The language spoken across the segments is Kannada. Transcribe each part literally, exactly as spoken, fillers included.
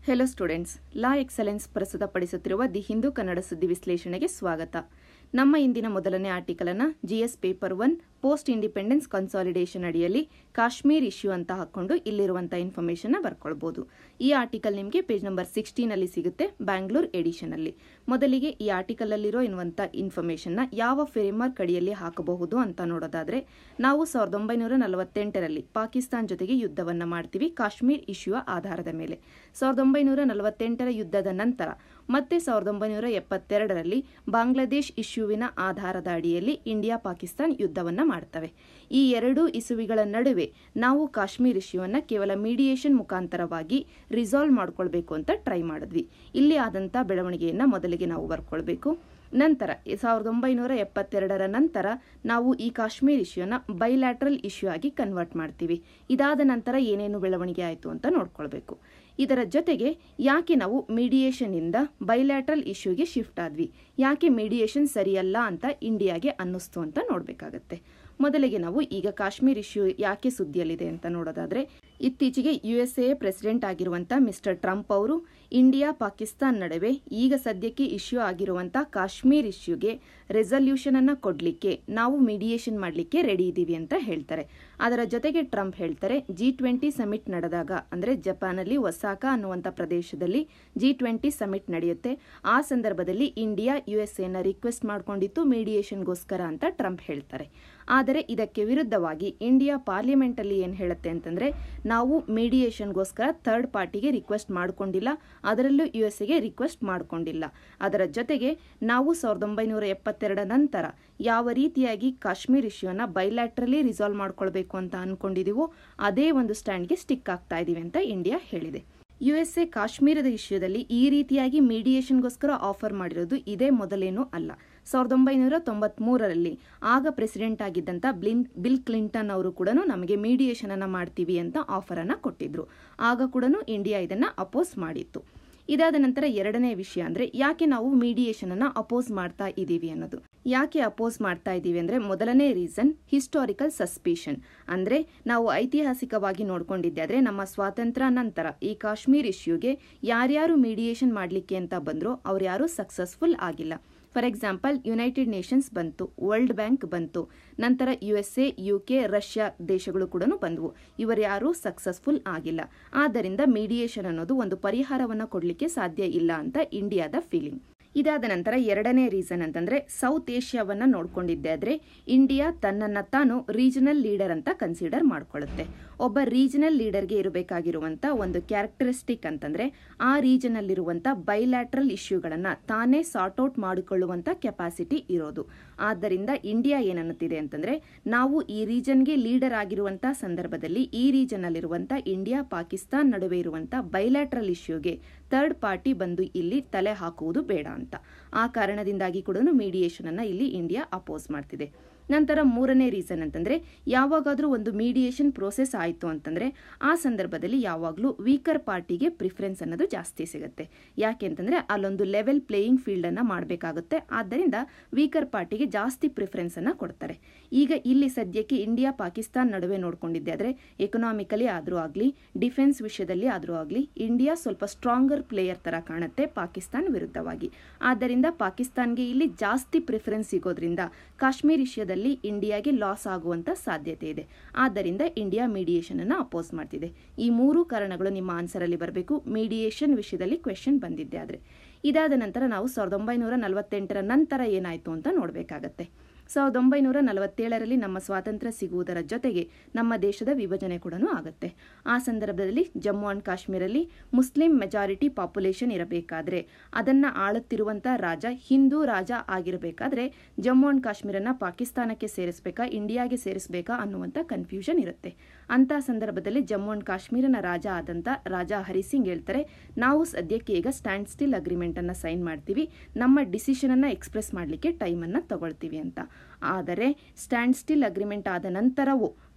ಹೆಲೋ ಸ್ಟೂಡೆಂಟ್ಸ್, ಲಾ ಎಕ್ಸಲೆನ್ಸ್ ಪ್ರಸ್ತುತಪಡಿಸುತ್ತಿರುವ ದಿ ಹಿಂದೂ ಕನ್ನಡ ಸುದ್ದಿ ವಿಶ್ಲೇಷಣೆಗೆ ಸ್ವಾಗತ. ನಮ್ಮ ಇಂದಿನ ಮೊದಲನೇ ಆರ್ಟಿಕಲ್ ಅನ್ನು GS paper one post independence consolidation ಅಡಿಯಲ್ಲಿ ಕಾಶ್ಮೀರ್ ಇಶ್ಯೂ ಅಂತ ಹಾಕೊಂಡು ಇಲ್ಲಿರುವಂತಹ ಇನ್ಫಾರ್ಮೇಶನ್ ಬರ್ಕೊಳ್ಬಹುದು. ಈ ಆರ್ಟಿಕಲ್ ನಿಮಗೆ ಪೇಜ್ ನಂಬರ್ ಸಿಕ್ಸ್ಟೀನ್ ಅಲ್ಲಿ ಸಿಗುತ್ತೆ, ಬ್ಯಾಂಗ್ಳೂರ್ ಎಡಿಷನ್ ಅಲ್ಲಿ. ಮೊದಲಿಗೆ ಈ ಆರ್ಟಿಕಲ್ ಅಲ್ಲಿರೋ ಇರುವಂತಹ ಇನ್ಫಾರ್ಮೇಶನ್ ನ ಯಾವ ಫ್ರೇಮ್ವರ್ಕ್ ಅಡಿಯಲ್ಲಿ ಹಾಕಬಹುದು ಅಂತ ನೋಡೋದಾದ್ರೆ, ನಾವು ಸಾವಿರದ ಒಂಬೈನೂರ ನಲವತ್ತೆಂಟರಲ್ಲಿ ಪಾಕಿಸ್ತಾನ್ ಜೊತೆಗೆ ಯುದ್ಧವನ್ನ ಮಾಡ್ತೀವಿ ಕಾಶ್ಮೀರ್ ಇಶ್ಯೂ ಆಧಾರದ ಮೇಲೆ. ಸಾವಿರದ ಒಂಬೈನೂರ ನಲವತ್ತೆಂಟರ ಯುದ್ಧದ ನಂತರ ಮತ್ತೆ ಸಾವಿರದ ಒಂಬೈನೂರ ಎಪ್ಪತ್ತೆರಡರಲ್ಲಿ ಬಾಂಗ್ಲಾದೇಶ್ ಇಶ್ಯೂವಿನ ಆಧಾರದ ಅಡಿಯಲ್ಲಿ ಇಂಡಿಯಾ ಪಾಕಿಸ್ತಾನ್ ಯುದ್ಧವನ್ನ ಮಾಡ್ತವೆ. ಈ ಎರಡೂ ಇಸುವಿಗಳ ನಡುವೆ ನಾವು ಕಾಶ್ಮೀರ್ ಇಶ್ಯೂವನ್ನ ಕೇವಲ ಮೀಡಿಯೇಷನ್ ಮುಖಾಂತರವಾಗಿ ರಿಸಾಲ್ವ್ ಮಾಡ್ಕೊಳ್ಬೇಕು ಅಂತ ಟ್ರೈ ಮಾಡಿದ್ವಿ. ಇಲ್ಲಿ ಆದಂತ ಬೆಳವಣಿಗೆಯನ್ನ ಮೊದಲಿಗೆ ನಾವು ಬರ್ಕೊಳ್ಬೇಕು. ನಂತರ ಸಾವಿರದ ಒಂಬೈನೂರ ಎಪ್ಪತ್ತೆರಡರ ನಂತರ ನಾವು ಈ ಕಾಶ್ಮೀರ್ ಇಶ್ಯೂನ ಬೈಲ್ಯಾಟ್ರಲ್ ಇಶ್ಯೂ ಆಗಿ ಕನ್ವರ್ಟ್ ಮಾಡ್ತೀವಿ. ಇದಾದ ನಂತರ ಏನೇನು ಬೆಳವಣಿಗೆ ಆಯಿತು ಅಂತ ನೋಡ್ಕೊಳ್ಬೇಕು. ಇದರ ಜೊತೆಗೆ ಯಾಕೆ ನಾವು ಮೀಡಿಯೇಷನ್ ಇಂದ ಬೈಲ್ಯಾಟ್ರಲ್ ಇಶ್ಯೂಗೆ ಶಿಫ್ಟ್ ಆದ್ವಿ, ಯಾಕೆ ಮೀಡಿಯೇಷನ್ ಸರಿಯಲ್ಲ ಅಂತ ಇಂಡಿಯಾಗೆ ಅನ್ನಿಸ್ತು ಅಂತ ನೋಡ್ಬೇಕಾಗತ್ತೆ. ಮೊದಲಿಗೆ ನಾವು ಈಗ ಕಾಶ್ಮೀರ್ ಇಶ್ಯೂ ಯಾಕೆ ಸುದ್ದಿಯಲ್ಲಿದೆ ಅಂತ ನೋಡೋದಾದ್ರೆ, ಇತ್ತೀಚೆಗೆ ಯು ಎಸ್ ಎ ಪ್ರೆಸಿಡೆಂಟ್ ಆಗಿರುವಂತ ಮಿಸ್ಟರ್ ಟ್ರಂಪ್ ಅವರು ಇಂಡಿಯಾ ಪಾಕಿಸ್ತಾನ್ ನಡುವೆ ಈಗ ಸದ್ಯಕ್ಕೆ ಇಶ್ಯೂ ಆಗಿರುವಂತ ಕಾಶ್ಮೀರ್ ಇಶ್ಯೂಗೆ ರೆಸಲ್ಯೂಷನ್ ಅನ್ನ ಕೊಡ್ಲಿಕ್ಕೆ ನಾವು ಮೀಡಿಯೇಷನ್ ಮಾಡ್ಲಿಕ್ಕೆ ರೆಡಿ ಇದೀವಿ ಅಂತ ಹೇಳ್ತಾರೆ. ಅದರ ಜೊತೆಗೆ ಟ್ರಂಪ್ ಹೇಳ್ತಾರೆ, ಜಿ ಟ್ವೆಂಟಿ ಸಮಿಟ್ ನಡೆದಾಗ ಅಂದ್ರೆ ಜಪಾನ್ ಅಲ್ಲಿ ಒಸಾಕಾ ಅನ್ನುವಂತ ಪ್ರದೇಶದಲ್ಲಿ ಜಿ ಟ್ವೆಂಟಿ ಸಮಿಟ್ ನಡೆಯುತ್ತೆ. ಆ ಸಂದರ್ಭದಲ್ಲಿ ಇಂಡಿಯಾ ಯು ಎಸ್ ಎನ ರಿಕ್ವೆಸ್ಟ್ ಮಾಡ್ಕೊಂಡಿತ್ತು ಮೀಡಿಯೇಷನ್ಗೋಸ್ಕರ ಅಂತ ಟ್ರಂಪ್ ಹೇಳ್ತಾರೆ. ಆದರೆ ಇದಕ್ಕೆ ವಿರುದ್ಧವಾಗಿ ಇಂಡಿಯಾ ಪಾರ್ಲಿಮೆಂಟ್ ಅಲ್ಲಿ ಏನ್ ಹೇಳುತ್ತೆ ಅಂತಂದ್ರೆ, ನಾವು ಮೀಡಿಯೇಷನ್ಗೋಸ್ಕರ ಥರ್ಡ್ ಪಾರ್ಟಿಗೆ ರಿಕ್ವೆಸ್ಟ್ ಮಾಡ್ಕೊಂಡಿಲ್ಲ, ಅದರಲ್ಲೂ ಯು ಎಸ್ ಎಗೆ ರಿಕ್ವೆಸ್ಟ್ ಮಾಡ್ಕೊಂಡಿಲ್ಲ. ಅದರ ಜೊತೆಗೆ ನಾವು ಸಾವಿರದ ಒಂಬೈನೂರ ಎಪ್ಪತ್ತೆರಡ ನಂತರ ಯಾವ ರೀತಿಯಾಗಿ ಕಾಶ್ಮೀರ್ ಇಶ್ಯೂನ ಬೈಲ್ಯಾಟ್ರಲಿ ರಿಸಾಲ್ವ್ ಮಾಡ್ಕೊಳ್ಬೇಕು ಅಂತ ಅನ್ಕೊಂಡಿದೀವೋ ಅದೇ ಒಂದು ಸ್ಟ್ಯಾಂಡ್ಗೆ ಸ್ಟಿಕ್ ಆಗ್ತಾ ಇದೀವಿ ಅಂತ ಇಂಡಿಯಾ ಹೇಳಿದೆ. ಯು ಎಸ್ ಎ ಕಾಶ್ಮೀರದ ಇಶ್ಯೂದಲ್ಲಿ ಈ ರೀತಿಯಾಗಿ ಮೀಡಿಯೇಷನ್ಗೋಸ್ಕರ ಆಫರ್ ಮಾಡಿರೋದು ಇದೇ ಮೊದಲೇನೂ ಅಲ್ಲ. ಸಾವಿರದ ಒಂಬೈನೂರ ತೊಂಬತ್ ಮೂರರಲ್ಲಿ ಆಗ ಪ್ರೆಸಿಡೆಂಟ್ ಆಗಿದ್ದಂತ ಬ್ಲಿನ್ ಬಿಲ್ ಕ್ಲಿಂಟನ್ ಅವರು ಕೂಡ ನಮಗೆ ಮೀಡಿಯೇಷನ್ ಅನ್ನ ಮಾಡ್ತೀವಿ ಅಂತ ಆಫರ್ ಅನ್ನ ಕೊಟ್ಟಿದ್ರು. ಆಗ ಕೂಡ ಇಂಡಿಯಾ ಇದನ್ನ ಅಪೋಸ್ ಮಾಡಿತ್ತು. ಇದಾದ ನಂತರ ಎರಡನೇ ವಿಷಯ ಅಂದ್ರೆ, ಯಾಕೆ ನಾವು ಮೀಡಿಯೇಷನ್ ಅನ್ನ ಅಪೋಸ್ ಮಾಡ್ತಾ ಇದೀವಿ ಅನ್ನೋದು. ಯಾಕೆ ಅಪೋಸ್ ಮಾಡ್ತಾ ಇದೀವಿ ಅಂದ್ರೆ, ಮೊದಲನೇ ರೀಸನ್ ಹಿಸ್ಟಾರಿಕಲ್ ಸಸ್ಪಿಷನ್. ಅಂದ್ರೆ ನಾವು ಐತಿಹಾಸಿಕವಾಗಿ ನೋಡ್ಕೊಂಡಿದ್ದೆ ಆದ್ರೆ ನಮ್ಮ ಸ್ವಾತಂತ್ರ್ಯ ನಂತರ ಈ ಕಾಶ್ಮೀರ್ ಇಶ್ಯೂಗೆ ಯಾರ್ಯಾರು ಮೀಡಿಯೇಷನ್ ಮಾಡ್ಲಿಕ್ಕೆ ಅಂತ ಬಂದ್ರು ಅವ್ರು ಯಾರು ಸಕ್ಸಸ್ಫುಲ್ ಆಗಿಲ್ಲ. ಫಾರ್ ಎಕ್ಸಾಂಪಲ್, ಯುನೈಟೆಡ್ ನೇಷನ್ಸ್ ಬಂತು, ವರ್ಲ್ಡ್ ಬ್ಯಾಂಕ್ ಬಂತು, ನಂತರ U S A, U K, Russia ದೇಶಗಳು ಕೂಡ ಬಂದವು. ಇವರು ಯಾರು ಸಕ್ಸಸ್ಫುಲ್ ಆಗಿಲ್ಲ. ಆದ್ದರಿಂದ ಮೀಡಿಯೇಷನ್ ಅನ್ನೋದು ಒಂದು ಪರಿಹಾರವನ್ನ ಕೊಡ್ಲಿಕ್ಕೆ ಸಾಧ್ಯ ಇಲ್ಲ ಅಂತ ಇಂಡಿಯಾದ ಫೀಲಿಂಗ್. ಇದಾದ ನಂತರ ಎರಡನೇ ರೀಸನ್ ಅಂತಂದ್ರೆ, ಸೌತ್ ಏಷ್ಯಾವನ್ನ ನೋಡ್ಕೊಂಡಿದ್ದೆ ಆದ್ರೆ ಇಂಡಿಯಾ ತನ್ನನ್ನ ತಾನು ರೀಜನಲ್ ಲೀಡರ್ ಅಂತ ಕನ್ಸಿಡರ್ ಮಾಡ್ಕೊಳ್ಳುತ್ತೆ. ಒಬ್ಬ ರೀಜನಲ್ ಲೀಡರ್ಗೆ ಇರಬೇಕಾಗಿರುವಂತ ಒಂದು ಕ್ಯಾರೆಕ್ಟರಿಸ್ಟಿಕ್ ಅಂತಂದ್ರೆ, ಆ ರೀಜನ್ ಅಲ್ಲಿರುವಂತ ಬೈಲ್ಯಾಟ್ರಲ್ ಇಶ್ಯೂಗಳನ್ನ ತಾನೇ ಸಾರ್ಟ್ ಔಟ್ ಮಾಡಿಕೊಳ್ಳುವಂತ ಕೆಪಾಸಿಟಿ ಇರೋದು. ಆದ್ದರಿಂದ ಇಂಡಿಯಾ ಏನನ್ನುತ್ತಿದೆ ಅಂತಂದ್ರೆ, ನಾವು ಈ ರೀಜನ್ಗೆ ಲೀಡರ್ ಆಗಿರುವಂತ ಸಂದರ್ಭದಲ್ಲಿ ಈ ರೀಜನ್ ಅಲ್ಲಿರುವಂತ ಇಂಡಿಯಾ ಪಾಕಿಸ್ತಾನ್ ನಡುವೆ ಇರುವಂತ ಬೈಲ್ಯಾಟ್ರಲ್ ಇಶ್ಯೂಗೆ ಥರ್ಡ್ ಪಾರ್ಟಿ ಬಂದು ಇಲ್ಲಿ ತಲೆ ಹಾಕುವುದು ಬೇಡ ಅಂತ. ಆ ಕಾರಣದಿಂದಾಗಿ ಕೂಡ ಮೀಡಿಯೇಷನ್ ಅನ್ನ ಇಲ್ಲಿ ಇಂಡಿಯಾ ಅಪೋಸ್ ಮಾಡ್ತಿದೆ. ನಂತರ ಮೂರನೇ ರೀಸನ್ ಅಂತಂದ್ರೆ, ಯಾವಾಗಾದ್ರೂ ಒಂದು ಮೀಡಿಯೇಷನ್ ಪ್ರೋಸೆಸ್ ಆಯಿತು ಅಂತಂದ್ರೆ ಆ ಸಂದರ್ಭದಲ್ಲಿ ಯಾವಾಗ್ಲೂ ವೀಕರ್ ಪಾರ್ಟಿಗೆ ಪ್ರಿಫರೆನ್ಸ್ ಅನ್ನೋದು ಜಾಸ್ತಿ ಸಿಗುತ್ತೆ. ಯಾಕೆ ಅಂತಂದ್ರೆ ಅಲ್ಲೊಂದು ಲೆವೆಲ್ ಪ್ಲೇಯಿಂಗ್ ಫೀಲ್ಡ್ ಅನ್ನ ಮಾಡಬೇಕಾಗುತ್ತೆ. ಆದ್ದರಿಂದ ವೀಕರ್ ಪಾರ್ಟಿಗೆ ಜಾಸ್ತಿ ಪ್ರಿಫರೆನ್ಸ್ ಅನ್ನ ಕೊಡ್ತಾರೆ. ಈಗ ಇಲ್ಲಿ ಸದ್ಯಕ್ಕೆ ಇಂಡಿಯಾ ಪಾಕಿಸ್ತಾನ್ ನಡುವೆ ನೋಡ್ಕೊಂಡಿದ್ದೆ ಆದ್ರೆ ಎಕನಾಮಿಕಲಿ ಆದ್ರೂ ಆಗ್ಲಿ, ಡಿಫೆನ್ಸ್ ವಿಷಯದಲ್ಲಿ ಆದ್ರೂ ಆಗ್ಲಿ, ಇಂಡಿಯಾ ಸ್ವಲ್ಪ ಸ್ಟ್ರಾಂಗರ್ ಪ್ಲೇಯರ್ ತರ ಕಾಣುತ್ತೆ ಪಾಕಿಸ್ತಾನ್ ವಿರುದ್ಧವಾಗಿ. ಆದ್ದರಿಂದ ಪಾಕಿಸ್ತಾನ್ಗೆ ಇಲ್ಲಿ ಜಾಸ್ತಿ ಪ್ರಿಫರೆನ್ಸ್ ಸಿಗೋದ್ರಿಂದ ಕಾಶ್ಮೀರ್ ವಿಷಯದಲ್ಲಿ ಇಂಡಿಯಾಗೆ ಲಾಸ್ ಆಗುವಂತ ಸಾಧ್ಯತೆ ಇದೆ. ಆದ್ದರಿಂದ ಇಂಡಿಯಾ ಮೀಡಿಯೇಷನ್ ಅನ್ನ ಅಪೋಸ್ ಮಾಡ್ತಿದೆ. ಈ ಮೂರು ಕಾರಣಗಳು ನಿಮ್ಮ ಆನ್ಸರ್ ಅಲ್ಲಿ ಬರಬೇಕು ಮೀಡಿಯೇಷನ್ ವಿಷಯದಲ್ಲಿ ಕ್ವೆಶ್ಚನ್ ಬಂದಿದ್ದೆ ಆದ್ರೆ. ಇದಾದ ನಂತರ ನಾವು ಸಾವಿರದ ಒಂಬೈನೂರ ನಲವತ್ತೆಂಟರ ನಂತರ ಏನಾಯ್ತು ಅಂತ ನೋಡ್ಬೇಕಾಗತ್ತೆ. ಸಾವಿರದ ಒಂಬೈನೂರ ನಲವತ್ತೇಳರಲ್ಲಿ ನಮ್ಮ ಸ್ವಾತಂತ್ರ್ಯ ಸಿಗುವುದರ ಜೊತೆಗೆ ನಮ್ಮ ದೇಶದ ವಿಭಜನೆ ಕೂಡ ಆಗುತ್ತೆ. ಆ ಸಂದರ್ಭದಲ್ಲಿ ಜಮ್ಮು ಅಂಡ್ ಕಾಶ್ಮೀರಲ್ಲಿ ಮುಸ್ಲಿಂ ಮೆಜಾರಿಟಿ ಪಾಪ್ಯುಲೇಷನ್ ಇರಬೇಕಾದ್ರೆ ಅದನ್ನ ಆಳುತ್ತಿರುವಂತ ರಾಜ ಹಿಂದೂ ರಾಜ ಆಗಿರಬೇಕಾದ್ರೆ ಜಮ್ಮು ಅಂಡ್ ಕಾಶ್ಮೀರನ್ನ ಪಾಕಿಸ್ತಾನಕ್ಕೆ ಸೇರಿಸಬೇಕಾ ಇಂಡಿಯಾಗೆ ಸೇರಿಸಬೇಕಾ ಅನ್ನುವಂತ ಕನ್ಫ್ಯೂಷನ್ ಇರುತ್ತೆ. ಅಂತ ಸಂದರ್ಭದಲ್ಲಿ ಜಮ್ಮು ಅಂಡ್ ಕಾಶ್ಮೀರನ ರಾಜ ಆದಂತ ರಾಜ ಹರಿಸಿಂಗ್ ಹೇಳ್ತಾರೆ, ನಾವು ಸದ್ಯಕ್ಕೆ ಈಗ ಸ್ಟ್ಯಾಂಡ್ ಸ್ಟಿಲ್ ಅಗ್ರಿಮೆಂಟ್ ಅನ್ನ ಸೈನ್ ಮಾಡ್ತೀವಿ, ನಮ್ಮ ಡಿಸಿಷನ್ ಅನ್ನ ಎಕ್ಸ್ಪ್ರೆಸ್ ಮಾಡ್ಲಿಕ್ಕೆ ಟೈಮ್ ಅನ್ನ ತಗೊಳ್ತೀವಿ ಅಂತ. ಆದರೆ ಸ್ಟ್ಯಾಂಡ್ ಸ್ಟಿಲ್ ಅಗ್ರಿಮೆಂಟ್ ಆದ ನಂತರವೂ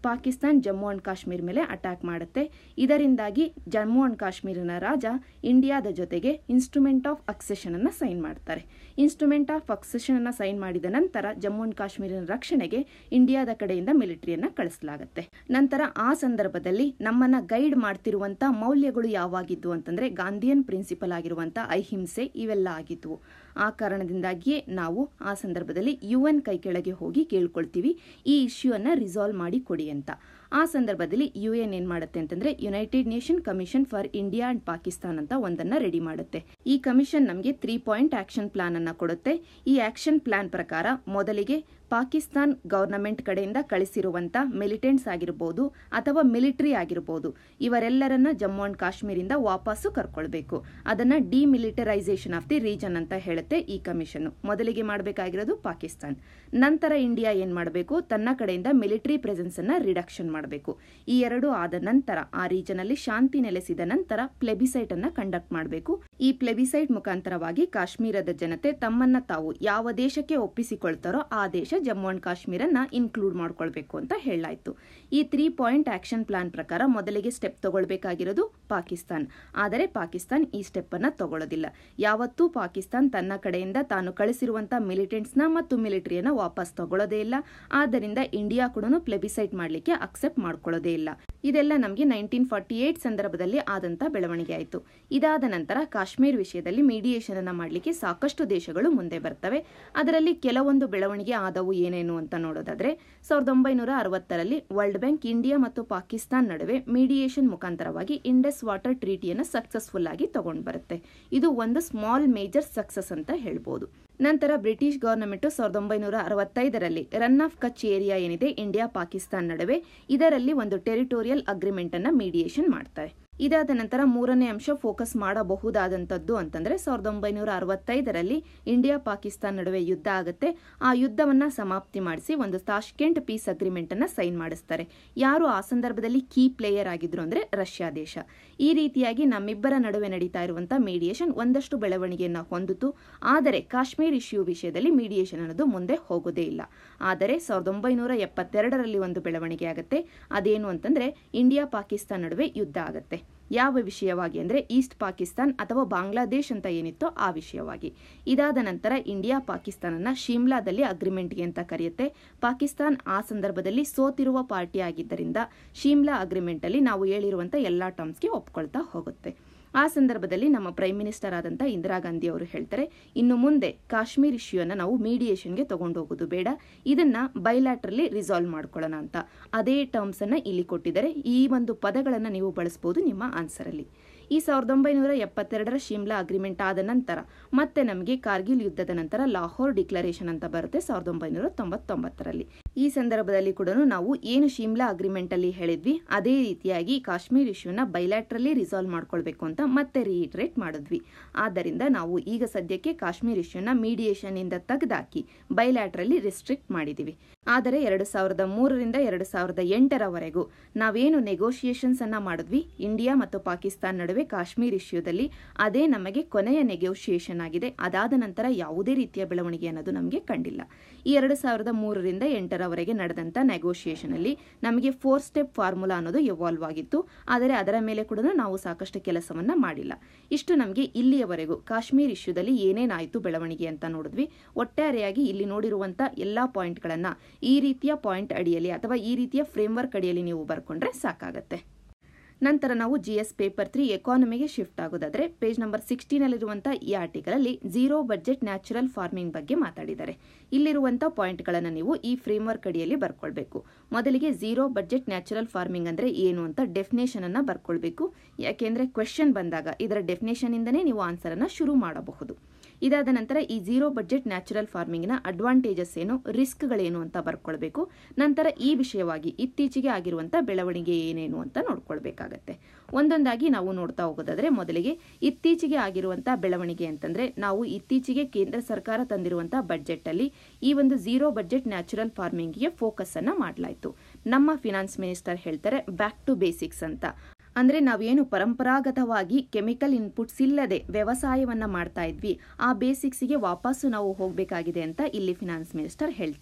ಪಾಕಿಸ್ತಾನ್ ಜಮ್ಮು ಅಂಡ್ ಕಾಶ್ಮೀರ್ ಮೇಲೆ ಅಟ್ಯಾಕ್ ಮಾಡುತ್ತೆ. ಇದರಿಂದಾಗಿ ಜಮ್ಮು ಅಂಡ್ ಕಾಶ್ಮೀರಿನ ರಾಜ ಇಂಡಿಯಾದ ಜೊತೆಗೆ ಇನ್ಸ್ಟ್ರೂಮೆಂಟ್ ಆಫ್ ಅಕ್ಸೆಷನ್ ಅನ್ನ ಸೈನ್ ಮಾಡ್ತಾರೆ. ಇನ್ಸ್ಟ್ರೂಮೆಂಟ್ ಆಫ್ ಅಕ್ಸೆಷನ್ ಅನ್ನ ಸೈನ್ ಮಾಡಿದ ನಂತರ ಜಮ್ಮು ಅಂಡ್ ಕಾಶ್ಮೀರಿನ ರಕ್ಷಣೆಗೆ ಇಂಡಿಯಾದ ಕಡೆಯಿಂದ ಮಿಲಿಟರಿಯನ್ನ ಕಳಿಸಲಾಗುತ್ತೆ. ನಂತರ ಆ ಸಂದರ್ಭದಲ್ಲಿ ನಮ್ಮನ್ನ ಗೈಡ್ ಮಾಡ್ತಿರುವಂತ ಮೌಲ್ಯಗಳು ಯಾವಾಗಿದ್ದು ಅಂತಂದ್ರೆ ಗಾಂಧಿಯನ್ ಪ್ರಿನ್ಸಿಪಲ್ ಆಗಿರುವಂತ ಅಹಿಂಸೆ ಇವೆಲ್ಲ ಆಗಿದ್ವು. ಆ ಕಾರಣದಿಂದಾಗಿಯೇ ನಾವು ಆ ಸಂದರ್ಭದಲ್ಲಿ ಯು ಎನ್ ಕೈ ಕೆಳಗೆ ಹೋಗಿ ಕೇಳ್ಕೊಳ್ತೀವಿ ಈ ಇಶ್ಯೂ ಅನ್ನ ರಿಸಾಲ್ವ್ ಮಾಡಿ ಕೊಡಿ ಅಂತ. ಆ ಸಂದರ್ಭದಲ್ಲಿ ಯು ಎನ್ ಏನ್ ಮಾಡುತ್ತೆ ಅಂತಂದ್ರೆ United Nation Commission for India and Pakistan ಅಂತ ಒಂದನ್ನ ರೆಡಿ ಮಾಡುತ್ತೆ. ಈ ಕಮಿಷನ್ ನಮಗೆ ತ್ರೀ ಪಾಯಿಂಟ್ ಆಕ್ಷನ್ ಪ್ಲಾನ್ ಅನ್ನ ಕೊಡುತ್ತೆ. ಈ ಆಕ್ಷನ್ ಪ್ಲಾನ್ ಪ್ರಕಾರ ಮೊದಲಿಗೆ ಪಾಕಿಸ್ತಾನ್ ಗವರ್ನಮೆಂಟ್ ಕಡೆಯಿಂದ ಕಳಿಸಿರುವಂತ ಮಿಲಿಟೆಂಟ್ಸ್ ಆಗಿರಬಹುದು ಅಥವಾ ಮಿಲಿಟರಿ ಆಗಿರಬಹುದು, ಇವರೆಲ್ಲರನ್ನ ಜಮ್ಮು ಅಂಡ್ ಕಾಶ್ಮೀರಿಂದ ವಾಪಸ್ಸು ಕರ್ಕೊಳ್ಬೇಕು. ಅದನ್ನ ಡಿಮಿಲಿಟರೈಸೇಷನ್ ಆಫ್ ದಿ ರೀಜನ್ ಅಂತ ಹೇಳುತ್ತೆ ಈ ಕಮಿಷನ್. ಮೊದಲಿಗೆ ಮಾಡಬೇಕಾಗಿರೋದು ಪಾಕಿಸ್ತಾನ್. ನಂತರ ಇಂಡಿಯಾ ಏನ್ ಮಾಡಬೇಕು, ತನ್ನ ಕಡೆಯಿಂದ ಮಿಲಿಟರಿ ಪ್ರೆಸೆನ್ಸ್ ಅನ್ನ ರಿಡಕ್ಷನ್ ಮಾಡಬೇಕು. ಈ ಎರಡು ಆದ ನಂತರ ಆ ರೀಜನ್ ಅಲ್ಲಿ ಶಾಂತಿ ನೆಲೆಸಿದ ನಂತರ ಪ್ಲೆಬಿಸೈಟ್ ಅನ್ನ ಕಂಡಕ್ಟ್ ಮಾಡಬೇಕು. ಈ ಪ್ಲೆಬಿಸೈಟ್ ಮುಖಾಂತರವಾಗಿ ಕಾಶ್ಮೀರದ ಜನತೆ ತಮ್ಮನ್ನ ತಾವು ಯಾವ ದೇಶಕ್ಕೆ ಒಪ್ಪಿಸಿಕೊಳ್ತಾರೋ ಆ ದೇಶ ಜಮ್ಮು ಅಂಡ್ ಕಾಶ್ಮೀರನ್ನ ಇನ್ಕ್ಲೂಡ್ ಮಾಡ್ಕೊಳ್ಬೇಕು ಅಂತ ಹೇಳಲಾಯ್ತು. ಈ ತ್ರೀ ಪಾಯಿಂಟ್ ಆಕ್ಷನ್ ಪ್ಲಾನ್ ಪ್ರಕಾರ ಮೊದಲಿಗೆ ಸ್ಟೆಪ್ ತಗೊಳ್ಬೇಕಾಗಿರೋದು ಪಾಕಿಸ್ತಾನ್. ಆದರೆ ಪಾಕಿಸ್ತಾನ್ ಈ ಸ್ಟೆಪ್ ಅನ್ನ ತಗೊಳ್ಳೋದಿಲ್ಲ. ಯಾವತ್ತೂ ಪಾಕಿಸ್ತಾನ್ ತನ್ನ ಕಡೆಯಿಂದ ತಾನು ಕಳಿಸಿರುವಂತಹ ಮಿಲಿಟೆಂಟ್ಸ್ ನ ಮತ್ತು ಮಿಲಿಟರಿಯನ್ನ ವಾಪಸ್ ತಗೊಳ್ಳೋದೇ ಇಲ್ಲ. ಆದ್ದರಿಂದ ಇಂಡಿಯಾ ಕೂಡ ಪ್ಲೆಬಿಸೈಟ್ ಮಾಡ್ಲಿಕ್ಕೆ ಅಕ್ಸೆಪ್ಟ್ ಮಾಡ್ಕೊಳ್ಳೋದೇ ಇಲ್ಲ. ಇದೆಲ್ಲ ನಮಗೆ ನೈನ್ಟೀನ್ ಫಾರ್ಟಿ ಏಟ್ ಸಂದರ್ಭದಲ್ಲಿ ಆದಂತ ಬೆಳವಣಿಗೆ ಆಯಿತು. ಇದಾದ ನಂತರ ಕಾಶ್ಮೀರ್ ವಿಷಯದಲ್ಲಿ ಮೀಡಿಯೇಷನ್ ಅನ್ನ ಮಾಡಲಿಕ್ಕೆ ಸಾಕಷ್ಟು ದೇಶಗಳು ಮುಂದೆ ಬರ್ತವೆ. ಅದರಲ್ಲಿ ಕೆಲವೊಂದು ಬೆಳವಣಿಗೆ ಆದವು ಏನೇನು ಅಂತ ನೋಡೋದಾದ್ರೆ ಸಾವಿರದ ಒಂಬೈನೂರ ಅರವತ್ತರಲ್ಲಿ ವರ್ಲ್ಡ್ ಬ್ಯಾಂಕ್ ಇಂಡಿಯಾ ಮತ್ತು ಪಾಕಿಸ್ತಾನ್ ನಡುವೆ ಮೀಡಿಯೇಷನ್ ಮುಖಾಂತರವಾಗಿ ಇಂಡಸ್ ವಾಟರ್ ಟ್ರೀಟಿಯನ್ನು ಸಕ್ಸಸ್ಫುಲ್ ಆಗಿ ತಗೊಂಡು ಬರುತ್ತೆ. ಇದು ಒಂದು ಸ್ಮಾಲ್ ಮೇಜರ್ ಸಕ್ಸಸ್ ಅಂತ ಹೇಳ್ಬೋದು. ನಂತರ ಬ್ರಿಟಿಷ್ ಗವರ್ನಮೆಂಟ್ ಸಾವಿರದ ಒಂಬೈನೂರ ಅರವತ್ತೈದರಲ್ಲಿ ರನ್ ಆಫ್ ಕಚ್ ಏರಿಯಾ ಏನಿದೆ ಇಂಡಿಯಾ ಪಾಕಿಸ್ತಾನ್ ನಡುವೆ, ಇದರಲ್ಲಿ ಒಂದು ಟೆರಿಟೋರಿಯಲ್ ಅಗ್ರಿಮೆಂಟ್ ಅನ್ನ ಮೀಡಿಯೇಷನ್ ಮಾಡ್ತಾರೆ. ಇದಾದ ನಂತರ ಮೂರನೇ ಅಂಶ ಫೋಕಸ್ ಮಾಡಬಹುದಾದಂತದ್ದು ಅಂತಂದ್ರೆ ಸಾವಿರದ ಒಂಬೈನೂರ ಅರವತ್ತೈದರಲ್ಲಿ ಇಂಡಿಯಾ ಪಾಕಿಸ್ತಾನ್ ನಡುವೆ ಯುದ್ಧ ಆಗುತ್ತೆ. ಆ ಯುದ್ಧವನ್ನ ಸಮಾಪ್ತಿ ಮಾಡಿಸಿ ಒಂದು ತಾಷ್ಕೆಂಟ್ ಪೀಸ್ ಅಗ್ರಿಮೆಂಟ್ ಅನ್ನ ಸೈನ್ ಮಾಡಿಸ್ತಾರೆ. ಯಾರು ಆ ಸಂದರ್ಭದಲ್ಲಿ ಕೀ ಪ್ಲೇಯರ್ ಆಗಿದ್ರು ಅಂದ್ರೆ ರಷ್ಯಾ ದೇಶ. ಈ ರೀತಿಯಾಗಿ ನಮ್ಮಿಬ್ಬರ ನಡುವೆ ನಡೀತಾ ಇರುವಂತಹ ಮೀಡಿಯೇಷನ್ ಒಂದಷ್ಟು ಬೆಳವಣಿಗೆಯನ್ನ ಹೊಂದಿತು. ಆದರೆ ಕಾಶ್ಮೀರ್ ಇಶ್ಯೂ ವಿಷಯದಲ್ಲಿ ಮೀಡಿಯೇಷನ್ ಅನ್ನೋದು ಮುಂದೆ ಹೋಗೋದೇ ಇಲ್ಲ. ಆದರೆ ಸಾವಿರದ ಒಂಬೈನೂರ ಎಪ್ಪತ್ತೆರಡರಲ್ಲಿ ಒಂದು ಬೆಳವಣಿಗೆ ಆಗುತ್ತೆ. ಅದೇನು ಅಂತಂದ್ರೆ ಇಂಡಿಯಾ ಪಾಕಿಸ್ತಾನ್ ನಡುವೆ ಯುದ್ಧ ಆಗುತ್ತೆ. ಯಾವ ವಿಷಯವಾಗಿ ಅಂದ್ರೆ ಈಸ್ಟ್ ಪಾಕಿಸ್ತಾನ್ ಅಥವಾ ಬಾಂಗ್ಲಾದೇಶ್ ಅಂತ ಏನಿತ್ತೋ ಆ ವಿಷಯವಾಗಿ. ಇದಾದ ನಂತರ ಇಂಡಿಯಾ ಪಾಕಿಸ್ತಾನನ್ನ ಶಿಮ್ಲಾದಲ್ಲಿ ಅಗ್ರಿಮೆಂಟ್ಗೆ ಅಂತ ಕರೆಯುತ್ತೆ. ಪಾಕಿಸ್ತಾನ್ ಆ ಸಂದರ್ಭದಲ್ಲಿ ಸೋತಿರುವ ಪಾರ್ಟಿ ಆಗಿದ್ದರಿಂದ ಶಿಮ್ಲಾ ಅಗ್ರಿಮೆಂಟ್ ಅಲ್ಲಿ ನಾವು ಹೇಳಿರುವಂತ ಎಲ್ಲಾ ಟರ್ಮ್ಸ್ಗೆ ಒಪ್ಕೊಳ್ತಾ ಹೋಗುತ್ತೆ. ಆ ಸಂದರ್ಭದಲ್ಲಿ ನಮ್ಮ ಪ್ರೈಮ್ ಮಿನಿಸ್ಟರ್ ಆದಂತ ಇಂದಿರಾ ಗಾಂಧಿ ಅವರು ಹೇಳ್ತಾರೆ, ಇನ್ನು ಮುಂದೆ ಕಾಶ್ಮೀರ್ ಇಶ್ಯೂ ಅನ್ನ ನಾವು ಮೀಡಿಯೇಷನ್ಗೆ ತಗೊಂಡು ಹೋಗೋದು ಬೇಡ, ಇದನ್ನ ಬೈಲ್ಯಾಟ್ರಲಿ ರಿಸಾಲ್ವ್ ಮಾಡ್ಕೊಳ್ಳೋಣ ಅಂತ ಅದೇ ಟರ್ಮ್ಸ್ ಅನ್ನ ಇಲ್ಲಿ ಕೊಟ್ಟಿದ್ದಾರೆ. ಈ ಒಂದು ಪದಗಳನ್ನ ನೀವು ಬಳಸಬಹುದು ನಿಮ್ಮ ಆನ್ಸರ್ ಅಲ್ಲಿ. ಈ ಸಾವಿರದ ಒಂಬೈನೂರ ಎಪ್ಪತ್ತೆರಡರ ಶಿಮ್ಲಾ ಅಗ್ರಿಮೆಂಟ್ ಆದ ನಂತರ ಮತ್ತೆ ನಮಗೆ ಕಾರ್ಗಿಲ್ ಯುದ್ಧದ ನಂತರ ಲಾಹೋರ್ ಡಿಕ್ಲರೇಷನ್ ಅಂತ ಬರುತ್ತೆ ಸಾವಿರದ ಒಂಬೈನೂರ ತೊಂಬತ್ತೊಂಬತ್ತರಲ್ಲಿ. ಈ ಸಂದರ್ಭದಲ್ಲಿ ಕೂಡ ನಾವು ಏನು ಶಿಮ್ಲಾ ಅಗ್ರಿಮೆಂಟ್ ಅಲ್ಲಿ ಹೇಳಿದ್ವಿ ಅದೇ ರೀತಿಯಾಗಿ ಕಾಶ್ಮೀರ್ ಇಶ್ಯೂನ ಬೈಲ್ಯಾಟ್ರಲಿ ರಿಸಾಲ್ವ್ ಮಾಡ್ಕೊಳ್ಬೇಕು ಅಂತ ಮತ್ತೆ ರಿಇಟರೇಟ್ ಮಾಡಿದ್ವಿ. ಆದ್ದರಿಂದ ನಾವು ಈಗ ಸದ್ಯಕ್ಕೆ ಕಾಶ್ಮೀರ್ ಇಶ್ಯೂನ ಮೀಡಿಯೇಷನ್ ಇಂದ ತೆಗೆದಾಕಿ ಬೈಲ್ಯಾಟ್ರಲಿ ರಿಸ್ಟ್ರಿಕ್ಟ್ ಮಾಡಿದೀವಿ. ಆದರೆ ಎರಡು ಸಾವಿರದ ಮೂರರಿಂದ ಎರಡು ಸಾವಿರದ ಎಂಟರವರೆಗೂ ನಾವೇನು ನೆಗೋಷಿಯೇಷನ್ಸ್ ಅನ್ನ ಮಾಡಿದ್ವಿ ಇಂಡಿಯಾ ಮತ್ತು ಪಾಕಿಸ್ತಾನ್ ನಡುವೆ ಕಾಶ್ಮೀರ್ ಇಶ್ಯೂದಲ್ಲಿ, ಅದೇ ನಮಗೆ ಕೊನೆಯ ನೆಗೋಷಿಯೇಷನ್ ಆಗಿದೆ. ಅದಾದ ನಂತರ ಯಾವುದೇ ರೀತಿಯ ಬೆಳವಣಿಗೆ ಅನ್ನೋದು ನಮಗೆ ಕಂಡಿಲ್ಲ. ಈ ಎರಡು ಸಾವಿರದ ಮೂರರಿಂದ ಎಂಟರವರೆಗೆ ನಡೆದಂತ ನೆಗೋಷಿಯೇಷನ್ ಅಲ್ಲಿ ನಮಗೆ ಫೋರ್ ಸ್ಟೆಪ್ ಫಾರ್ಮುಲಾ ಅನ್ನೋದು ಎವಾಲ್ವ್ ಆಗಿತ್ತು. ಆದರೆ ಅದರ ಮೇಲೆ ಕೂಡ ನಾವು ಸಾಕಷ್ಟು ಕೆಲಸವನ್ನ ಮಾಡಿಲ್ಲ. ಇಷ್ಟು ನಮಗೆ ಇಲ್ಲಿಯವರೆಗೂ ಕಾಶ್ಮೀರ್ ಇಶ್ಯೂದಲ್ಲಿ ಏನೇನಾಯಿತು ಬೆಳವಣಿಗೆ ಅಂತ ನೋಡಿದ್ವಿ. ಒಟ್ಟಾರೆಯಾಗಿ ಇಲ್ಲಿ ನೋಡಿರುವಂತ ಎಲ್ಲಾ ಪಾಯಿಂಟ್ ಗಳನ್ನ ಈ ರೀತಿಯ ಪಾಯಿಂಟ್ ಅಡಿಯಲ್ಲಿ ಅಥವಾ ಈ ರೀತಿಯ ಫ್ರೇಮ್ವರ್ಕ್ ಅಡಿಯಲ್ಲಿ ನೀವು ಬರ್ಕೊಂಡ್ರೆ ಸಾಕಾಗತ್ತೆ. ನಂತರ ನಾವು ಜಿ ಎಸ್ ಪೇಪರ್ ತ್ರೀ ಎಕಾನಮಿಗೆ ಶಿಫ್ಟ್ ಆಗೋದಾದ್ರೆ ಪೇಜ್ ನಂಬರ್ ಸಿಕ್ಸ್ಟೀನ್ ಅಲ್ಲಿರುವಂತಹ ಈ ಆರ್ಟಿಕಲ್ ಅಲ್ಲಿ ಝೀರೋ ಬಜೆಟ್ ನ್ಯಾಚುರಲ್ ಫಾರ್ಮಿಂಗ್ ಬಗ್ಗೆ ಮಾತಾಡಿದ್ದಾರೆ. ಇಲ್ಲಿರುವಂತಹ ಪಾಯಿಂಟ್ ಗಳನ್ನ ನೀವು ಈ ಫ್ರೇಮ್ವರ್ಕ್ ಅಡಿಯಲ್ಲಿ ಬರ್ಕೊಳ್ಬೇಕು. ಮೊದಲಿಗೆ ಝೀರೋ ಬಜೆಟ್ ನ್ಯಾಚುರಲ್ ಫಾರ್ಮಿಂಗ್ ಅಂದ್ರೆ ಏನು ಅಂತ ಡೆಫಿನೇಷನ್ ಅನ್ನ ಬರ್ಕೊಳ್ಬೇಕು. ಯಾಕೆಂದ್ರೆ ಕ್ವೆಶ್ಚನ್ ಬಂದಾಗ ಇದರ ಡೆಫಿನೇಷನ್ ಇಂದನೇ ನೀವು ಆನ್ಸರ್ ಅನ್ನ ಶುರು ಮಾಡಬಹುದು. ಇದಾದ ನಂತರ ಈ ಝೀರೋ ಬಜೆಟ್ ನ್ಯಾಚುರಲ್ ಫಾರ್ಮಿಂಗ್ ನ ಅಡ್ವಾಂಟೇಜಸ್ ಏನು, ರಿಸ್ಕ್ ಗಳೇನು ಅಂತ ಬರ್ಕೊಳ್ಬೇಕು. ನಂತರ ಈ ವಿಷಯವಾಗಿ ಇತ್ತೀಚೆಗೆ ಆಗಿರುವಂತಹ ಬೆಳವಣಿಗೆ ಏನೇನು ಅಂತ ನೋಡ್ಕೊಳ್ಬೇಕಾಗತ್ತೆ. ಒಂದೊಂದಾಗಿ ನಾವು ನೋಡ್ತಾ ಹೋಗೋದಾದ್ರೆ ಮೊದಲಿಗೆ ಇತ್ತೀಚೆಗೆ ಆಗಿರುವಂತಹ ಬೆಳವಣಿಗೆ ಅಂತಂದ್ರೆ ನಾವು ಇತ್ತೀಚೆಗೆ ಕೇಂದ್ರ ಸರ್ಕಾರ ತಂದಿರುವಂತಹ ಬಜೆಟ್ ಅಲ್ಲಿ ಈ ಒಂದು ಝೀರೋ ಬಜೆಟ್ ನ್ಯಾಚುರಲ್ ಫಾರ್ಮಿಂಗ್ ಗೆ ಫೋಕಸ್ ಅನ್ನ ಮಾಡಲಾಯಿತು. ನಮ್ಮ ಫಿನಾನ್ಸ್ ಮಿನಿಸ್ಟರ್ ಹೇಳ್ತಾರೆ ಬ್ಯಾಕ್ ಟು ಬೇಸಿಕ್ಸ್ ಅಂತ. ಅಂದ್ರೆ ನಾವೇನು ಪರಂಪರಾಗತವಾಗಿ ಕೆಮಿಕಲ್ ಇನ್ಪುಟ್ಸ್ ಇಲ್ಲದೆ ವ್ಯವಸಾಯವನ್ನ ಮಾಡ್ತಾ ಇದ್ವಿ ಆ ಬೇಸಿಕ್ಸ್ಗೆ ವಾಪಸ್ಸು ನಾವು ಹೋಗಬೇಕಾಗಿದೆ ಅಂತ ಇಲ್ಲಿ ಫಿನಾನ್ಸ್ ಮಿನಿಸ್ಟರ್ ಹೇಳ್ತಾರೆ.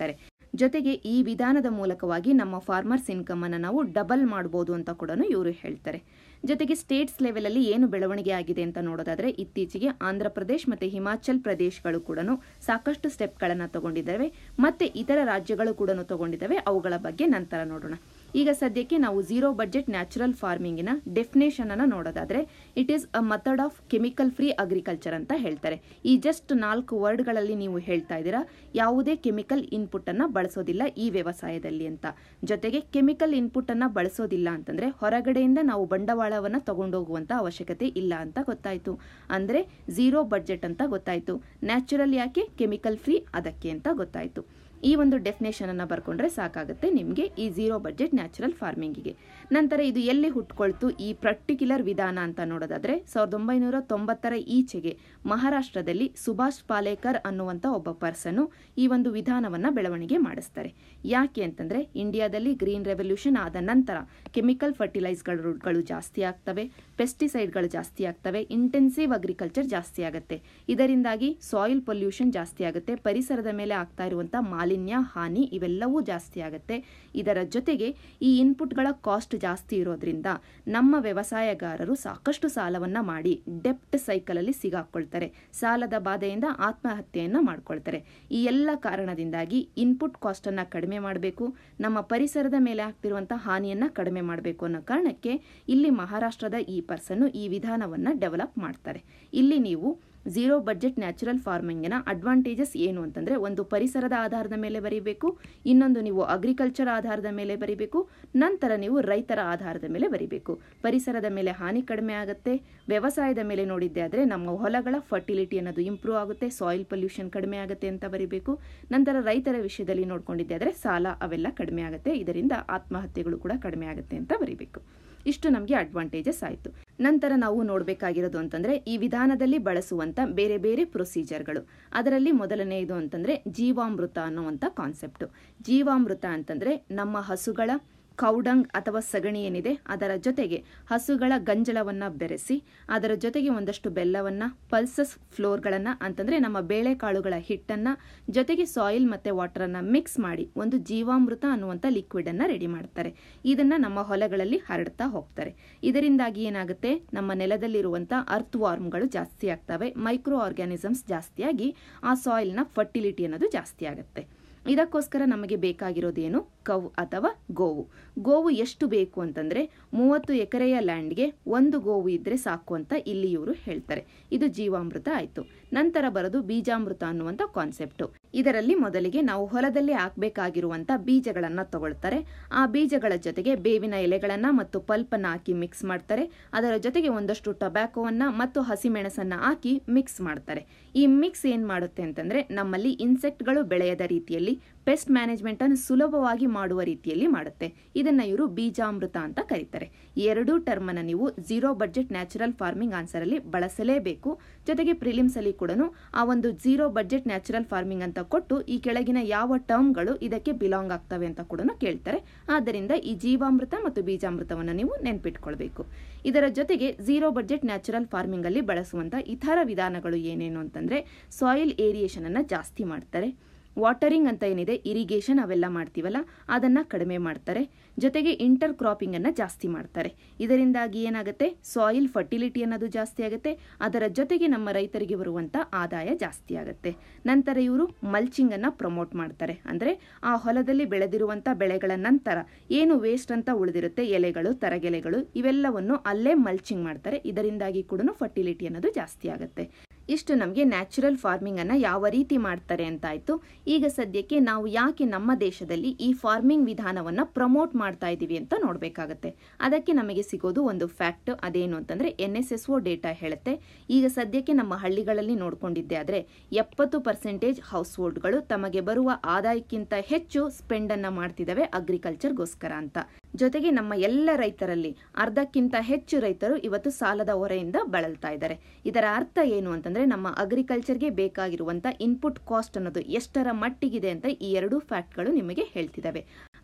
ಜೊತೆಗೆ ಈ ವಿಧಾನದ ಮೂಲಕವಾಗಿ ನಮ್ಮ ಫಾರ್ಮರ್ಸ್ ಇನ್ಕಮ್ ಅನ್ನು ನಾವು ಡಬಲ್ ಮಾಡಬಹುದು ಅಂತ ಕೂಡ ಇವರು ಹೇಳ್ತಾರೆ. ಜೊತೆಗೆ ಸ್ಟೇಟ್ಸ್ ಲೆವೆಲ್ ಅಲ್ಲಿ ಏನು ಬೆಳವಣಿಗೆ ಆಗಿದೆ ಅಂತ ನೋಡೋದಾದ್ರೆ ಇತ್ತೀಚೆಗೆ ಆಂಧ್ರ ಪ್ರದೇಶ್ ಮತ್ತೆ ಹಿಮಾಚಲ್ ಪ್ರದೇಶಗಳು ಕೂಡ ಸಾಕಷ್ಟು ಸ್ಟೆಪ್ ಗಳನ್ನ ತಗೊಂಡಿದ್ದಾವೆ, ಮತ್ತೆ ಇತರ ರಾಜ್ಯಗಳು ಕೂಡ ತಗೊಂಡಿದ್ದಾವೆ. ಅವುಗಳ ಬಗ್ಗೆ ನಂತರ ನೋಡೋಣ. ಈಗ ಸದ್ಯಕ್ಕೆ ನಾವು ಝೀರೋ ಬಜೆಟ್ ನ್ಯಾಚುರಲ್ ಫಾರ್ಮಿಂಗಿನ ಡೆಫಿನೇಷನ್ ಅನ್ನ ನೋಡೋದಾದ್ರೆ it is a method of chemical free agriculture ಅಂತ ಹೇಳ್ತಾರೆ. ಈ ಜಸ್ಟ್ ನಾಲ್ಕು ವರ್ಡ್ ಗಳಲ್ಲಿ ನೀವು ಹೇಳ್ತಾ ಇದ್ದೀರಾ ಯಾವುದೇ ಕೆಮಿಕಲ್ ಇನ್ಪುಟ್ ಅನ್ನ ಬಳಸೋದಿಲ್ಲ ಈ ವ್ಯವಸಾಯದಲ್ಲಿ ಅಂತ. ಜೊತೆಗೆ ಕೆಮಿಕಲ್ ಇನ್ಪುಟ್ ಅನ್ನ ಬಳಸೋದಿಲ್ಲ ಅಂತಂದ್ರೆ ಹೊರಗಡೆಯಿಂದ ನಾವು ಬಂಡವಾಳವನ್ನ ತಗೊಂಡೋಗುವಂತ ಅವಶ್ಯಕತೆ ಇಲ್ಲ ಅಂತ ಗೊತ್ತಾಯ್ತು. ಅಂದ್ರೆ ಝೀರೋ ಬಜೆಟ್ ಅಂತ ಗೊತ್ತಾಯ್ತು. ನ್ಯಾಚುರಲ್ ಯಾಕೆ, ಕೆಮಿಕಲ್ ಫ್ರೀ ಅದಕ್ಕೆ ಅಂತ ಗೊತ್ತಾಯ್ತು. ಈ ಒಂದು ಡೆಫಿನೇಷನ್ ಅನ್ನ ಬರ್ಕೊಂಡ್ರೆ ಸಾಕಾಗುತ್ತೆ ನಿಮಗೆ ಈ ಝೀರೋ ಬಜೆಟ್ ನ್ಯಾಚುರಲ್ ಫಾರ್ಮಿಂಗಿಗೆ. ನಂತರ ಇದು ಎಲ್ಲಿ ಹುಟ್ಕೊಳ್ತು ಈ ಪರ್ಟಿಕ್ಯುಲರ್ ವಿಧಾನ ಅಂತ ನೋಡೋದಾದ್ರೆ ಸಾವಿರದ ಒಂಬೈನೂರ ತೊಂಬತ್ತರ ಈಚೆಗೆ ಮಹಾರಾಷ್ಟ್ರದಲ್ಲಿ ಸುಭಾಷ್ ಪಾಲೇಕರ್ ಅನ್ನುವಂತ ಒಬ್ಬ ಪರ್ಸನ್ ಈ ಒಂದು ವಿಧಾನವನ್ನ ಬೆಳವಣಿಗೆ ಮಾಡಿಸ್ತಾರೆ. ಯಾಕೆ ಅಂತಂದ್ರೆ ಇಂಡಿಯಾದಲ್ಲಿ ಗ್ರೀನ್ ರೆವಲ್ಯೂಷನ್ ಆದ ನಂತರ ಕೆಮಿಕಲ್ ಫರ್ಟಿಲೈಸ್ಗಳು ಜಾಸ್ತಿ ಆಗ್ತವೆ, ಪೆಸ್ಟಿಸೈಡ್ಗಳು ಜಾಸ್ತಿ ಆಗ್ತವೆ, ಇಂಟೆನ್ಸಿವ್ ಅಗ್ರಿಕಲ್ಚರ್ ಜಾಸ್ತಿ ಆಗುತ್ತೆ. ಇದರಿಂದಾಗಿ ಸಾಯಿಲ್ ಪೊಲ್ಯೂಷನ್ ಜಾಸ್ತಿ ಆಗುತ್ತೆ, ಪರಿಸರದ ಮೇಲೆ ಆಗ್ತಾ ಇರುವಂತಹ ಮಾಲಿನ್ಯ ಹಾನಿ ಇವೆಲ್ಲವೂ ಜಾಸ್ತಿ ಆಗುತ್ತೆ. ಇದರ ಜೊತೆಗೆ ಈ ಇನ್ಪುಟ್ಗಳ ಕಾಸ್ಟ್ ಜಾಸ್ತಿ ಇರೋದ್ರಿಂದ ನಮ್ಮ ವ್ಯವಸಾಯಗಾರರು ಸಾಕಷ್ಟು ಸಾಲವನ್ನ ಮಾಡಿ ಡೆಪ್ಟ್ ಸೈಕಲ್ ಅಲ್ಲಿ ಸಿಗಾಕೊಳ್ತಾರೆ, ಸಾಲದ ಬಾಧೆಯಿಂದ ಆತ್ಮಹತ್ಯೆಯನ್ನ ಮಾಡ್ಕೊಳ್ತಾರೆ. ಈ ಎಲ್ಲ ಕಾರಣದಿಂದಾಗಿ ಇನ್ಪುಟ್ ಕಾಸ್ಟ್ ಅನ್ನ ಕಡಿಮೆ ಮಾಡಬೇಕು, ನಮ್ಮ ಪರಿಸರದ ಮೇಲೆ ಆಗ್ತಿರುವಂತಹ ಹಾನಿಯನ್ನ ಕಡಿಮೆ ಮಾಡಬೇಕು ಅನ್ನೋ ಕಾರಣಕ್ಕೆ ಇಲ್ಲಿ ಮಹಾರಾಷ್ಟ್ರದ ಈ ಪರ್ಸನ್ ಈ ವಿಧಾನವನ್ನ ಡೆವಲಪ್ ಮಾಡ್ತಾರೆ. ಇಲ್ಲಿ ನೀವು ಝೀರೋ ಬಜೆಟ್ ನ್ಯಾಚುರಲ್ ಫಾರ್ಮಿಂಗಿನ ಅಡ್ವಾಂಟೇಜಸ್ ಏನು ಅಂತಂದ್ರೆ ಒಂದು ಪರಿಸರದ ಆಧಾರದ ಮೇಲೆ ಬರೀಬೇಕು, ಇನ್ನೊಂದು ನೀವು ಅಗ್ರಿಕಲ್ಚರ್ ಆಧಾರದ ಮೇಲೆ ಬರೀಬೇಕು, ನಂತರ ನೀವು ರೈತರ ಆಧಾರದ ಮೇಲೆ ಬರೀಬೇಕು. ಪರಿಸರದ ಮೇಲೆ ಹಾನಿ ಕಡಿಮೆ ಆಗುತ್ತೆ, ವ್ಯವಸಾಯದ ಮೇಲೆ ನೋಡಿದ್ದೆ ಆದ್ರೆ ನಮ್ಮ ಹೊಲಗಳ ಫರ್ಟಿಲಿಟಿ ಅನ್ನೋದು ಇಂಪ್ರೂವ್ ಆಗುತ್ತೆ, ಸಾಯಿಲ್ ಪೊಲ್ಯೂಷನ್ ಕಡಿಮೆ ಆಗುತ್ತೆ ಅಂತ ಬರೀಬೇಕು. ನಂತರ ರೈತರ ವಿಷಯದಲ್ಲಿ ನೋಡ್ಕೊಂಡಿದ್ದೆ ಆದ್ರೆ ಸಾಲ ಅವೆಲ್ಲ ಕಡಿಮೆ ಆಗುತ್ತೆ, ಇದರಿಂದ ಆತ್ಮಹತ್ಯೆಗಳು ಕೂಡ ಕಡಿಮೆ ಆಗುತ್ತೆ ಅಂತ ಬರೀಬೇಕು. ಇಷ್ಟು ನಮಗೆ ಅಡ್ವಾಂಟೇಜಸ್ ಆಯಿತು. ನಂತರ ನಾವು ನೋಡಬೇಕಾಗಿರೋದು ಅಂತಂದ್ರೆ ಈ ವಿಧಾನದಲ್ಲಿ ಬಳಸುವಂತ ಬೇರೆ ಬೇರೆ ಪ್ರೊಸೀಜರ್ಗಳು. ಅದರಲ್ಲಿ ಮೊದಲನೆಯದು ಅಂತಂದ್ರೆ ಜೀವಾಮೃತ ಅನ್ನುವಂಥ ಕಾನ್ಸೆಪ್ಟ್. ಜೀವಾಮೃತ ಅಂತಂದ್ರೆ ನಮ್ಮ ಹಸುಗಳ ಕೌಡಂಗ್ ಅಥವಾ ಸಗಣಿ ಏನಿದೆ ಅದರ ಜೊತೆಗೆ ಹಸುಗಳ ಗಂಜಲವನ್ನ ಬೆರೆಸಿ ಅದರ ಜೊತೆಗೆ ಒಂದಷ್ಟು ಬೆಲ್ಲವನ್ನ, ಪಲ್ಸಸ್ ಫ್ಲೋರ್ಗಳನ್ನ ಅಂತಂದ್ರೆ ನಮ್ಮ ಬೇಳೆಕಾಳುಗಳ ಹಿಟ್ಟನ್ನ ಜೊತೆಗೆ ಸಾಯಿಲ್ ಮತ್ತೆ ವಾಟರ್ ಅನ್ನ ಮಿಕ್ಸ್ ಮಾಡಿ ಒಂದು ಜೀವಾಮೃತ ಅನ್ನುವಂಥ ಲಿಕ್ವಿಡ್ ಅನ್ನ ರೆಡಿ ಮಾಡ್ತಾರೆ. ಇದನ್ನ ನಮ್ಮ ಹೊಲಗಳಲ್ಲಿ ಹರಡ್ತಾ ಹೋಗ್ತಾರೆ. ಇದರಿಂದಾಗಿ ಏನಾಗುತ್ತೆ, ನಮ್ಮ ನೆಲದಲ್ಲಿರುವಂತ ಅರ್ತ್ ವಾರ್ಮ್ಗಳು ಜಾಸ್ತಿ ಆಗ್ತವೆ, ಮೈಕ್ರೋ ಆರ್ಗ್ಯಾನಿಸಮ್ಸ್ ಜಾಸ್ತಿಯಾಗಿ ಆ ಸಾಯಿಲ್ ನ ಫರ್ಟಿಲಿಟಿ ಅನ್ನೋದು ಜಾಸ್ತಿ ಆಗುತ್ತೆ. ಇದಕ್ಕೋಸ್ಕರ ನಮಗೆ ಬೇಕಾಗಿರೋದೇನು, ಕವ್ ಅಥವಾ ಗೋವು. ಗೋವು ಎಷ್ಟು ಬೇಕು ಅಂತಂದ್ರೆ ಮೂವತ್ತು ಎಕರೆಯ ಲ್ಯಾಂಡ್ಗೆ ಒಂದು ಗೋವು ಇದ್ರೆ ಸಾಕು ಅಂತ ಇಲ್ಲಿ ಇವರು ಹೇಳ್ತಾರೆ. ಇದು ಜೀವಾಮೃತ ಆಯ್ತು. ನಂತರ ಬರೋದು ಬೀಜಾಮೃತ ಅನ್ನುವಂಥ ಕಾನ್ಸೆಪ್ಟ್. ಇದರಲ್ಲಿ ಮೊದಲಿಗೆ ನಾವು ಹೊಲದಲ್ಲಿ ಹಾಕಬೇಕಾಗಿರುವಂತ ಬೀಜಗಳನ್ನ ತಗೊಳ್ತಾರೆ. ಆ ಬೀಜಗಳ ಜೊತೆಗೆ ಬೇವಿನ ಎಲೆಗಳನ್ನ ಮತ್ತು ಪಲ್ಪನ್ನ ಹಾಕಿ ಮಿಕ್ಸ್ ಮಾಡ್ತಾರೆ. ಅದರ ಜೊತೆಗೆ ಒಂದಷ್ಟು ಟೊಬ್ಯಾಕೋವನ್ನ ಮತ್ತು ಹಸಿಮೆಣಸನ್ನ ಹಾಕಿ ಮಿಕ್ಸ್ ಮಾಡ್ತಾರೆ. ಈ ಮಿಕ್ಸ್ ಏನ್ ಮಾಡುತ್ತೆ ಅಂತಂದ್ರೆ ನಮ್ಮಲ್ಲಿ ಇನ್ಸೆಕ್ಟ್ಗಳು ಬೆಳೆಯದ ರೀತಿಯಲ್ಲಿ ಪೆಸ್ಟ್ ಮ್ಯಾನೇಜ್ಮೆಂಟ್ ಅನ್ನು ಸುಲಭವಾಗಿ ಮಾಡುವ ರೀತಿಯಲ್ಲಿ ಮಾಡುತ್ತೆ. ಇದನ್ನ ಇವರು ಬೀಜಾಮೃತ ಅಂತ ಕರೀತಾರೆ. ಈ ಎರಡೂ ಟರ್ಮ್ ಅನ್ನ ನೀವು zero budget natural farming answer ಅಲ್ಲಿ ಬಳಸಲೇಬೇಕು. ಜೊತೆಗೆ ಪ್ರಿಲಿಮ್ಸ್ ಅಲ್ಲಿ ಕೂಡ ಆ ಒಂದು ಝೀರೋ ಬಜೆಟ್ ನ್ಯಾಚುರಲ್ ಫಾರ್ಮಿಂಗ್ ಅಂತ ಕೊಟ್ಟು ಈ ಕೆಳಗಿನ ಯಾವ ಟರ್ಮ್ಗಳು ಇದಕ್ಕೆ ಬಿಲಾಂಗ್ ಆಗ್ತವೆ ಅಂತ ಕೂಡ ಕೇಳ್ತಾರೆ. ಆದ್ದರಿಂದ ಈ ಜೀವಾಮೃತ ಮತ್ತು ಬೀಜಾಮೃತವನ್ನು ನೀವು ನೆನ್ಪಿಟ್ಕೊಳ್ಬೇಕು. ಇದರ ಜೊತೆಗೆ ಝೀರೋ ಬಜೆಟ್ ನ್ಯಾಚುರಲ್ ಫಾರ್ಮಿಂಗ್ ಅಲ್ಲಿ ಬಳಸುವಂತ ಇತರ ವಿಧಾನಗಳು ಏನೇನು ಅಂತಂದ್ರೆ ಸಾಯಿಲ್ ಏರಿಯೇಷನ್ ಅನ್ನ ಜಾಸ್ತಿ ಮಾಡ್ತಾರೆ, ವಾಟರಿಂಗ್ ಅಂತ ಏನಿದೆ ಇರಿಗೇಷನ್ ಅವೆಲ್ಲ ಮಾಡ್ತೀವಲ್ಲ ಅದನ್ನ ಕಡಿಮೆ ಮಾಡ್ತಾರೆ, ಜೊತೆಗೆ ಇಂಟರ್ ಕ್ರಾಪಿಂಗ್ ಅನ್ನ ಜಾಸ್ತಿ ಮಾಡ್ತಾರೆ. ಇದರಿಂದಾಗಿ ಏನಾಗುತ್ತೆ, ಸಾಯಿಲ್ ಫರ್ಟಿಲಿಟಿ ಅನ್ನೋದು ಜಾಸ್ತಿ ಆಗುತ್ತೆ, ಅದರ ಜೊತೆಗೆ ನಮ್ಮ ರೈತರಿಗೆ ಬರುವಂತ ಆದಾಯ ಜಾಸ್ತಿ ಆಗುತ್ತೆ. ನಂತರ ಇವರು ಮಲ್ಚಿಂಗ್ ಅನ್ನ ಪ್ರಮೋಟ್ ಮಾಡ್ತಾರೆ. ಅಂದ್ರೆ ಆ ಹೊಲದಲ್ಲಿ ಬೆಳೆದಿರುವಂತ ಬೆಳೆಗಳ ನಂತರ ಏನು ವೇಸ್ಟ್ ಅಂತ ಉಳಿದಿರುತ್ತೆ, ಎಲೆಗಳು, ತರಗೆಲೆಗಳು ಇವೆಲ್ಲವನ್ನು ಅಲ್ಲೇ ಮಲ್ಚಿಂಗ್ ಮಾಡ್ತಾರೆ. ಇದರಿಂದಾಗಿ ಕೂಡ ಫರ್ಟಿಲಿಟಿ ಅನ್ನೋದು ಜಾಸ್ತಿ ಆಗುತ್ತೆ. ಇಷ್ಟು ನಮಗೆ ನ್ಯಾಚುರಲ್ ಫಾರ್ಮಿಂಗ್ ಅನ್ನ ಯಾವ ರೀತಿ ಮಾಡ್ತಾರೆ ಅಂತ ಆಯ್ತು. ಈಗ ಸದ್ಯಕ್ಕೆ ನಾವು ಯಾಕೆ ನಮ್ಮ ದೇಶದಲ್ಲಿ ಈ ಫಾರ್ಮಿಂಗ್ ವಿಧಾನವನ್ನ ಪ್ರಮೋಟ್ ಮಾಡ್ತಾ ಇದೀವಿ ಅಂತ ನೋಡ್ಬೇಕಾಗತ್ತೆ. ಅದಕ್ಕೆ ನಮಗೆ ಸಿಗೋದು ಒಂದು ಫ್ಯಾಕ್ಟ್. ಅದೇನು ಅಂತಂದ್ರೆ N S S O data ಹೇಳುತ್ತೆ. ಈಗ ಸದ್ಯಕ್ಕೆ ನಮ್ಮ ಹಳ್ಳಿಗಳಲ್ಲಿ ನೋಡ್ಕೊಂಡಿದ್ದೆ ಆದ್ರೆ ಎಪ್ಪತ್ತು ಪರ್ಸೆಂಟೇಜ್ ಹೌಸ್ ಹೋಲ್ಡ್ಗಳು ತಮಗೆ ಬರುವ ಆದಾಯಕ್ಕಿಂತ ಹೆಚ್ಚು ಸ್ಪೆಂಡ್ ಅನ್ನ ಮಾಡ್ತಿದ್ದಾವೆ ಅಗ್ರಿಕಲ್ಚರ್ಗೋಸ್ಕರ ಅಂತ. ಜೊತೆಗೆ ನಮ್ಮ ಎಲ್ಲ ರೈತರಲ್ಲಿ ಅರ್ಧಕ್ಕಿಂತ ಹೆಚ್ಚು ರೈತರು ಇವತ್ತು ಸಾಲದ ಹೊರೆಯಿಂದ ಬಳಲ್ತಾ ಇದ್ದಾರೆ. ಇದರ ಅರ್ಥ ಏನು ಅಂತಂದ್ರೆ ನಮ್ಮ ಅಗ್ರಿಕಲ್ಚರ್ಗೆ ಬೇಕಾಗಿರುವಂತ ಇನ್ಪುಟ್ ಕಾಸ್ಟ್ ಅನ್ನೋದು ಎಷ್ಟರ ಮಟ್ಟಿಗಿದೆ ಅಂತ ಈ ಎರಡು ಫ್ಯಾಕ್ಟ್ಗಳು ನಿಮಗೆ ಹೇಳ್ತಿದ್ದಾವೆ.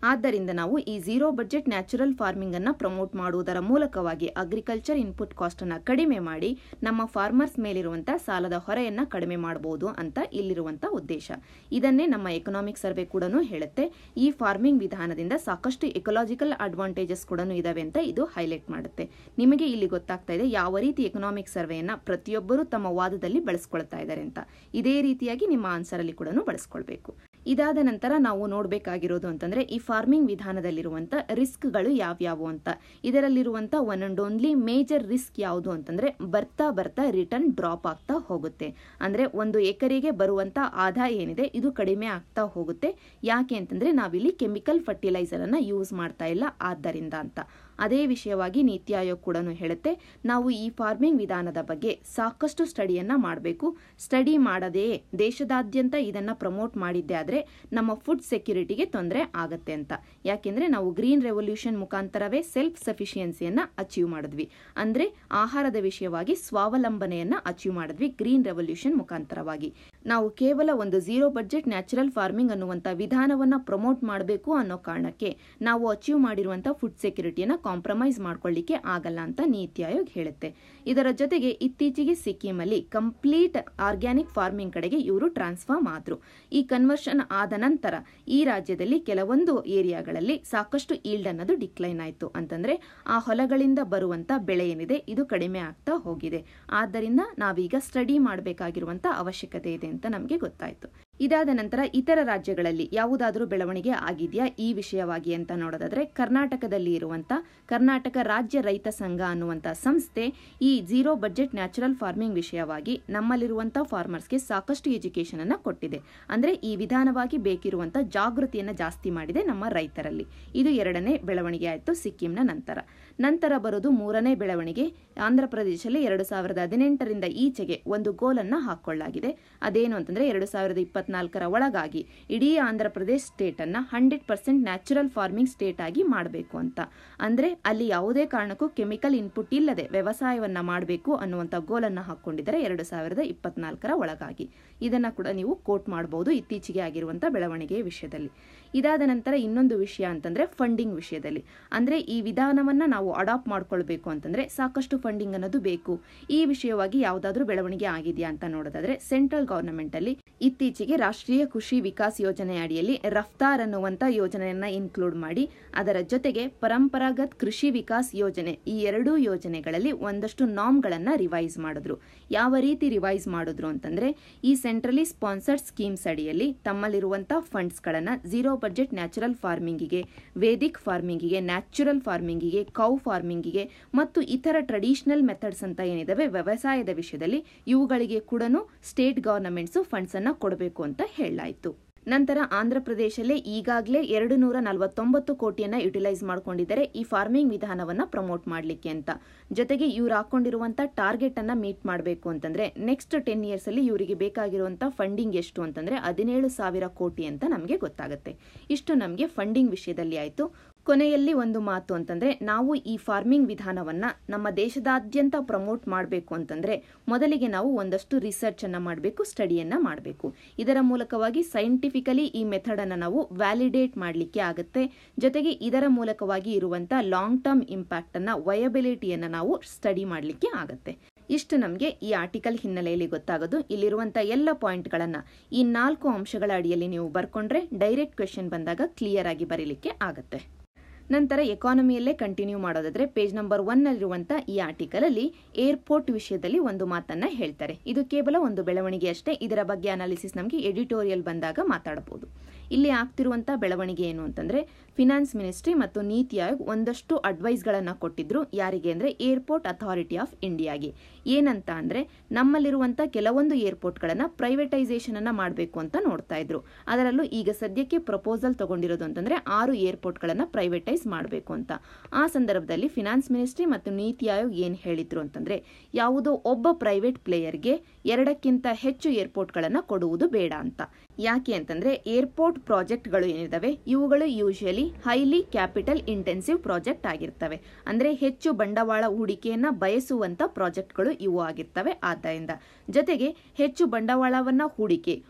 ಆದ್ದರಿಂದ ನಾವು ಈ ಝೀರೋ ಬಜೆಟ್ ನ್ಯಾಚುರಲ್ ಫಾರ್ಮಿಂಗ್ ಅನ್ನ ಪ್ರಮೋಟ್ ಮಾಡುವುದರ ಮೂಲಕವಾಗಿ ಅಗ್ರಿಕಲ್ಚರ್ ಇನ್ಪುಟ್ ಕಾಸ್ಟ್ ಅನ್ನ ಕಡಿಮೆ ಮಾಡಿ ನಮ್ಮ ಫಾರ್ಮರ್ಸ್ ಮೇಲಿರುವಂತಹ ಸಾಲದ ಹೊರೆಯನ್ನ ಕಡಿಮೆ ಮಾಡಬಹುದು ಅಂತ ಇಲ್ಲಿರುವಂತಹ ಉದ್ದೇಶ. ಇದನ್ನೇ ನಮ್ಮ ಎಕನಾಮಿಕ್ ಸರ್ವೆ ಕೂಡ ಹೇಳುತ್ತೆ. ಈ ಫಾರ್ಮಿಂಗ್ ವಿಧಾನದಿಂದ ಸಾಕಷ್ಟು ಎಕಲಾಜಿಕಲ್ ಅಡ್ವಾಂಟೇಜಸ್ ಕೂಡ ಇದಾವೆ ಅಂತ ಇದು ಹೈಲೈಟ್ ಮಾಡುತ್ತೆ. ನಿಮಗೆ ಇಲ್ಲಿ ಗೊತ್ತಾಗ್ತಾ ಇದೆ ಯಾವ ರೀತಿ ಎಕನಾಮಿಕ್ ಸರ್ವೆಯನ್ನ ಪ್ರತಿಯೊಬ್ಬರು ತಮ್ಮ ವಾದದಲ್ಲಿ ಬಳಸ್ಕೊಳ್ತಾ ಇದ್ದಾರೆ ಅಂತ. ಇದೇ ರೀತಿಯಾಗಿ ನಿಮ್ಮ ಆನ್ಸರ್ ಅಲ್ಲಿ ಕೂಡ ಬಳಸ್ಕೊಳ್ಬೇಕು. ಇದಾದ ನಂತರ ನಾವು ನೋಡಬೇಕಾಗಿರೋದು ಅಂತಂದ್ರೆ ಈ ಫಾರ್ಮಿಂಗ್ ವಿಧಾನದಲ್ಲಿರುವಂತ ರಿಸ್ಕ್ಗಳು ಯಾವ್ಯಾವು ಅಂತ. ಇದರಲ್ಲಿರುವಂತ one and only major risk ಯಾವುದು ಅಂತಂದ್ರೆ ಬರ್ತಾ ಬರ್ತಾ ರಿಟರ್ನ್ ಡ್ರಾಪ್ ಆಗ್ತಾ ಹೋಗುತ್ತೆ. ಅಂದ್ರೆ ಒಂದು ಎಕರೆಗೆ ಬರುವಂತ ಆದಾಯ ಏನಿದೆ ಇದು ಕಡಿಮೆ ಆಗ್ತಾ ಹೋಗುತ್ತೆ. ಯಾಕೆ ಅಂತಂದ್ರೆ ನಾವಿಲ್ಲಿ ಕೆಮಿಕಲ್ ಫರ್ಟಿಲೈಸರ್ ಅನ್ನ ಯೂಸ್ ಮಾಡ್ತಾ ಇಲ್ಲ ಆದ್ದರಿಂದ ಅಂತ. ಅದೇ ವಿಷಯವಾಗಿ ನೀತಿ ಆಯೋಗ ಕೂಡ ಹೇಳುತ್ತೆ ನಾವು ಈ ಫಾರ್ಮಿಂಗ್ ವಿಧಾನದ ಬಗ್ಗೆ ಸಾಕಷ್ಟು ಸ್ಟಡಿಯನ್ನ ಮಾಡಬೇಕು. ಸ್ಟಡಿ ಮಾಡದೆಯೇ ದೇಶದಾದ್ಯಂತ ಇದನ್ನ ಪ್ರಮೋಟ್ ಮಾಡಿದ್ದೆ ಆದ್ರೆ ನಮ್ಮ ಫುಡ್ ಸೆಕ್ಯೂರಿಟಿಗೆ ತೊಂದರೆ ಆಗತ್ತೆ ಅಂತ. ಯಾಕೆಂದ್ರೆ ನಾವು ಗ್ರೀನ್ ರೆವಲ್ಯೂಷನ್ ಮುಖಾಂತರವೇ ಸೆಲ್ಫ್ ಸಫಿಷಿಯನ್ಸಿಯನ್ನ ಅಚೀವ್ ಮಾಡಿದ್ವಿ. ಅಂದ್ರೆ ಆಹಾರದ ವಿಷಯವಾಗಿ ಸ್ವಾವಲಂಬನೆಯನ್ನ ಅಚೀವ್ ಮಾಡಿದ್ವಿ ಗ್ರೀನ್ ರೆವಲ್ಯೂಷನ್ ಮುಖಾಂತರವಾಗಿ. ನಾವು ಕೇವಲ ಒಂದು ಝೀರೋ ಬಜೆಟ್ ನ್ಯಾಚುರಲ್ ಫಾರ್ಮಿಂಗ್ ಅನ್ನುವಂತ ವಿಧಾನವನ್ನ ಪ್ರಮೋಟ್ ಮಾಡಬೇಕು ಅನ್ನೋ ಕಾರಣಕ್ಕೆ ನಾವು ಅಚೀವ್ ಮಾಡಿರುವಂತಹ ಫುಡ್ ಸೆಕ್ಯೂರಿಟಿಯನ್ನ ಕಾಂಪ್ರಮೈಸ್ ಮಾಡ್ಕೊಳ್ಳಿಕ್ಕೆ ಆಗಲ್ಲ ಅಂತ ನೀತಿ ಆಯೋಗ ಹೇಳುತ್ತೆ. ಇದರ ಜೊತೆಗೆ ಇತ್ತೀಚೆಗೆ ಸಿಕ್ಕಿಂ ಅಲ್ಲಿ ಕಂಪ್ಲೀಟ್ ಆರ್ಗ್ಯಾನಿಕ್ ಫಾರ್ಮಿಂಗ್ ಕಡೆಗೆ ಇವರು ಟ್ರಾನ್ಸ್ಫಾರ್ಮ್ ಆದ್ರು. ಈ ಕನ್ವರ್ಷನ್ ಆದ ನಂತರ ಈ ರಾಜ್ಯದಲ್ಲಿ ಕೆಲವೊಂದು ಏರಿಯಾಗಳಲ್ಲಿ ಸಾಕಷ್ಟು ಈಲ್ಡ್ ಅನ್ನೋದು ಡಿಕ್ಲೈನ್ ಆಯ್ತು. ಅಂತಂದ್ರೆ ಆ ಹೊಲಗಳಿಂದ ಬರುವಂತ ಬೆಳೆ ಏನಿದೆ ಇದು ಕಡಿಮೆ ಆಗ್ತಾ ಹೋಗಿದೆ. ಆದ್ದರಿಂದ ನಾವೀಗ ಸ್ಟಡಿ ಮಾಡಬೇಕಾಗಿರುವಂತ ಅವಶ್ಯಕತೆ ಇದೆ ಅಂತ ನಮಗೆ ಗೊತ್ತಾಯ್ತು. ಇದಾದ ನಂತರ ಇತರ ರಾಜ್ಯಗಳಲ್ಲಿ ಯಾವುದಾದ್ರೂ ಬೆಳವಣಿಗೆ ಆಗಿದೆಯಾ ಈ ವಿಷಯವಾಗಿ ಅಂತ ನೋಡೋದಾದ್ರೆ ಕರ್ನಾಟಕದಲ್ಲಿ ಇರುವಂತ ಕರ್ನಾಟಕ ರಾಜ್ಯ ರೈತ ಸಂಘ ಅನ್ನುವಂತ ಸಂಸ್ಥೆ ಈ ಝೀರೋ ಬಜೆಟ್ ನ್ಯಾಚುರಲ್ ಫಾರ್ಮಿಂಗ್ ವಿಷಯವಾಗಿ ನಮ್ಮಲ್ಲಿರುವಂತ ಫಾರ್ಮರ್ಸ್ಗೆ ಸಾಕಷ್ಟು ಎಜುಕೇಶನ್ ಅನ್ನ ಕೊಟ್ಟಿದೆ. ಅಂದ್ರೆ ಈ ವಿಧಾನವಾಗಿ ಬೇಕಿರುವಂತ ಜಾಗೃತಿಯನ್ನ ಜಾಸ್ತಿ ಮಾಡಿದೆ ನಮ್ಮ ರೈತರಲ್ಲಿ. ಇದು ಎರಡನೇ ಬೆಳವಣಿಗೆ ಆಯ್ತು ಸಿಕ್ಕಿಂನ ನಂತರ. ನಂತರ ಬರೋದು ಮೂರನೇ ಬೆಳವಣಿಗೆ. ಆಂಧ್ರ ಪ್ರದೇಶದಲ್ಲಿ ಎರಡು ಸಾವಿರದ ಹದಿನೆಂಟರಿಂದ ಈಚೆಗೆ ಒಂದು ಗೋಲ್ ಅನ್ನ ಹಾಕೊಳ್ಳಲಾಗಿದೆ. ಅದೇನು ಅಂತಂದ್ರೆ ಎರಡು ಸಾವಿರದ ಇಪ್ಪತ್ನಾಲ್ಕರ ಒಳಗಾಗಿ ಇಡೀ ಆಂಧ್ರ ಪ್ರದೇಶ ಸ್ಟೇಟ್ ಅನ್ನ hundred percent natural farming state ಆಗಿ ಮಾಡಬೇಕು ಅಂತ. ಅಂದ್ರೆ ಅಲ್ಲಿ ಯಾವುದೇ ಕಾರಣಕ್ಕೂ ಕೆಮಿಕಲ್ ಇನ್ಪುಟ್ ಇಲ್ಲದೆ ವ್ಯವಸಾಯವನ್ನ ಮಾಡಬೇಕು ಅನ್ನುವಂತ ಗೋಲ್ ಅನ್ನ ಹಾಕೊಂಡಿದ್ದಾರೆ ಎರಡು ಸಾವಿರದ ಇಪ್ಪತ್ನಾಲ್ಕರ ಒಳಗಾಗಿ. ಇದನ್ನ ಕೂಡ ನೀವು ಕೋಟ್ ಮಾಡಬಹುದು ಇತ್ತೀಚೆಗೆ ಆಗಿರುವಂತಹ ಬೆಳವಣಿಗೆಯ ವಿಷಯದಲ್ಲಿ. ಇದಾದ ನಂತರ ಇನ್ನೊಂದು ವಿಷಯ ಅಂತಂದ್ರೆ ಫಂಡಿಂಗ್ ವಿಷಯದಲ್ಲಿ. ಅಂದ್ರೆ ಈ ವಿಧಾನವನ್ನ ನಾವು ಅಡಾಪ್ಟ್ ಮಾಡ್ಕೊಳ್ಬೇಕು ಅಂತಂದ್ರೆ ಸಾಕಷ್ಟು ಫಂಡಿಂಗ್ ಅನ್ನೋದು ಬೇಕು. ಈ ವಿಷಯವಾಗಿ ಯಾವುದಾದ್ರೂ ಬೆಳವಣಿಗೆ ಆಗಿದೆಯಾ ಅಂತ ನೋಡೋದಾದ್ರೆ ಸೆಂಟ್ರಲ್ ಗವರ್ನಮೆಂಟ್ ಅಲ್ಲಿ ಇತ್ತೀಚೆಗೆ ರಾಷ್ಟ್ರೀಯ ಕೃಷಿ ವಿಕಾಸ್ ಯೋಜನೆ ಅಡಿಯಲ್ಲಿ ರಫ್ತಾರ್ ಅನ್ನುವಂತ ಯೋಜನೆಯನ್ನ ಇನ್ಕ್ಲೂಡ್ ಮಾಡಿ ಅದರ ಜೊತೆಗೆ ಪರಂಪರಾಗತ್ ಕೃಷಿ ವಿಕಾಸ್ ಯೋಜನೆ ಈ ಎರಡೂ ಯೋಜನೆಗಳಲ್ಲಿ ಒಂದಷ್ಟು ನಾರ್ಮ್ ಗಳನ್ನ ರಿವೈಸ್ ಮಾಡಿದ್ರು. ಯಾವ ರೀತಿ ರಿವೈಸ್ ಮಾಡಿದ್ರು ಅಂತಂದ್ರೆ ಈ ಸೆಂಟ್ರಲಿ ಸ್ಪಾನ್ಸರ್ಡ್ ಸ್ಕೀಮ್ಸ್ ಅಡಿಯಲ್ಲಿ ತಮ್ಮಲ್ಲಿರುವಂತಹ ಫಂಡ್ಸ್ ಗಳನ್ನ ಝೀರೋ ಬಜೆಟ್ ನ್ಯಾಚುರಲ್ ಫಾರ್ಮಿಂಗಿಗೆ, ವೇದಿಕ್ ಫಾರ್ಮಿಂಗಿಗೆ, ನ್ಯಾಚುರಲ್ ಫಾರ್ಮಿಂಗಿಗೆ, ಕೌ ಫಾರ್ಮಿಂಗಿಗೆ ಮತ್ತು ಇತರ ಟ್ರೆಡಿಷನಲ್ ಮೆಥಡ್ಸ್ ಅಂತ ಏನಿದಾವೆ ವ್ಯವಸಾಯದ ವಿಷಯದಲ್ಲಿ ಇವುಗಳಿಗೆ ಕೂಡ ಸ್ಟೇಟ್ ಗವರ್ನಮೆಂಟ್ಸ್ ಫಂಡ್ಸ್ ಅನ್ನ ಕೊಡಬೇಕು ಅಂತ ಹೇಳಲಾಯಿತು. ನಂತರ ಆಂಧ್ರ ಪ್ರದೇಶಲ್ಲೇ ಈಗಾಗಲೇ ಎರಡು ನೂರ ನಲವತ್ತೊಂಬತ್ತು ಕೋಟಿಯನ್ನ ಯುಟಿಲೈಸ್ ಮಾಡ್ಕೊಂಡಿದ್ದಾರೆ ಈ ಫಾರ್ಮಿಂಗ್ ವಿಧಾನವನ್ನ ಪ್ರಮೋಟ್ ಮಾಡಲಿಕ್ಕೆ ಅಂತ. ಜೊತೆಗೆ ಇವ್ರು ಹಾಕೊಂಡಿರುವಂತ ಟಾರ್ಗೆಟ್ ಅನ್ನ ಮೀಟ್ ಮಾಡಬೇಕು ಅಂತಂದ್ರೆ ನೆಕ್ಸ್ಟ್ ಟೆನ್ ಇಯರ್ಸ್ ಅಲ್ಲಿ ಇವರಿಗೆ ಬೇಕಾಗಿರುವಂತ ಫಂಡಿಂಗ್ ಎಷ್ಟು ಅಂತಂದ್ರೆ ಹದಿನೇಳು ಸಾವಿರ ಕೋಟಿ ಅಂತ ನಮಗೆ ಗೊತ್ತಾಗುತ್ತೆ. ಇಷ್ಟು ನಮಗೆ ಫಂಡಿಂಗ್ ವಿಷಯದಲ್ಲಿ ಆಯ್ತು. ಕೊನೆಯಲ್ಲಿ ಒಂದು ಮಾತು ಅಂತಂದ್ರೆ ನಾವು ಈ ಫಾರ್ಮಿಂಗ್ ವಿಧಾನವನ್ನ ನಮ್ಮ ದೇಶದಾದ್ಯಂತ ಪ್ರಮೋಟ್ ಮಾಡಬೇಕು ಅಂತಂದ್ರೆ ಮೊದಲಿಗೆ ನಾವು ಒಂದಷ್ಟು ರಿಸರ್ಚ್ ಅನ್ನ ಮಾಡಬೇಕು, ಸ್ಟಡಿಯನ್ನ ಮಾಡಬೇಕು. ಇದರ ಮೂಲಕವಾಗಿ ಸೈಂಟಿಫಿಕಲಿ ಈ ಮೆಥಡ್ ಅನ್ನ ನಾವು ವ್ಯಾಲಿಡೇಟ್ ಮಾಡಲಿಕ್ಕೆ ಆಗುತ್ತೆ. ಜೊತೆಗೆ ಇದರ ಮೂಲಕವಾಗಿ ಇರುವಂತ ಲಾಂಗ್ ಟರ್ಮ್ ಇಂಪ್ಯಾಕ್ಟ್ ಅನ್ನ ವಯಬಿಲಿಟಿಯನ್ನ ನಾವು ಸ್ಟಡಿ ಮಾಡಲಿಕ್ಕೆ ಆಗುತ್ತೆ. ಇಷ್ಟು ನಮಗೆ ಈ ಆರ್ಟಿಕಲ್ ಹಿನ್ನೆಲೆಯಲ್ಲಿ ಗೊತ್ತಾಗೋದು. ಇಲ್ಲಿರುವಂತಹ ಎಲ್ಲ ಪಾಯಿಂಟ್ಗಳನ್ನ ಈ ನಾಲ್ಕು ಅಂಶಗಳ ಅಡಿಯಲ್ಲಿ ನೀವು ಬರ್ಕೊಂಡ್ರೆ ಡೈರೆಕ್ಟ್ ಕ್ವೆಶ್ಚನ್ ಬಂದಾಗ ಕ್ಲಿಯರ್ ಆಗಿ ಬರೀಲಿಕ್ಕೆ ಆಗುತ್ತೆ. ನಂತರ ಎಕಾನಮಿಯಲ್ಲೇ ಕಂಟಿನ್ಯೂ ಮಾಡೋದಾದ್ರೆ ಪೇಜ್ ನಂಬರ್ ಒನ್ ನಲ್ಲಿರುವಂತಹ ಈ ಆರ್ಟಿಕಲ್ ಅಲ್ಲಿ ಏರ್ಪೋರ್ಟ್ ವಿಷಯದಲ್ಲಿ ಒಂದು ಮಾತನ್ನ ಹೇಳ್ತಾರೆ. ಇದು ಕೇವಲ ಒಂದು ಬೆಳವಣಿಗೆ ಅಷ್ಟೇ. ಇದರ ಬಗ್ಗೆ ಅನಾಲಿಸಿಸ್ ನಮಗೆ ಎಡಿಟೋರಿಯಲ್ ಬಂದಾಗ ಮಾತಾಡಬಹುದು. ಇಲ್ಲಿ ಆಗ್ತಿರುವಂತಹ ಬೆಳವಣಿಗೆ ಏನು ಅಂತಂದ್ರೆ ಫಿನಾನ್ಸ್ ಮಿನಿಸ್ಟ್ರಿ ಮತ್ತು ನೀತಿ ಆಯೋಗ್ ಒಂದಷ್ಟು ಅಡ್ವೈಸ್ ಗಳನ್ನ ಕೊಟ್ಟಿದ್ರು. ಯಾರಿಗೆ ಅಂದ್ರೆ ಏರ್ಪೋರ್ಟ್ ಅಥಾರಿಟಿ ಆಫ್ ಇಂಡಿಯಾಗೆ. ಏನಂತ ಅಂದ್ರೆ ನಮ್ಮಲ್ಲಿರುವಂತಹ ಕೆಲವೊಂದು ಏರ್ಪೋರ್ಟ್ ಗಳನ್ನ ಪ್ರೈವೇಟೈಸೇಷನ್ ಅನ್ನ ಮಾಡಬೇಕು ಅಂತ ನೋಡ್ತಾ ಇದ್ರು. ಅದರಲ್ಲೂ ಈಗ ಸದ್ಯಕ್ಕೆ ಪ್ರಪೋಸಲ್ ತಗೊಂಡಿರೋದು ಅಂತಂದ್ರೆ ಆರು ಏರ್ಪೋರ್ಟ್ ಗಳನ್ನ ಪ್ರೈವೇಟೈಸ್ ಮಾಡಬೇಕು ಅಂತ. ಆ ಸಂದರ್ಭದಲ್ಲಿ ಫಿನಾನ್ಸ್ ಮಿನಿಸ್ಟ್ರಿ ಮತ್ತು ನೀತಿ ಆಯೋಗ್ ಏನ್ ಹೇಳಿದ್ರು ಅಂತಂದ್ರೆ ಯಾವುದೋ ಒಬ್ಬ ಪ್ರೈವೇಟ್ ಪ್ಲೇಯರ್ಗೆ ಎರಡಕ್ಕಿಂತ ಹೆಚ್ಚು ಏರ್ಪೋರ್ಟ್ ಗಳನ್ನ ಕೊಡುವುದು ಬೇಡ ಅಂತ. ಯಾಕೆ ಅಂತಂದ್ರೆ ಏರ್ಪೋರ್ಟ್ ಪ್ರಾಜೆಕ್ಟ್ ಗಳು ಏನಿದಾವೆ ಇವುಗಳು usually highly capital intensive project ಆಗಿರ್ತವೆ. ಅಂದ್ರೆ ಹೆಚ್ಚು ಬಂಡವಾಳ ಹೂಡಿಕೆಯನ್ನ ಬಯಸುವಂತ ಪ್ರಾಜೆಕ್ಟ್ಗಳು ಇವು ಆಗಿರ್ತವೆ. ಆದ್ದರಿಂದ ಜೊತೆಗೆ ಹೆಚ್ಚು ಬಂಡವಾಳವನ್ನ ಹೂಡಿಕೆ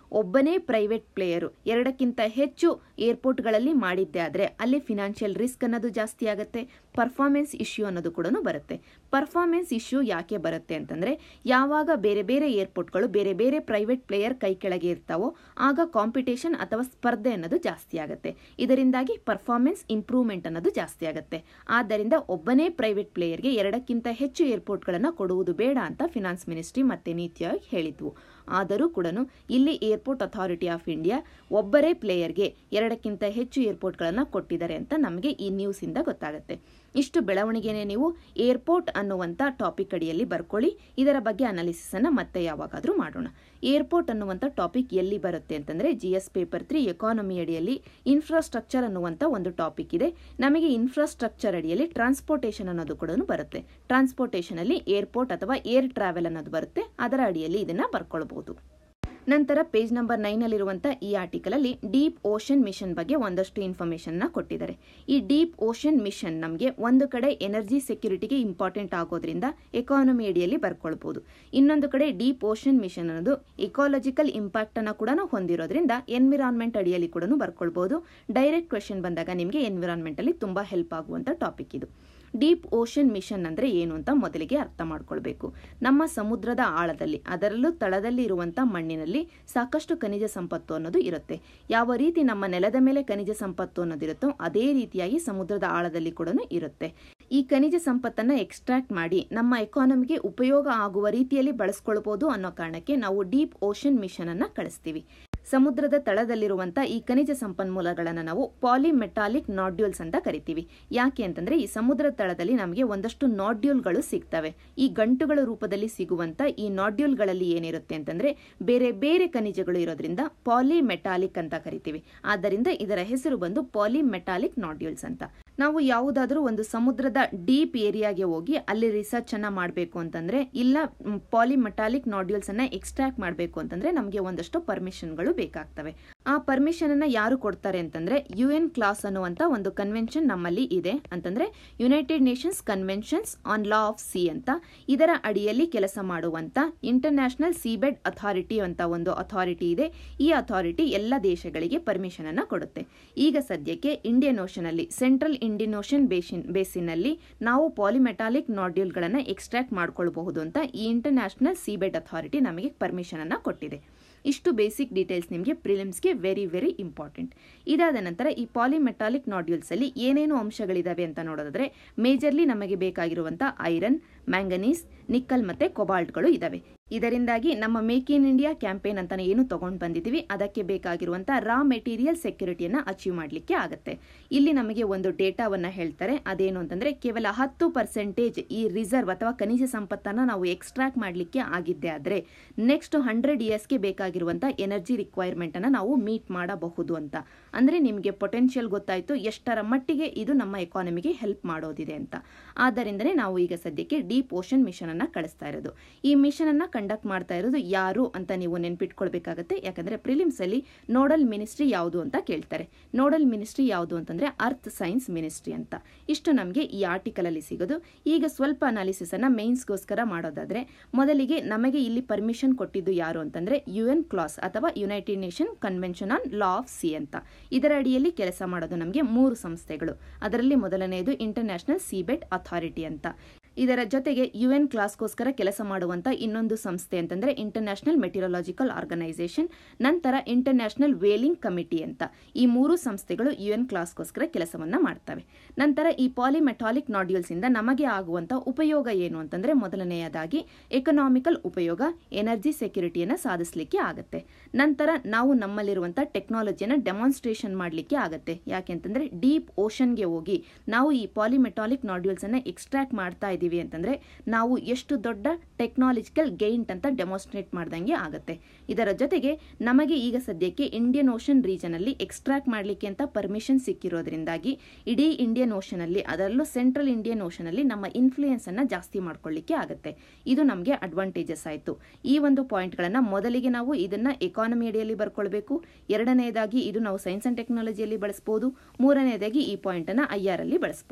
ಒಬ್ಬನೇ ಪ್ರೈವೇಟ್ ಪ್ಲೇಯರು ಎರಡಕ್ಕಿಂತ ಹೆಚ್ಚು ಏರ್ಪೋರ್ಟ್ಗಳಲ್ಲಿ ಮಾಡಿದ್ದೆ ಆದರೆ ಅಲ್ಲಿ ಫಿನಾನ್ಷಿಯಲ್ ರಿಸ್ಕ್ ಅನ್ನೋದು ಜಾಸ್ತಿ ಆಗುತ್ತೆ, ಪರ್ಫಾರ್ಮೆನ್ಸ್ ಇಶ್ಯೂ ಅನ್ನೋದು ಕೂಡ ಬರುತ್ತೆ. ಪರ್ಫಾರ್ಮೆನ್ಸ್ ಇಶ್ಯೂ ಯಾಕೆ ಬರುತ್ತೆ ಅಂತಂದ್ರೆ ಯಾವಾಗ ಬೇರೆ ಬೇರೆ ಏರ್ಪೋರ್ಟ್ಗಳು ಬೇರೆ ಬೇರೆ ಪ್ರೈವೇಟ್ ಪ್ಲೇಯರ್ ಕೈ ಕೆಳಗೆ ಇರ್ತಾವೋ ಆಗ ಕಾಂಪಿಟೇಷನ್ ಅಥವಾ ಸ್ಪರ್ಧೆ ಅನ್ನೋದು ಜಾಸ್ತಿ ಆಗುತ್ತೆ. ಇದರಿಂದಾಗಿ ಪರ್ಫಾರ್ಮೆನ್ಸ್ ಇಂಪ್ರೂವ್ಮೆಂಟ್ ಅನ್ನೋದು ಜಾಸ್ತಿ ಆಗುತ್ತೆ. ಆದ್ದರಿಂದ ಒಬ್ಬನೇ ಪ್ರೈವೇಟ್ ಪ್ಲೇಯರ್ಗೆ ಎರಡಕ್ಕಿಂತ ಹೆಚ್ಚು ಏರ್ಪೋರ್ಟ್ಗಳನ್ನು ಕೊಡುವುದು ಬೇಡ ಅಂತ ಫಿನಾನ್ಸ್ ಮಿನಿಸ್ಟ್ರಿ ಮತ್ತೆ ನೀತಿ ಆಯೋಗ ಹೇಳಿದ್ವು. ಆದರೂ ಕೂಡ ಇಲ್ಲಿ ಏರ್ಪೋರ್ಟ್ ಅಥಾರಿಟಿ ಆಫ್ ಇಂಡಿಯಾ ಒಬ್ಬರೇ ಪ್ಲೇಯರ್ಗೆ ಎರಡಕ್ಕಿಂತ ಹೆಚ್ಚು ಏರ್ಪೋರ್ಟ್ಗಳನ್ನು ಕೊಟ್ಟಿದ್ದಾರೆ ಅಂತ ನಮಗೆ ಈ ನ್ಯೂಸ್ ಇಂದ ಗೊತ್ತಾಗುತ್ತೆ. ಇಷ್ಟು ಬೆಳವಣಿಗೆನೆ ನೀವು ಏರ್ಪೋರ್ಟ್ ಅನ್ನುವಂಥ ಟಾಪಿಕ್ ಅಡಿಯಲ್ಲಿ ಬರ್ಕೊಳ್ಳಿ. ಇದರ ಬಗ್ಗೆ ಅನಾಲಿಸಿಸ್ ಅನ್ನ ಮತ್ತೆ ಯಾವಾಗಾದ್ರೂ ಮಾಡೋಣ. ಏರ್ಪೋರ್ಟ್ ಅನ್ನುವಂಥ ಟಾಪಿಕ್ ಎಲ್ಲಿ ಬರುತ್ತೆ ಅಂತಂದ್ರೆ G S paper three economy ಅಡಿಯಲ್ಲಿ ಇನ್ಫ್ರಾಸ್ಟ್ರಕ್ಚರ್ ಅನ್ನುವಂಥ ಒಂದು ಟಾಪಿಕ್ ಇದೆ. ನಮಗೆ ಇನ್ಫ್ರಾಸ್ಟ್ರಕ್ಚರ್ ಅಡಿಯಲ್ಲಿ ಟ್ರಾನ್ಸ್ಪೋರ್ಟೇಷನ್ ಅನ್ನೋದು ಕೂಡ ಬರುತ್ತೆ. ಟ್ರಾನ್ಸ್ಪೋರ್ಟೇಷನ್ ಅಲ್ಲಿ ಏರ್ಪೋರ್ಟ್ ಅಥವಾ ಏರ್ ಟ್ರಾವೆಲ್ ಅನ್ನೋದು ಬರುತ್ತೆ. ಅದರ ಅಡಿಯಲ್ಲಿ ಇದನ್ನ ಬರ್ಕೊಳ್ಬಹುದು. ನಂತರ ಪೇಜ್ ನಂಬರ್ ನೈನ್ ಅಲ್ಲಿರುವಂತಹ ಈ ಆರ್ಟಿಕಲ್ ಅಲ್ಲಿ ಡೀಪ್ ಓಷನ್ ಮಿಷನ್ ಬಗ್ಗೆ ಒಂದಷ್ಟು ಇನ್ಫಾರ್ಮೇಶನ್ ನ ಕೊಟ್ಟಿದ್ದಾರೆ. ಈ ಡೀಪ್ ಓಷನ್ ಮಿಷನ್ ನಮಗೆ ಒಂದು ಕಡೆ ಎನರ್ಜಿ ಸೆಕ್ಯೂರಿಟಿಗೆ ಇಂಪಾರ್ಟೆಂಟ್ ಆಗೋದ್ರಿಂದ ಎಕಾನಮಿ ಅಡಿಯಲ್ಲಿ ಬರ್ಕೊಳ್ಬಹುದು. ಇನ್ನೊಂದು ಕಡೆ ಡೀಪ್ ಓಷನ್ ಮಿಷನ್ ಅನ್ನೋದು ಇಕಾಲಜಿಕಲ್ ಇಂಪ್ಯಾಕ್ಟ್ ಅನ್ನ ಕೂಡ ಹೊಂದಿರೋದ್ರಿಂದ ಎನ್ವಿರಾನ್ಮೆಂಟ್ ಅಡಿಯಲ್ಲಿ ಕೂಡ ಬರ್ಕೊಳ್ಬಹುದು. ಡೈರೆಕ್ಟ್ ಕ್ವೆಶ್ಚನ್ ಬಂದಾಗ ನಿಮಗೆ ಎನ್ವಿರಾನ್ಮೆಂಟ್ ಅಲ್ಲಿ ತುಂಬಾ ಹೆಲ್ಪ್ ಆಗುವಂತ ಟಾಪಿಕ್ ಇದು. ಡೀಪ್ ಓಷನ್ ಮಿಷನ್ ಅಂದ್ರೆ ಏನು ಅಂತ ಮೊದಲಿಗೆ ಅರ್ಥ ಮಾಡ್ಕೊಳ್ಬೇಕು. ನಮ್ಮ ಸಮುದ್ರದ ಆಳದಲ್ಲಿ ಅದರಲ್ಲೂ ತಳದಲ್ಲಿ ಇರುವಂತಹ ಮಣ್ಣಿನಲ್ಲಿ ಸಾಕಷ್ಟು ಖನಿಜ ಸಂಪತ್ತು ಅನ್ನೋದು ಇರುತ್ತೆ. ಯಾವ ರೀತಿ ನಮ್ಮ ನೆಲದ ಮೇಲೆ ಖನಿಜ ಸಂಪತ್ತು ಅನ್ನೋದಿರುತ್ತೋ ಅದೇ ರೀತಿಯಾಗಿ ಸಮುದ್ರದ ಆಳದಲ್ಲಿ ಕೂಡ ಇರುತ್ತೆ. ಈ ಖನಿಜ ಸಂಪತ್ತನ್ನ ಎಕ್ಸ್ಟ್ರಾಕ್ಟ್ ಮಾಡಿ ನಮ್ಮ ಎಕಾನಮಿಗೆ ಉಪಯೋಗ ಆಗುವ ರೀತಿಯಲ್ಲಿ ಬಳಸ್ಕೊಳ್ಬಹುದು ಅನ್ನೋ ಕಾರಣಕ್ಕೆ ನಾವು ಡೀಪ್ ಓಷನ್ ಮಿಷನ್ ಅನ್ನ ಕಳಿಸ್ತೀವಿ. ಸಮುದ್ರದ ತಳದಲ್ಲಿರುವಂತಹ ಈ ಖನಿಜ ಸಂಪನ್ಮೂಲಗಳನ್ನು ನಾವು ಪಾಲಿಮೆಟಾಲಿಕ್ ನಾಡ್ಯೂಲ್ಸ್ ಅಂತ ಕರಿತೀವಿ. ಯಾಕೆ ಅಂತಂದ್ರೆ ಈ ಸಮುದ್ರ ತಳದಲ್ಲಿ ನಮಗೆ ಒಂದಷ್ಟು ನಾಡ್ಯೂಲ್ಗಳು ಸಿಗ್ತವೆ. ಈ ಗಂಟುಗಳ ರೂಪದಲ್ಲಿ ಸಿಗುವಂತ ಈ ನಾಡ್ಯೂಲ್ಗಳಲ್ಲಿ ಏನಿರುತ್ತೆ ಅಂತಂದ್ರೆ ಬೇರೆ ಬೇರೆ ಖನಿಜಗಳು ಇರೋದ್ರಿಂದ ಪಾಲಿಮೆಟಾಲಿಕ್ ಅಂತ ಕರಿತೀವಿ. ಆದ್ದರಿಂದ ಇದರ ಹೆಸರು ಬಂದು ಪಾಲಿಮೆಟಾಲಿಕ್ ನಾಡ್ಯೂಲ್ಸ್ ಅಂತ. ನಾವು ಯಾವುದಾದ್ರೂ ಒಂದು ಸಮುದ್ರದ ಡೀಪ್ ಏರಿಯಾಗೆ ಹೋಗಿ ಅಲ್ಲಿ ರಿಸರ್ಚ್ ಅನ್ನ ಮಾಡಬೇಕು ಅಂತಂದ್ರೆ ಇಲ್ಲ ಪಾಲಿಮೆಟಾಲಿಕ್ ನಾಡ್ಯೂಲ್ಸ್ ಅನ್ನ ಎಕ್ಸ್ಟ್ರಾಕ್ಟ್ ಮಾಡಬೇಕು ಅಂತಂದ್ರೆ ನಮಗೆ ಒಂದಷ್ಟು ಪರ್ಮಿಷನ್ಗಳು ಬೇಕಾಗ್ತವೆ. ಆ ಪರ್ಮಿಷನ್ ಅನ್ನ ಯಾರು ಕೊಡ್ತಾರೆ ಅಂತಂದ್ರೆ ಯು ಎನ್ ಕ್ಲಾಸ್ ಅನ್ನುವಂತ ಒಂದು ಕನ್ವೆನ್ಷನ್ ನಮ್ಮಲ್ಲಿ ಇದೆ. ಅಂತಂದ್ರೆ United Nations conventions on law of sea ಅಂತ. ಇದರ ಅಡಿಯಲ್ಲಿ ಕೆಲಸ ಮಾಡುವಂತ ಇಂಟರ್ನ್ಯಾಷನಲ್ ಸೀಬೆಡ್ ಅಥಾರಿಟಿ ಅಂತ ಒಂದು ಅಥಾರಿಟಿ ಇದೆ. ಈ ಅಥಾರಿಟಿ ಎಲ್ಲ ದೇಶಗಳಿಗೆ ಪರ್ಮಿಷನ್ ಅನ್ನ ಕೊಡುತ್ತೆ. ಈಗ ಸದ್ಯಕ್ಕೆ ಇಂಡಿಯನ್ ಓಷನ್ ಅಲ್ಲಿ central Indian ocean basin basin ಅಲ್ಲಿ ನಾವು ಪಾಲಿಮೆಟಾಲಿಕ್ ನಾಡ್ಯೂಲ್ ಗಳನ್ನ ಎಕ್ಸ್ಟ್ರಾಕ್ಟ್ ಮಾಡ್ಕೊಳ್ಬಹುದು ಅಂತ ಈ ಇಂಟರ್ನ್ಯಾಷನಲ್ ಸೀಬೆಡ್ ಅಥಾರಿಟಿ ನಮಗೆ ಪರ್ಮಿಷನ್ ಅನ್ನ ಕೊಟ್ಟಿದೆ. ಇಷ್ಟು ಬೇಸಿಕ್ ಡೀಟೇಲ್ಸ್ ನಿಮಗೆ ಪ್ರಿಲಿಮ್ಸ್ಗೆ ವೆರಿ ವೆರಿ ಇಂಪಾರ್ಟೆಂಟ್. ಇದಾದ ನಂತರ ಈ ಪಾಲಿಮೆಟಾಲಿಕ್ ನಾಡ್ಯೂಲ್ಸ್ ಅಲ್ಲಿ ಏನೇನು ಅಂಶಗಳಿದಾವೆ ಅಂತ ನೋಡೋದಾದ್ರೆ ಮೇಜರ್ಲಿ ನಮಗೆ ಬೇಕಾಗಿರುವಂತಹ ಐರನ್, ಮ್ಯಾಂಗನೀಸ್, ನಿಕ್ಕಲ್ ಮತ್ತೆ ಕೊಬಾಲ್ಟ್ಗಳು ಇದಾವೆ. ಇದರಿಂದಾಗಿ ನಮ್ಮ ಮೇಕ್ ಇನ್ ಇಂಡಿಯಾ ಕ್ಯಾಂಪೇನ್ ಅಂತಾನೆ ಏನು ತಗೊಂಡು ಬಂದಿದ್ದೀವಿ ಅದಕ್ಕೆ ಬೇಕಾಗಿರುವಂತಹ ರಾ ಮೆಟೀರಿಯಲ್ ಸೆಕ್ಯೂರಿಟಿಯನ್ನ ಅಚೀವ್ ಮಾಡಲಿಕ್ಕೆ ಆಗುತ್ತೆ. ಇಲ್ಲಿ ನಮಗೆ ಒಂದು ಡೇಟಾವನ್ನ ಹೇಳ್ತಾರೆ. ಅದೇನು ಅಂತಂದ್ರೆ ಕೇವಲ ಹತ್ತು ಪರ್ಸೆಂಟೇಜ್ ಈ ರಿಸರ್ವ್ ಅಥವಾ ಖನಿಜ ಸಂಪತ್ತನ್ನ ನಾವು ಎಕ್ಸ್ಟ್ರಾಕ್ಟ್ ಮಾಡಲಿಕ್ಕೆ ಆಗಿದ್ದೆ ಆದ್ರೆ ನೆಕ್ಸ್ಟ್ ಹಂಡ್ರೆಡ್ ಇಯರ್ಸ್ಗೆ ಬೇಕಾಗಿರುವಂತಹ ಎನರ್ಜಿ ರಿಕ್ವೈರ್ಮೆಂಟ್ ಅನ್ನ ನಾವು ಮೀಟ್ ಮಾಡಬಹುದು ಅಂತ. ಅಂದ್ರೆ ನಿಮಗೆ ಪೊಟೆನ್ಶಿಯಲ್ ಗೊತ್ತಾಯ್ತು ಎಷ್ಟರ ಮಟ್ಟಿಗೆ ಇದು ನಮ್ಮ ಎಕಾನಮಿಗೆ ಹೆಲ್ಪ್ ಮಾಡೋದಿದೆ ಅಂತ. ಆದ್ದರಿಂದನೇ ನಾವು ಈಗ ಸದ್ಯಕ್ಕೆ ಡೀಪ್ ಓಷನ್ ಮಿಷನ್ ಅನ್ನ ಕಳಿಸ್ತಾ ಇರೋದು. ಈ ಮಿಷನ್ ಅನ್ನ ಕಂಡಕ್ಟ್ ಮಾಡ್ತಾ ಇರೋದು ಯಾರು ಅಂತ ನೀವು ನೆನ್ಪಿಟ್ಕೊಳ್ಬೇಕಾಗತ್ತೆ. ಯಾಕಂದ್ರೆ ಪ್ರಿಲಿಮ್ಸ್ ಅಲ್ಲಿ ನೋಡಲ್ ಮಿನಿಸ್ಟ್ರಿ ಯಾವುದು ಅಂತ ಕೇಳ್ತಾರೆ. ನೋಡಲ್ ಮಿನಿಸ್ಟ್ರಿ ಯಾವುದು ಅಂತಂದ್ರೆ ಅರ್ತ್ ಸೈನ್ಸ್ ಮಿನಿಸ್ಟ್ರಿ ಅಂತ. ಇಷ್ಟು ನಮಗೆ ಈ ಆರ್ಟಿಕಲ್ ಅಲ್ಲಿ ಸಿಗೋದು. ಈಗ ಸ್ವಲ್ಪ ಅನಾಲಿಸಿಸ್ ಅನ್ನ ಮೇನ್ಸ್ಗೋಸ್ಕರ ಮಾಡೋದಾದ್ರೆ ಮೊದಲಿಗೆ ನಮಗೆ ಇಲ್ಲಿ ಪರ್ಮಿಷನ್ ಕೊಟ್ಟಿದ್ದು ಯಾರು ಅಂತಂದ್ರೆ ಯು ಎನ್ ಕ್ಲಾಸ್ ಅಥವಾ United Nation convention on law of sea ಅಂತ. ಇದರ ಅಡಿಯಲ್ಲಿ ಕೆಲಸ ಮಾಡೋದು ನಮಗೆ ಮೂರು ಸಂಸ್ಥೆಗಳು. ಅದರಲ್ಲಿ ಮೊದಲನೆಯದು ಇಂಟರ್ನ್ಯಾಷನಲ್ ಸೀಬೆಡ್ ಅಥಾರಿಟಿ ಅಂತ. ಇದರ ಜೊತೆಗೆ ಯು ಎನ್ ಕ್ಲಾಸ್ಗೋಸ್ಕರ ಕೆಲಸ ಮಾಡುವಂತ ಇನ್ನೊಂದು ಸಂಸ್ಥೆ ಅಂತಂದ್ರೆ ಇಂಟರ್ನ್ಯಾಷನಲ್ ಮೆಟೀರಿಯಾಲಜಿಕಲ್ ಆರ್ಗನೈಸೇಷನ್, ನಂತರ ಇಂಟರ್ನ್ಯಾಷನಲ್ ವೇಲಿಂಗ್ ಕಮಿಟಿ ಅಂತ. ಈ ಮೂರು ಸಂಸ್ಥೆಗಳು ಯು ಎನ್ ಕ್ಲಾಸ್ಗೋಸ್ಕರ ಕೆಲಸವನ್ನ ಮಾಡ್ತವೆ. ನಂತರ ಈ ಪಾಲಿಮೆಟಾಲಿಕ್ ನಾಡ್ಯೂಲ್ಸ್ ಇಂದ ನಮಗೆ ಆಗುವಂತ ಉಪಯೋಗ ಏನು ಅಂತಂದ್ರೆ ಮೊದಲನೆಯದಾಗಿ ಎಕನಾಮಿಕಲ್ ಉಪಯೋಗ, ಎನರ್ಜಿ ಸೆಕ್ಯೂರಿಟಿಯನ್ನ ಸಾಧಿಸಲಿಕ್ಕೆ ಆಗತ್ತೆ. ನಂತರ ನಾವು ನಮ್ಮಲ್ಲಿರುವಂತಹ ಟೆಕ್ನಾಲಜಿಯನ್ನ ಡೆಮಾನ್ಸ್ಟ್ರೇಷನ್ ಮಾಡಲಿಕ್ಕೆ ಆಗತ್ತೆ. ಯಾಕೆಂತಂದ್ರೆ ಡೀಪ್ ಓಷನ್ಗೆ ಹೋಗಿ ನಾವು ಈ ಪಾಲಿಮೆಟಾಲಿಕ್ ನಾಡ್ಯೂಲ್ಸ್ ಅನ್ನ ಎಕ್ಸ್ಟ್ರಾಕ್ಟ್ ಮಾಡ್ತಾ ಇದ್ದೀವಿ ಅಂತಂದ್ರೆ ನಾವು ಎಷ್ಟು ದೊಡ್ಡ ಟೆಕ್ನಾಲಜಿಕಲ್ ಗೈಂಟ್ ಅಂತ ಡೆಮಾನ್ಸ್ಟ್ರೇಟ್ ಮಾಡ್ದಂಗೆ ಆಗುತ್ತೆ. ಇದರ ಜೊತೆಗೆ ನಮಗೆ ಈಗ ಸದ್ಯಕ್ಕೆ ಇಂಡಿಯನ್ ಓಷನ್ ರೀಜನ್ ಅಲ್ಲಿ ಎಕ್ಸ್ಟ್ರಾಕ್ಟ್ ಮಾಡಲಿಕ್ಕೆ ಅಂತ ಪರ್ಮಿಷನ್ ಸಿಕ್ಕಿರೋದ್ರಿಂದಾಗಿ ಇಡೀ ಇಂಡಿಯನ್ ಓಷನ್ ಅಲ್ಲಿ ಅದರಲ್ಲೂ ಸೆಂಟ್ರಲ್ ಇಂಡಿಯನ್ ಓಷನ್ ಅಲ್ಲಿ ನಮ್ಮ ಇನ್ಫ್ಲೂಯೆನ್ಸ್ ಅನ್ನ ಜಾಸ್ತಿ ಮಾಡ್ಕೊಳ್ಳಿಕ್ಕೆ ಆಗುತ್ತೆ. ಇದು ನಮಗೆ ಅಡ್ವಾಂಟೇಜಸ್ ಆಯ್ತು. ಈ ಒಂದು ಪಾಯಿಂಟ್ ಗಳನ್ನ ಮೊದಲಿಗೆ ನಾವು ಇದನ್ನ ಎಕಾನಮಿ ಅಡಿಯಲ್ಲಿ ಬರ್ಕೊಳ್ಬೇಕು. ಎರಡನೆಯದಾಗಿ ಇದು ನಾವು ಸೈನ್ಸ್ ಅಂಡ್ ಟೆಕ್ನಾಲಜಿಯಲ್ಲಿ ಬಳಸಬಹುದು. ಮೂರನೆಯದಾಗಿ ಈ ಪಾಯಿಂಟ್ ಅನ್ನ ಐ ಆರ್ ಅಲ್ಲಿ ಬಳಸಬಹುದು.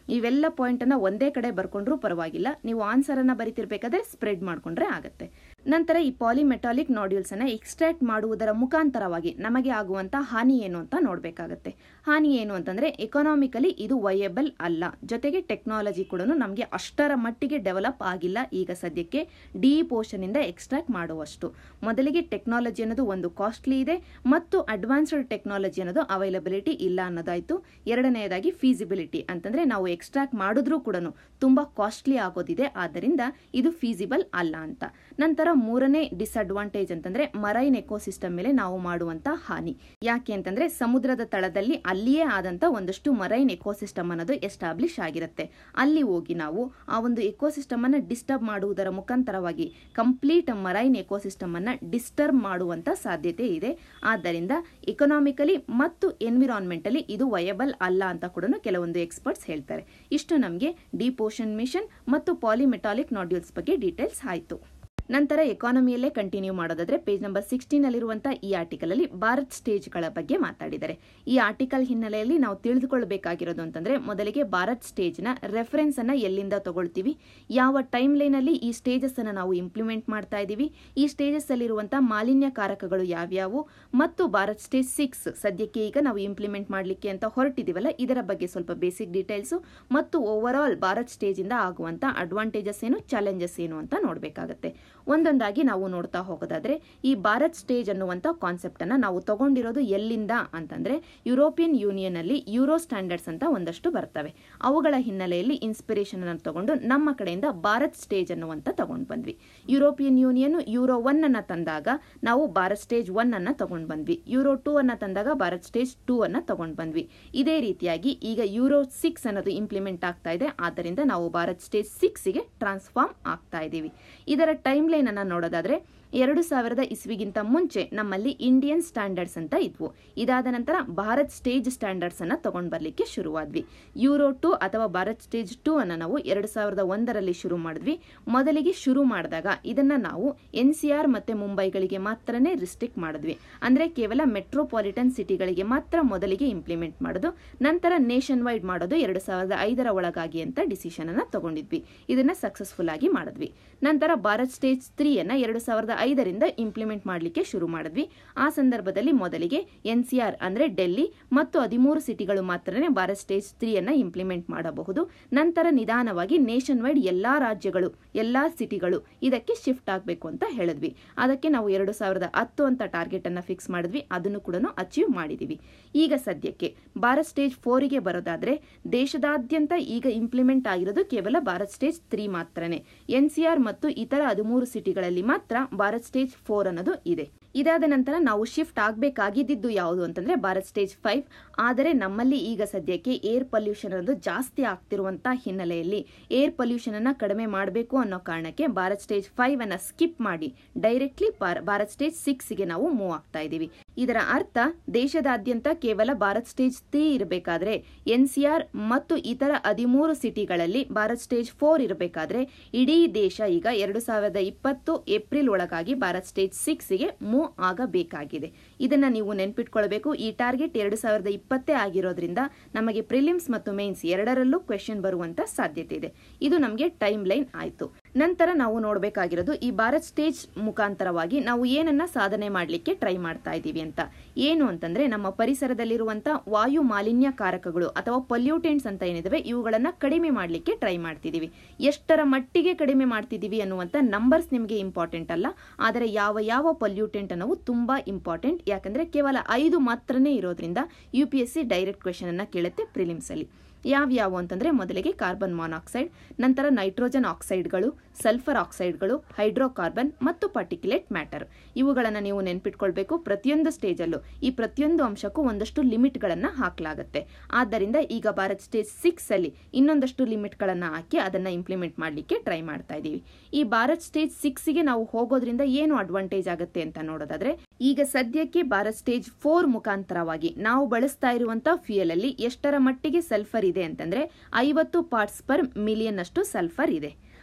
ಇವೆಲ್ಲ ಪಾಯಿಂಟ್ ಅನ್ನ ಒಂದೇ ಕಡೆ ಬರ್ಕೊಂಡ್ರೂ ಪರವಾಗಿಲ್ಲ, ನೀವು ಆನ್ಸರ್ ಅನ್ನ ಬರಿತಿರ್ಬೇಕಾದ್ರೆ ಸ್ಪ್ರೆಡ್ ಮಾಡ್ಕೊಂಡ್ರೆ ಆಗತ್ತೆ. ನಂತರ ಈ ಪಾಲಿಮೆಟಾಲಿಕ್ ನಾಡ್ಯೂಲ್ಸ್ ಅನ್ನ ಎಕ್ಸ್ಟ್ರಾಕ್ಟ್ ಮಾಡುವುದರ ಮುಖಾಂತರವಾಗಿ ನಮಗೆ ಆಗುವಂತ ಹಾನಿ ಏನು ಅಂತ ನೋಡ್ಬೇಕಾಗತ್ತೆ. ಹಾನಿ ಏನು ಅಂತಂದ್ರೆ ಎಕನಾಮಿಕಲಿ ಇದು ವಯಬಲ್ ಅಲ್ಲ, ಜೊತೆಗೆ ಟೆಕ್ನಾಲಜಿ ಕೂಡ ನಮಗೆ ಅಷ್ಟರ ಮಟ್ಟಿಗೆ ಡೆವಲಪ್ ಆಗಿಲ್ಲ ಈಗ ಸದ್ಯಕ್ಕೆ ಡಿ ಪೋರ್ಷನ್ ಇಂದ ಎಕ್ಸ್ಟ್ರಾಕ್ಟ್ ಮಾಡುವಷ್ಟು. ಮೊದಲಿಗೆ ಟೆಕ್ನಾಲಜಿ ಅನ್ನೋದು ಒಂದು ಕಾಸ್ಟ್ಲಿ ಇದೆ ಮತ್ತು ಅಡ್ವಾನ್ಸ್ಡ್ ಟೆಕ್ನಾಲಜಿ ಅನ್ನೋದು ಅವೈಲಬಿಲಿಟಿ ಇಲ್ಲ ಅನ್ನೋದಾಯ್ತು. ಎರಡನೆಯದಾಗಿ ಫೀಸಿಬಿಲಿಟಿ ಅಂತಂದ್ರೆ ನಾವು ಎಕ್ಸ್ಟ್ರಾಕ್ಟ್ ಮಾಡಿದ್ರೂ ಕೂಡ ತುಂಬಾ ಕಾಸ್ಟ್ಲಿ ಆಗೋದಿದೆ, ಆದ್ದರಿಂದ ಇದು ಫೀಸಿಬಲ್ ಅಲ್ಲ ಅಂತ. ನಂತರ ಮೂರನೇ ಡಿಸ್ಅಡ್ವಾಂಟೇಜ್ ಅಂತಂದ್ರೆ ಮರೈನ್ ಎಕೋಸಿಸ್ಟಮ್ ಮೇಲೆ ನಾವು ಮಾಡುವಂತ ಹಾನಿ. ಯಾಕೆ ಅಂತಂದ್ರೆ ಸಮುದ್ರದ ತಳದಲ್ಲಿ ಅಲ್ಲಿಯೇ ಆದಂತ ಒಂದಷ್ಟು ಮರೈನ್ ಎಕೋಸಿಸ್ಟಮ್ ಅನ್ನೋದು ಎಸ್ಟಾಬ್ಲಿಷ್ ಆಗಿರುತ್ತೆ. ಅಲ್ಲಿ ಹೋಗಿ ನಾವು ಆ ಒಂದು ಎಕೋಸಿಸ್ಟಮ್ ಅನ್ನ ಡಿಸ್ಟರ್ಬ್ ಮಾಡುವುದರ ಮುಖಾಂತರವಾಗಿ ಕಂಪ್ಲೀಟ್ ಮರೈನ್ ಎಕೋಸಿಸ್ಟಮ್ ಅನ್ನ ಡಿಸ್ಟರ್ಬ್ ಮಾಡುವಂತ ಸಾಧ್ಯತೆ ಇದೆ. ಆದ್ದರಿಂದ ಎಕನಾಮಿಕಲಿ ಮತ್ತು ಎನ್ವಿರಾನ್ಮೆಂಟಲಿ ಇದು ವಯಬಲ್ ಅಲ್ಲ ಅಂತ ಕೂಡ ಕೆಲವೊಂದು ಎಕ್ಸ್ಪರ್ಟ್ಸ್ ಹೇಳ್ತಾರೆ. ಇಷ್ಟು ನಮಗೆ ಡಿಪೋಷನ್ ಮಿಷನ್ ಮತ್ತು ಪಾಲಿಮೆಟಾಲಿಕ್ ನಾಡ್ಯೂಲ್ಸ್ ಬಗ್ಗೆ ಡೀಟೇಲ್ಸ್ ಆಯಿತು. ನಂತರ ಎಕಾನಮಿಯಲ್ಲೇ ಕಂಟಿನ್ಯೂ ಮಾಡೋದಾದ್ರೆ ಪೇಜ್ ನಂಬರ್ ಸಿಕ್ಸ್ಟೀನ್ ಅಲ್ಲಿರುವಂತಹ ಈ ಆರ್ಟಿಕಲ್ ಅಲ್ಲಿ ಭಾರತ್ ಸ್ಟೇಜ್ಗಳ ಬಗ್ಗೆ ಮಾತಾಡಿದ್ದಾರೆ. ಈ ಆರ್ಟಿಕಲ್ ಹಿನ್ನೆಲೆಯಲ್ಲಿ ನಾವು ತಿಳಿದುಕೊಳ್ಳಬೇಕಾಗಿರೋದು ಅಂತಂದ್ರೆ ಮೊದಲಿಗೆ ಭಾರತ್ ಸ್ಟೇಜ್ ನ ರೆಫರೆನ್ಸ್ ಅನ್ನ ಎಲ್ಲಿಂದ ತಗೊಳ್ತೀವಿ, ಯಾವ ಟೈಮ್ ಲೈನ್ ಅಲ್ಲಿ ಈ ಸ್ಟೇಜಸ್ ಅನ್ನ ನಾವು ಇಂಪ್ಲಿಮೆಂಟ್ ಮಾಡ್ತಾ ಇದೀವಿ, ಈ ಸ್ಟೇಜಸ್ ಅಲ್ಲಿರುವಂತಹ ಮಾಲಿನ್ಯಕಾರಕಗಳು ಯಾವ್ಯಾವು, ಮತ್ತು ಭಾರತ್ ಸ್ಟೇಜ್ ಸಿಕ್ಸ್ ಸದ್ಯಕ್ಕೆ ಈಗ ನಾವು ಇಂಪ್ಲಿಮೆಂಟ್ ಮಾಡ್ಲಿಕ್ಕೆ ಅಂತ ಹೊರಟಿದೀವಲ್ಲ ಇದರ ಬಗ್ಗೆ ಸ್ವಲ್ಪ ಬೇಸಿಕ್ ಡೀಟೇಲ್ಸ್ ಮತ್ತು ಓವರ್ ಆಲ್ ಭಾರತ್ ಸ್ಟೇಜ್ ಇಂದ ಆಗುವಂತ ಅಡ್ವಾಂಟೇಜಸ್ ಏನು, ಚಾಲೆಂಜಸ್ ಏನು ಅಂತ ನೋಡ್ಬೇಕಾಗತ್ತೆ. ಒಂದೊಂದಾಗಿ ನಾವು ನೋಡ್ತಾ ಹೋಗೋದಾದ್ರೆ ಈ ಭಾರತ್ ಸ್ಟೇಜ್ ಅನ್ನುವಂತ ಕಾನ್ಸೆಪ್ಟ್ ಅನ್ನ ನಾವು ತಗೊಂಡಿರೋದು ಎಲ್ಲಿಂದ ಅಂತಂದ್ರೆ ಯುರೋಪಿಯನ್ ಯೂನಿಯನ್ ಅಲ್ಲಿ ಯೂರೋ ಸ್ಟ್ಯಾಂಡರ್ಡ್ಸ್ ಅಂತ ಒಂದಷ್ಟು ಬರ್ತವೆ. ಅವುಗಳ ಹಿನ್ನೆಲೆಯಲ್ಲಿ ಇನ್ಸ್ಪಿರೇಷನ್ ಅನ್ನು ತಗೊಂಡು ನಮ್ಮ ಕಡೆಯಿಂದ ಭಾರತ್ ಸ್ಟೇಜ್ ಅನ್ನುವಂತ ತಗೊಂಡ್ ಬಂದ್ವಿ. ಯುರೋಪಿಯನ್ ಯೂನಿಯನ್ ಯೂರೋ ಒನ್ ಅನ್ನ ತಂದಾಗ ನಾವು ಭಾರತ್ ಸ್ಟೇಜ್ ಒನ್ ಅನ್ನ ತಗೊಂಡ್ ಬಂದ್ವಿ, ಯೂರೋ ಟೂ ಅನ್ನ ತಂದಾಗ ಭಾರತ್ ಸ್ಟೇಜ್ ಟೂ ಅನ್ನ ತಗೊಂಡ್ ಬಂದ್ವಿ. ಇದೇ ರೀತಿಯಾಗಿ ಈಗ ಯೂರೋ ಸಿಕ್ಸ್ ಅನ್ನೋದು ಇಂಪ್ಲಿಮೆಂಟ್ ಆಗ್ತಾ ಇದೆ, ಆದ್ದರಿಂದ ನಾವು ಭಾರತ್ ಸ್ಟೇಜ್ ಸಿಕ್ಸ್ ಗೆ ಟ್ರಾನ್ಸ್ಫಾರ್ಮ್ ಆಗ್ತಾ ಇದೀವಿ. ಇದರ ಟೈಮ್ ಲೈನ್ ಅನ್ನ ನೋಡೋದಾದ್ರೆ ಎರಡು ಸಾವಿರದ ಇಸ್ವಿಗಿಂತ ಮುಂಚೆ ನಮ್ಮಲ್ಲಿ ಇಂಡಿಯನ್ ಸ್ಟ್ಯಾಂಡರ್ಡ್ಸ್ ಅಂತ ಇದ್ವು. ಇದಾದ ನಂತರ ಭಾರತ್ ಸ್ಟೇಜ್ ಸ್ಟ್ಯಾಂಡರ್ಡ್ಸ್ ಅನ್ನ ತಗೊಂಡ್ ಬರ್ಲಿಕ್ಕೆ ಶುರುವಾದ್ವಿ. ಯೂರೋ ಟೂ ಅಥವಾ ಭಾರತ್ ಸ್ಟೇಜ್ ಟೂ ಅನ್ನ ನಾವು ಎರಡು ಸಾವಿರದ ಒಂದರಲ್ಲಿ ಶುರು ಮಾಡಿದ್ವಿ. ಮೊದಲಿಗೆ ಶುರು ಮಾಡಿದಾಗ ಇದನ್ನ ನಾವು ಎನ್ ಸಿ ಆರ್ ಮತ್ತೆ ಮುಂಬೈಗಳಿಗೆ ಮಾತ್ರನೇ ರಿಸ್ಟ್ರಿಕ್ಟ್ ಮಾಡಿದ್ವಿ, ಅಂದ್ರೆ ಕೇವಲ ಮೆಟ್ರೋಪಾಲಿಟನ್ ಸಿಟಿಗಳಿಗೆ ಮಾತ್ರ ಮೊದಲಿಗೆ ಇಂಪ್ಲಿಮೆಂಟ್ ಮಾಡೋದು, ನಂತರ ನೇಷನ್ ವೈಡ್ ಮಾಡೋದು ಎರಡು ಸಾವಿರದ ಐದರ ಒಳಗಾಗಿ ಅಂತ ಡಿಸಿಷನ್ ಅನ್ನ ತಗೊಂಡಿದ್ವಿ. ಇದನ್ನ ಸಕ್ಸಸ್ಫುಲ್ ಆಗಿ ಮಾಡಿದ್ವಿ. ನಂತರ ಭಾರತ್ ಸ್ಟೇಜ್ ತ್ರೀ ಅನ್ನ ಎರಡು ಸಾವಿರದ ಐದರಿಂದ ಇಂಪ್ಲಿಮೆಂಟ್ ಮಾಡಲಿಕ್ಕೆ ಶುರು ಮಾಡಿದ್ವಿ. ಆ ಸಂದರ್ಭದಲ್ಲಿ ಮೊದಲಿಗೆ ಎನ್ ಸಿ ಆರ್ ಅಂದ್ರೆ ಡೆಲ್ಲಿ ಮತ್ತು ಹದಿಮೂರು ಸಿಟಿಗಳು ಮಾತ್ರನೇ ಭಾರತ್ ಸ್ಟೇಜ್ ತ್ರೀ ಅನ್ನ ಇಂಪ್ಲಿಮೆಂಟ್ ಮಾಡಬಹುದು. ನಂತರ ನಿಧಾನವಾಗಿ ನೇಷನ್ ವೈಡ್ ಎಲ್ಲಾ ರಾಜ್ಯಗಳು ಎಲ್ಲಾ ಸಿಟಿಗಳು ಇದಕ್ಕೆ ಶಿಫ್ಟ್ ಆಗಬೇಕು ಅಂತ ಹೇಳಿದ್ವಿ. ಅದಕ್ಕೆ ನಾವು ಎರಡು ಸಾವಿರದ ಹತ್ತು ಅಂತ ಟಾರ್ಗೆಟ್ ಅನ್ನ ಫಿಕ್ಸ್ ಮಾಡಿದ್ವಿ, ಅದನ್ನು ಕೂಡ ಅಚೀವ್ ಮಾಡಿದೀವಿ. ಈಗ ಸದ್ಯಕ್ಕೆ ಭಾರತ್ ಸ್ಟೇಜ್ ಫೋರ್ ಗೆ ಬರೋದಾದ್ರೆ ದೇಶದಾದ್ಯಂತ ಈಗ ಇಂಪ್ಲಿಮೆಂಟ್ ಆಗಿರೋದು ಕೇವಲ ಭಾರತ್ ಸ್ಟೇಜ್ ತ್ರೀ ಮಾತ್ರನೇ. ಎನ್ ಸಿ ಆರ್ ಮತ್ತು ಇತರ ಹದಿಮೂರು ಸಿಟಿಗಳಲ್ಲಿ ಮಾತ್ರ ಭಾರತ್ ಸ್ಟೇಜ್ ಫೋರ್ ಅನ್ನೋದು ಇದೆ. ಇದಾದ ನಂತರ ನಾವು ಶಿಫ್ಟ್ ಆಗಬೇಕಾಗಿದ್ದು ಯಾವುದು ಅಂತಂದ್ರೆ ಭಾರತ್ ಸ್ಟೇಜ್ ಫೈವ್. ಆದರೆ ನಮ್ಮಲ್ಲಿ ಈಗ ಸದ್ಯಕ್ಕೆ ಏರ್ ಪೊಲ್ಯೂಷನ್ ಅನ್ನೋದು ಜಾಸ್ತಿ ಆಗ್ತಿರುವಂತಹ ಹಿನ್ನೆಲೆಯಲ್ಲಿ ಏರ್ ಪೊಲ್ಯೂಷನ್ ಅನ್ನ ಕಡಿಮೆ ಮಾಡಬೇಕು ಅನ್ನೋ ಕಾರಣಕ್ಕೆ ಭಾರತ್ ಸ್ಟೇಜ್ ಫೈವ್ ಅನ್ನ ಸ್ಕಿಪ್ ಮಾಡಿ ಡೈರೆಕ್ಟ್ಲಿ ಭಾರತ್ ಸ್ಟೇಜ್ ಸಿಕ್ಸ್ ಗೆ ನಾವು ಮೂವ್ ಆಗ್ತಾ ಇದೀವಿ. ಇದರ ಅರ್ಥ ದೇಶದಾದ್ಯಂತ ಕೇವಲ ಭಾರತ್ ಸ್ಟೇಜ್ ತ್ರೀ ಇರಬೇಕಾದ್ರೆ ಎನ್ ಸಿ ಆರ್ ಮತ್ತು ಇತರ ಹದಿಮೂರು ಸಿಟಿಗಳಲ್ಲಿ ಭಾರತ್ ಸ್ಟೇಜ್ ಫೋರ್ ಇರಬೇಕಾದ್ರೆ ಇಡೀ ದೇಶ ಈಗ ಎರಡು ಸಾವಿರದ ಇಪ್ಪತ್ತು ಏಪ್ರಿಲ್ ಒಳಗಾಗಿ ಭಾರತ್ ಸ್ಟೇಜ್ ಸಿಕ್ಸ್ ಗೆ ಮೂವ್ ಆಗಬೇಕಾಗಿದೆ. ಇದನ್ನ ನೀವು ನೆನ್ಪಿಟ್ಕೊಳ್ಬೇಕು. ಈ ಟಾರ್ಗೆಟ್ ಎರಡು ಸಾವಿರದ ಇಪ್ಪತ್ತೇ ಆಗಿರೋದ್ರಿಂದ ನಮಗೆ ಪ್ರಿಲಿಮ್ಸ್ ಮತ್ತು ಮೇನ್ಸ್ ಎರಡರಲ್ಲೂ ಕ್ವೆಶ್ಚನ್ ಬರುವಂತ ಸಾಧ್ಯತೆ ಇದೆ. ಇದು ನಮಗೆ ಟೈಮ್ ಲೈನ್ ಆಯ್ತು. ನಂತರ ನಾವು ನೋಡಬೇಕಾಗಿರೋದು ಈ ಭಾರತ್ ಸ್ಟೇಜ್ ಮುಖಾಂತರವಾಗಿ ನಾವು ಏನನ್ನ ಸಾಧನೆ ಮಾಡಲಿಕ್ಕೆ ಟ್ರೈ ಮಾಡ್ತಾ ಇದೀವಿ ಅಂತ. ಏನು ಅಂತಂದ್ರೆ ನಮ್ಮ ಪರಿಸರದಲ್ಲಿರುವಂತಹ ವಾಯು ಮಾಲಿನ್ಯಕಾರಕಗಳು ಅಥವಾ ಪೊಲ್ಯೂಟೆಂಟ್ಸ್ ಅಂತ ಏನಿದಾವೆ ಇವುಗಳನ್ನ ಕಡಿಮೆ ಮಾಡಲಿಕ್ಕೆ ಟ್ರೈ ಮಾಡ್ತಿದೀವಿ. ಎಷ್ಟರ ಮಟ್ಟಿಗೆ ಕಡಿಮೆ ಮಾಡ್ತಿದೀವಿ ಅನ್ನುವಂತ ನಂಬರ್ಸ್ ನಿಮಗೆ ಇಂಪಾರ್ಟೆಂಟ್ ಅಲ್ಲ, ಆದರೆ ಯಾವ ಯಾವ ಪೊಲ್ಯೂಟೆಂಟ್ ಅನ್ನೋವು ತುಂಬಾ ಇಂಪಾರ್ಟೆಂಟ್. ಯಾಕಂದ್ರೆ ಕೇವಲ ಐದು ಮಾತ್ರನೇ ಇರೋದ್ರಿಂದ U P S C direct question ಅನ್ನ ಕೇಳುತ್ತೆ ಪ್ರಿಲಿಮ್ಸ್ ಅಲ್ಲಿ. ಯಾವ್ಯಾವು ಅಂತಂದ್ರೆ ಮೊದಲಿಗೆ ಕಾರ್ಬನ್ ಮಾನಾಕ್ಸೈಡ್, ನಂತರ ನೈಟ್ರೋಜನ್ ಆಕ್ಸೈಡ್ಗಳು, ಸಲ್ಫರ್ ಆಕ್ಸೈಡ್ಗಳು, ಹೈಡ್ರೋಕಾರ್ಬನ್ ಮತ್ತು ಪಾರ್ಟಿಕ್ಯುಲೇಟ್ ಮ್ಯಾಟರ್. ಇವುಗಳನ್ನ ನೀವು ನೆನ್ಪಿಟ್ಕೊಳ್ಬೇಕು. ಪ್ರತಿಯೊಂದು ಸ್ಟೇಜ್ ಅಲ್ಲೂ ಈ ಪ್ರತಿಯೊಂದು ಅಂಶಕ್ಕೂ ಒಂದಷ್ಟು ಲಿಮಿಟ್ ಗಳನ್ನ ಹಾಕಲಾಗುತ್ತೆ. ಆದ್ದರಿಂದ ಈಗ ಭಾರತ್ ಸ್ಟೇಜ್ ಸಿಕ್ಸ್ ಅಲ್ಲಿ ಇನ್ನೊಂದಷ್ಟು ಲಿಮಿಟ್ ಗಳನ್ನ ಹಾಕಿ ಅದನ್ನ ಇಂಪ್ಲಿಮೆಂಟ್ ಮಾಡ್ಲಿಕ್ಕೆ ಟ್ರೈ ಮಾಡ್ತಾ ಇದೀವಿ. ಈ ಭಾರತ್ ಸ್ಟೇಜ್ ಸಿಕ್ಸ್ ಗೆ ನಾವು ಹೋಗೋದ್ರಿಂದ ಏನು ಅಡ್ವಾಂಟೇಜ್ ಆಗುತ್ತೆ ಅಂತ ನೋಡೋದಾದ್ರೆ ಈಗ ಸದ್ಯಕ್ಕೆ ಭಾರತ್ ಸ್ಟೇಜ್ ಫೋರ್ ಮುಖಾಂತರವಾಗಿ ನಾವು ಬಳಸ್ತಾ ಇರುವಂತಹ ಫ್ಯೂಯಲ್ ಅಲ್ಲಿ ಎಷ್ಟರ ಮಟ್ಟಿಗೆ ಸಲ್ಫರ್ ಇದೆ ಅಂತಂದ್ರೆ ಐವತ್ತು ಪಾರ್ಟ್ಸ್ ಪರ್ ಮಿಲಿಯನ್ ಅಷ್ಟು ಸಲ್ಫರ್ ಇದೆ.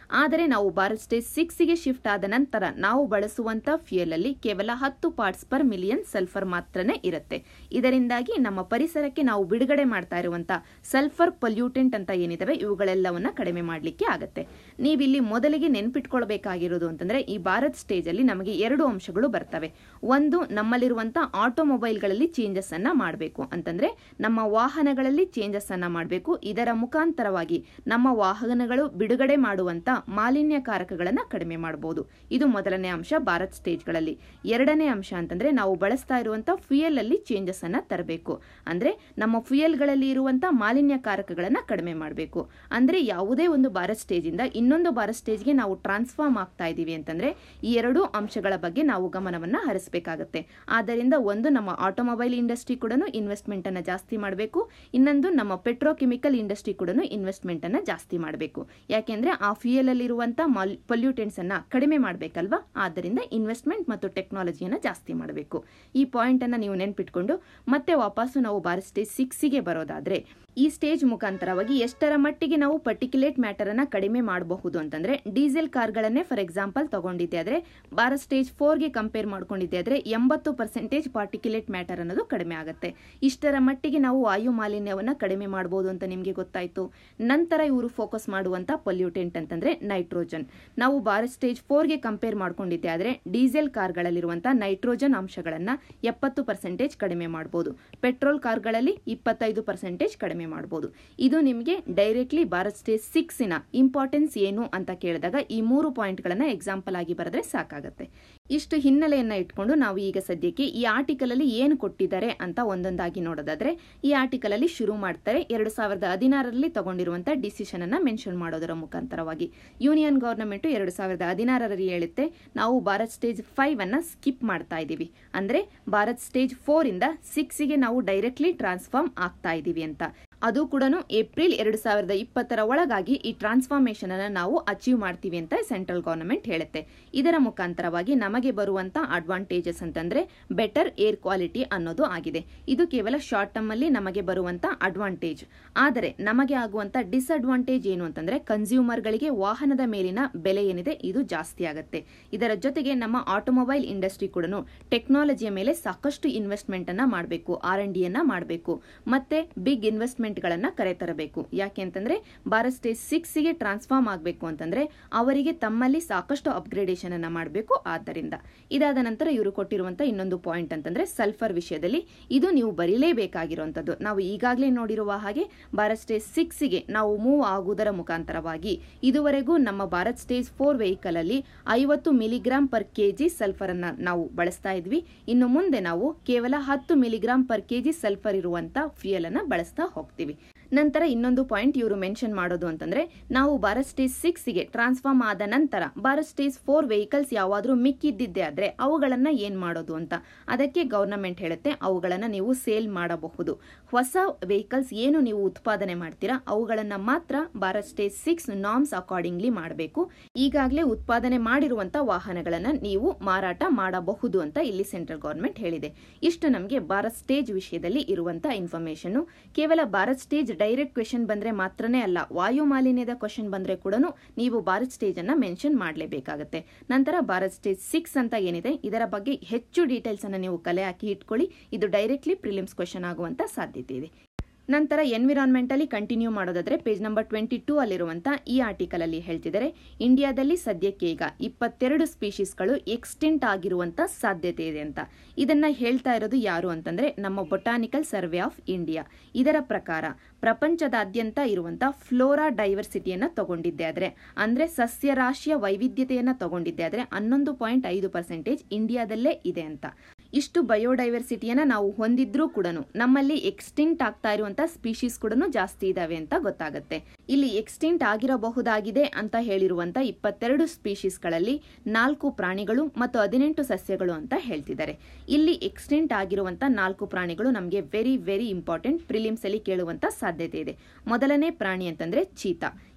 ಆದರೆ ನಾವು ಭಾರತ್ ಸ್ಟೇಜ್ ಸಿಕ್ಸ್ಗೆ ಶಿಫ್ಟ್ ಆದ ನಂತರ ನಾವು ಬಳಸುವಂತ ಫ್ಯೂಯಲ್ ಅಲ್ಲಿ ಕೇವಲ ಹತ್ತು ಪಾರ್ಟ್ಸ್ ಪರ್ ಮಿಲಿಯನ್ ಸಲ್ಫರ್ ಮಾತ್ರನೇ ಇರುತ್ತೆ. ಇದರಿಂದಾಗಿ ನಮ್ಮ ಪರಿಸರಕ್ಕೆ ನಾವು ಬಿಡುಗಡೆ ಮಾಡ್ತಾ ಇರುವಂತಹ ಸಲ್ಫರ್ ಪೊಲ್ಯೂಟೆಂಟ್ ಅಂತ ಏನಿದಾವೆ ಇವುಗಳೆಲ್ಲವನ್ನ ಕಡಿಮೆ ಮಾಡಲಿಕ್ಕೆ ಆಗುತ್ತೆ. ನೀವಿಲ್ಲಿ ಮೊದಲಿಗೆ ನೆನ್ಪಿಟ್ಕೊಳ್ಬೇಕಾಗಿರೋದು ಅಂತಂದ್ರೆ ಈ ಭಾರತ್ ಸ್ಟೇಜ್ ಅಲ್ಲಿ ನಮಗೆ ಎರಡು ಅಂಶಗಳು ಬರ್ತವೆ. ಒಂದು, ನಮ್ಮಲ್ಲಿರುವಂತಹ ಆಟೋಮೊಬೈಲ್ಗಳಲ್ಲಿ ಚೇಂಜಸ್ ಅನ್ನ ಮಾಡಬೇಕು ಅಂತಂದ್ರೆ ನಮ್ಮ ವಾಹನಗಳಲ್ಲಿ ಚೇಂಜಸ್ ಅನ್ನ ಮಾಡಬೇಕು. ಇದರ ಮುಖಾಂತರವಾಗಿ ನಮ್ಮ ವಾಹನಗಳು ಬಿಡುಗಡೆ ಮಾಡುವಂತ ಮಾಲಿನ್ಯಕಾರಕಗಳನ್ನ ಕಡಿಮೆ ಮಾಡಬಹುದು. ಇದು ಮೊದಲನೇ ಅಂಶ ಭಾರತ್ ಸ್ಟೇಜ್ಗಳಲ್ಲಿ. ಎರಡನೇ ಅಂಶ ಅಂತಂದ್ರೆ ನಾವು ಬಳಸ್ತಾ ಇರುವಂತಹ ಫ್ಯೂಯಲ್ ಅಲ್ಲಿ ಚೇಂಜಸ್ ಅನ್ನ ತರಬೇಕು. ಅಂದ್ರೆ ನಮ್ಮ ಫ್ಯೂಯಲ್ಗಳಲ್ಲಿ ಇರುವಂತಹ ಮಾಲಿನ್ಯಕಾರಕಗಳನ್ನ ಕಡಿಮೆ ಮಾಡಬೇಕು. ಅಂದ್ರೆ ಯಾವುದೇ ಒಂದು ಭಾರತ್ ಸ್ಟೇಜ್ ಇಂದ ಇನ್ನೊಂದು ಭಾರತ್ ಸ್ಟೇಜ್ಗೆ ನಾವು ಟ್ರಾನ್ಸ್ಫಾರ್ಮ್ ಆಗ್ತಾ ಇದೀವಿ ಅಂತಂದ್ರೆ ಈ ಎರಡು ಅಂಶಗಳ ಬಗ್ಗೆ ನಾವು ಗಮನವನ್ನ ಹರಿಸಬೇಕಾಗುತ್ತೆ. ಆದ್ದರಿಂದ ಒಂದು, ನಮ್ಮ ಆಟೋಮೊಬೈಲ್ ಇಂಡಸ್ಟ್ರಿ ಕೂಡ ಇನ್ವೆಸ್ಟ್ಮೆಂಟ್ ಅನ್ನ ಜಾಸ್ತಿ ಮಾಡಬೇಕು. ಇನ್ನೊಂದು, ನಮ್ಮ ಪೆಟ್ರೋಕೆಮಿಕಲ್ ಇಂಡಸ್ಟ್ರಿ ಕೂಡ ಇನ್ವೆಸ್ಟ್ಮೆಂಟ್ ಅನ್ನ ಜಾಸ್ತಿ ಮಾಡಬೇಕು. ಯಾಕೆಂದ್ರೆ ಆ ಫ್ಯೂಯಲ್ ಅಲ್ಲಿ ಇರುವಂತಹ ಪೊಲ್ಯೂಟೆಂಟ್ಸ್ ಅನ್ನ ಕಡಿಮೆ ಮಾಡಬೇಕಲ್ವಾ. ಆದ್ದರಿಂದ ಇನ್ವೆಸ್ಟ್ಮೆಂಟ್ ಮತ್ತು ಟೆಕ್ನಾಲಜಿಯನ್ನ ಜಾಸ್ತಿ ಮಾಡಬೇಕು. ಈ ಪಾಯಿಂಟ್ ಅನ್ನ ನೀವು ನೆನ್ಪಿಟ್ಕೊಂಡು ಮತ್ತೆ ವಾಪಸ್ಸು ನಾವು ಭಾರತ್ ಸ್ಟೇಜ್ ಸಿಕ್ಸ್ಗೆ ಬರೋದಾದ್ರೆ ಈ ಸ್ಟೇಜ್ ಮುಖಾಂತರವಾಗಿ ಎಷ್ಟರ ಮಟ್ಟಿಗೆ ನಾವು ಪರ್ಟಿಕ್ಯುಲೇಟ್ ಮ್ಯಾಟರ್ ಅನ್ನ ಕಡಿಮೆ ಮಾಡಬಹುದು ಅಂತಂದ್ರೆ ಡೀಸೆಲ್ ಕಾರ್ಗಳನ್ನೇ ಫಾರ್ ಎಕ್ಸಾಂಪಲ್ ತಗೊಂಡಿದ್ದೆ ಆದ್ರೆ ಭಾರತ್ ಸ್ಟೇಜ್ ಫೋರ್ಗೆ ಕಂಪೇರ್ ಮಾಡ್ಕೊಂಡಿದ್ದೆ ಆದ್ರೆ ಎಂಬತ್ತು ಪರ್ಸೆಂಟೇಜ್ ಪಾರ್ಟಿಕ್ಯುಲೇಟ್ ಮ್ಯಾಟರ್ ಅನ್ನೋದು ಕಡಿಮೆ ಆಗುತ್ತೆ. ಇಷ್ಟರ ಮಟ್ಟಿಗೆ ನಾವು ವಾಯು ಮಾಲಿನ್ಯವನ್ನ ಕಡಿಮೆ ಮಾಡಬಹುದು ಅಂತ ನಿಮಗೆ ಗೊತ್ತಾಯ್ತು. ನಂತರ ಇವರು ಫೋಕಸ್ ಮಾಡುವಂತ ಪೊಲ್ಯೂಟೆಂಟ್ ಅಂತಂದ್ರೆ ನೈಟ್ರೋಜನ್. ನಾವು ಭಾರತ್ ಸ್ಟೇಜ್ ಫೋರ್ಗೆ ಕಂಪೇರ್ ಮಾಡ್ಕೊಂಡಿದ್ದೆ ಆದ್ರೆ ಡೀಸೆಲ್ ಕಾರ್ಗಳಲ್ಲಿರುವಂತಹ ನೈಟ್ರೋಜನ್ ಅಂಶಗಳನ್ನ ಎಪ್ಪತ್ತು ಪರ್ಸೆಂಟೇಜ್ ಕಡಿಮೆ ಮಾಡಬಹುದು. ಪೆಟ್ರೋಲ್ ಕಾರ್ಗಳಲ್ಲಿ ಇಪ್ಪತ್ತೈದು ಪರ್ಸೆಂಟೇಜ್ ಕಡಿಮೆ ಮಾಡಬಹುದು. ಇದು ನಿಮಗೆ ಡೈರೆಕ್ಟ್ಲಿ ಭಾರತ್ ಸ್ಟೇಜ್ ಸಿಕ್ಸ್ ನ ಇಂಪಾರ್ಟೆನ್ಸ್ ಏನು ಅಂತ ಕೇಳಿದಾಗ ಈ ಮೂರು ಪಾಯಿಂಟ್ ಗಳನ್ನ ಎಕ್ಸಾಂಪಲ್ ಆಗಿ ಬರೆದ್ರೆ ಸಾಕಾಗುತ್ತೆ. ಇಷ್ಟು ಹಿನ್ನೆಲೆಯನ್ನ ಇಟ್ಕೊಂಡು ನಾವು ಈಗ ಸದ್ಯಕ್ಕೆ ಈ ಆರ್ಟಿಕಲ್ ಅಲ್ಲಿ ಏನು ಕೊಟ್ಟಿದ್ದಾರೆ ಅಂತ ಒಂದೊಂದಾಗಿ ನೋಡೋದಾದ್ರೆ ಈ ಆರ್ಟಿಕಲ್ ಅಲ್ಲಿ ಶುರು ಮಾಡ್ತಾರೆ ಎರಡು ಸಾವಿರದ ಹದಿನಾರರಲ್ಲಿ ತಗೊಂಡಿರುವಂತಹ ಡಿಸಿಷನ್ ಅನ್ನ ಮೆನ್ಷನ್ ಮಾಡೋದರ ಮುಖಾಂತರವಾಗಿ. ಯೂನಿಯನ್ ಗವರ್ನಮೆಂಟ್ ಎರಡು ಸಾವಿರದ ಹದಿನಾರರಲ್ಲಿ ಹೇಳುತ್ತೆ ನಾವು ಭಾರತ್ ಸ್ಟೇಜ್ ಫೈವ್ ಅನ್ನ ಸ್ಕಿಪ್ ಮಾಡ್ತಾ ಇದೀವಿ. ಅಂದ್ರೆ ಭಾರತ್ ಸ್ಟೇಜ್ ಫೋರ್ ಇಂದ ಸಿಕ್ಸ್ ಗೆ ನಾವು ಡೈರೆಕ್ಟ್ಲಿ ಟ್ರಾನ್ಸ್ಫಾರ್ಮ್ ಆಗ್ತಾ ಇದೀವಿ ಅಂತ. ಅದು ಕೂಡ ಏಪ್ರಿಲ್ ಎರಡು ಸಾವಿರದ ಇಪ್ಪತ್ತರ ಒಳಗಾಗಿ ಈ ಟ್ರಾನ್ಸ್ಫಾರ್ಮೇಶನ್ ಅನ್ನ ನಾವು ಅಚೀವ್ ಮಾಡ್ತೀವಿ ಅಂತ ಸೆಂಟ್ರಲ್ ಗವರ್ನಮೆಂಟ್ ಹೇಳುತ್ತೆ. ಇದರ ಮುಖಾಂತರವಾಗಿ ನಮಗೆ ಬರುವಂತ ಅಡ್ವಾಂಟೇಜಸ್ ಅಂತಂದ್ರೆ ಬೆಟರ್ ಏರ್ ಕ್ವಾಲಿಟಿ ಅನ್ನೋದು ಆಗಿದೆ. ಇದು ಕೇವಲ ಶಾರ್ಟ್ ಟರ್ಮ್ ಅಲ್ಲಿ ನಮಗೆ ಬರುವಂತ ಅಡ್ವಾಂಟೇಜ್. ಆದರೆ ನಮಗೆ ಆಗುವಂತ ಡಿಸ್ಅಡ್ವಾಂಟೇಜ್ ಏನು ಅಂತಂದ್ರೆ ಕನ್ಸ್ಯೂಮರ್ ಗಳಿಗೆ ವಾಹನದ ಮೇಲಿನ ಬೆಲೆ ಏನಿದೆ ಇದು ಜಾಸ್ತಿ ಆಗುತ್ತೆ. ಇದರ ಜೊತೆಗೆ ನಮ್ಮ ಆಟೋಮೊಬೈಲ್ ಇಂಡಸ್ಟ್ರಿ ಕೂಡ ಟೆಕ್ನಾಲಜಿಯ ಮೇಲೆ ಸಾಕಷ್ಟು ಇನ್ವೆಸ್ಟ್ಮೆಂಟ್ ಅನ್ನ ಮಾಡಬೇಕು, ಆರ್ ಅಂಡ್ ಡಿ ಅನ್ನ ಮಾಡಬೇಕು, ಮತ್ತೆ ಬಿಗ್ ಇನ್ವೆಸ್ಟ್ಮೆಂಟ್ ಗಳನ್ನ ಕರೆತರಬೇಕು. ಯಾಕೆ ಅಂತಂದ್ರೆ ಭಾರತ್ ಸ್ಟೇಜ್ ಸಿಕ್ಸ್ ಗೆ ಟ್ರಾನ್ಸ್ಫಾರ್ಮ್ ಆಗಬೇಕು ಅಂತಂದ್ರೆ ಅವರಿಗೆ ತಮ್ಮಲ್ಲಿ ಸಾಕಷ್ಟು ಅಪ್ಗ್ರೇಡೇಷನ್ ಅನ್ನ ಮಾಡಬೇಕು. ಆದ್ದರಿಂದ ಇದಾದ ನಂತರ ಇವರು ಕೊಟ್ಟಿರುವಂತಹ ಇನ್ನೊಂದು ಪಾಯಿಂಟ್ ಅಂತಂದ್ರೆ ಸಲ್ಫರ್ ವಿಷಯದಲ್ಲಿ ಇದು ನೀವು ಬರೀಲೇಬೇಕಾಗಿರುವಂತದ್ದು. ನಾವು ಈಗಾಗಲೇ ನೋಡಿರುವ ಹಾಗೆ ಭಾರತ್ ಸ್ಟೇಜ್ ಸಿಕ್ಸ್ ಗೆ ನಾವು ಮೂವ್ ಆಗುವುದರ ಮುಖಾಂತರವಾಗಿ ಇದುವರೆಗೂ ನಮ್ಮ ಭಾರತ್ ಸ್ಟೇಜ್ ಫೋರ್ ವೆಹಿಕಲ್ ಅಲ್ಲಿ ಐವತ್ತು ಮಿಲಿಗ್ರಾಂ ಪರ್ ಕೆಜಿ ಸಲ್ಫರ್ ಅನ್ನ ನಾವು ಬಳಸ್ತಾ ಇದ್ವಿ. ಇನ್ನು ಮುಂದೆ ನಾವು ಕೇವಲ ಹತ್ತು ಮಿಲಿಗ್ರಾಂ ಪರ್ ಕೆಜಿ ಸಲ್ಫರ್ ಇರುವಂತ ಫ್ಯೂಯಲ್ ಅನ್ನ ಬಳಸ್ತಾ ಹೋಗ್ತೀವಿ. ನಂತರ ಇನ್ನೊಂದು ಪಾಯಿಂಟ್ ಇವರು ಮೆನ್ಷನ್ ಮಾಡೋದು ಅಂತಂದ್ರೆ ನಾವು ಭಾರತ್ ಸ್ಟೇಜ್ ಸಿಕ್ಸ್ ಗೆ ಟ್ರಾನ್ಸ್ಫಾರ್ಮ್ ಆದ ನಂತರ ಭಾರತ್ ಸ್ಟೇಜ್ ಫೋರ್ ವೆಹಿಕಲ್ಸ್ ಯಾವಾದ್ರೂ ಮಿಕ್ಕಿದ್ದಿದ್ದೆ ಆದ್ರೆ ಅವುಗಳನ್ನ ಏನ್ ಮಾಡೋದು ಅಂತ. ಅದಕ್ಕೆ ಗವರ್ನಮೆಂಟ್ ಹೇಳುತ್ತೆ ಅವುಗಳನ್ನ ನೀವು ಸೇಲ್ ಮಾಡಬಹುದು. ಹೊಸ ವೆಹಿಕಲ್ಸ್ ಏನು ನೀವು ಉತ್ಪಾದನೆ ಮಾಡ್ತೀರಾ ಅವುಗಳನ್ನ ಮಾತ್ರ Bharat stage six norms accordingly ಮಾಡಬೇಕು. ಈಗಾಗಲೇ ಉತ್ಪಾದನೆ ಮಾಡಿರುವಂತ ವಾಹನಗಳನ್ನ ನೀವು ಮಾರಾಟ ಮಾಡಬಹುದು ಅಂತ ಇಲ್ಲಿ ಸೆಂಟ್ರಲ್ ಗವರ್ನಮೆಂಟ್ ಹೇಳಿದೆ. ಇಷ್ಟು ನಮಗೆ ಭಾರತ್ ಸ್ಟೇಜ್ ವಿಷಯದಲ್ಲಿ ಇರುವಂತಹ ಇನ್ಫಾರ್ಮೇಶನ್. ಕೇವಲ ಭಾರತ್ ಸ್ಟೇಜ್ ಡೈರೆಕ್ಟ್ ಕ್ವೆಶನ್ ಬಂದ್ರೆ ಮಾತ್ರನೇ ಅಲ್ಲ, ವಾಯು ಮಾಲಿನ್ಯದ ಕ್ವೆಶನ್ ಬಂದ್ರೆ ಕೂಡ ನೀವು ಭಾರತ್ ಸ್ಟೇಜ್ ಅನ್ನ ಮೆನ್ಷನ್ ಮಾಡಲೇಬೇಕಾಗುತ್ತೆ. ನಂತರ ಭಾರತ್ ಸ್ಟೇಜ್ ಸಿಕ್ಸ್ ಅಂತ ಏನಿದೆ ಇದರ ಬಗ್ಗೆ ಹೆಚ್ಚು ಡೀಟೇಲ್ಸ್ ಅನ್ನ ನೀವು ಕಲೆ ಹಾಕಿ ಇಟ್ಕೊಳ್ಳಿ. ಇದು ಡೈರೆಕ್ಟ್ಲಿ ಪ್ರಿಲಿಮ್ಸ್ ಕ್ವೆಶನ್ ಆಗುವಂತ ಸಾಧ್ಯತೆ ಇದೆ. ನಂತರ ಎನ್ವಿರಾನ್ಮೆಂಟ್ ಅಲ್ಲಿ ಕಂಟಿನ್ಯೂ ಮಾಡೋದಾದ್ರೆ ಪೇಜ್ ನಂಬರ್ ಟ್ವೆಂಟಿ ಟೂ ಅಲ್ಲಿರುವಂತಹ ಈ ಆರ್ಟಿಕಲ್ ಅಲ್ಲಿ ಹೇಳ್ತಿದ್ದಾರೆ ಇಂಡಿಯಾದಲ್ಲಿ ಸದ್ಯಕ್ಕೆ ಈಗ ಇಪ್ಪತ್ತೆರಡು ಸ್ಪೀಶೀಸ್ಗಳು ಎಕ್ಸ್ಟೆಂಟ್ ಆಗಿರುವಂತ ಸಾಧ್ಯತೆ ಇದೆ ಅಂತ. ಇದನ್ನ ಹೇಳ್ತಾ ಇರೋದು ಯಾರು ಅಂತಂದ್ರೆ ನಮ್ಮ ಬೊಟಾನಿಕಲ್ ಸರ್ವೆ ಆಫ್ ಇಂಡಿಯಾ. ಇದರ ಪ್ರಕಾರ ಪ್ರಪಂಚದಾದ್ಯಂತ ಇರುವಂತಹ ಫ್ಲೋರಾ ಡೈವರ್ಸಿಟಿಯನ್ನ ತಗೊಂಡಿದ್ದೆ ಆದ್ರೆ ಅಂದ್ರೆ ಸಸ್ಯರಾಶಿಯ ವೈವಿಧ್ಯತೆಯನ್ನ ತಗೊಂಡಿದ್ದೆ ಆದ್ರೆ ಹನ್ನೊಂದು ಪಾಯಿಂಟ್ ಐದು ಪರ್ಸೆಂಟೇಜ್ ಇಂಡಿಯಾದಲ್ಲೇ ಇದೆ ಅಂತ. ಇಷ್ಟು ಬಯೋಡೈವರ್ಸಿಟಿಯನ್ನ ನಾವು ಹೊಂದಿದ್ರೂ ಕೂಡ ನಮ್ಮಲ್ಲಿ ಎಕ್ಸ್ಟಿಂಕ್ಟ್ ಆಗ್ತಾ ಇರುವಂತಹ ಸ್ಪೀಶೀಸ್ ಕೂಡ ಜಾಸ್ತಿ ಇದಾವೆ ಅಂತ ಗೊತ್ತಾಗುತ್ತೆ. ಇಲ್ಲಿ ಎಕ್ಸ್ಟಿಂಕ್ಟ್ ಆಗಿರಬಹುದಾಗಿದೆ ಅಂತ ಹೇಳಿರುವಂತಹ ಇಪ್ಪತ್ತೆರಡು ಸ್ಪೀಶೀಸ್ಗಳಲ್ಲಿ ನಾಲ್ಕು ಪ್ರಾಣಿಗಳು ಮತ್ತು ಹದಿನೆಂಟು ಸಸ್ಯಗಳು ಅಂತ ಹೇಳ್ತಿದ್ದಾರೆ. ಇಲ್ಲಿ ಎಕ್ಸ್ಟಿಂಕ್ಟ್ ಆಗಿರುವಂತಹ ನಾಲ್ಕು ಪ್ರಾಣಿಗಳು ನಮಗೆ ವೆರಿ ವೆರಿ ಇಂಪಾರ್ಟೆಂಟ್, ಪ್ರಿಲಿಮ್ಸ್ ಅಲ್ಲಿ ಕೇಳುವಂತ ಸಾಧ್ಯತೆ ಇದೆ. ಮೊದಲನೇ ಪ್ರಾಣಿ ಅಂತಂದ್ರೆ ಚೀತಾ.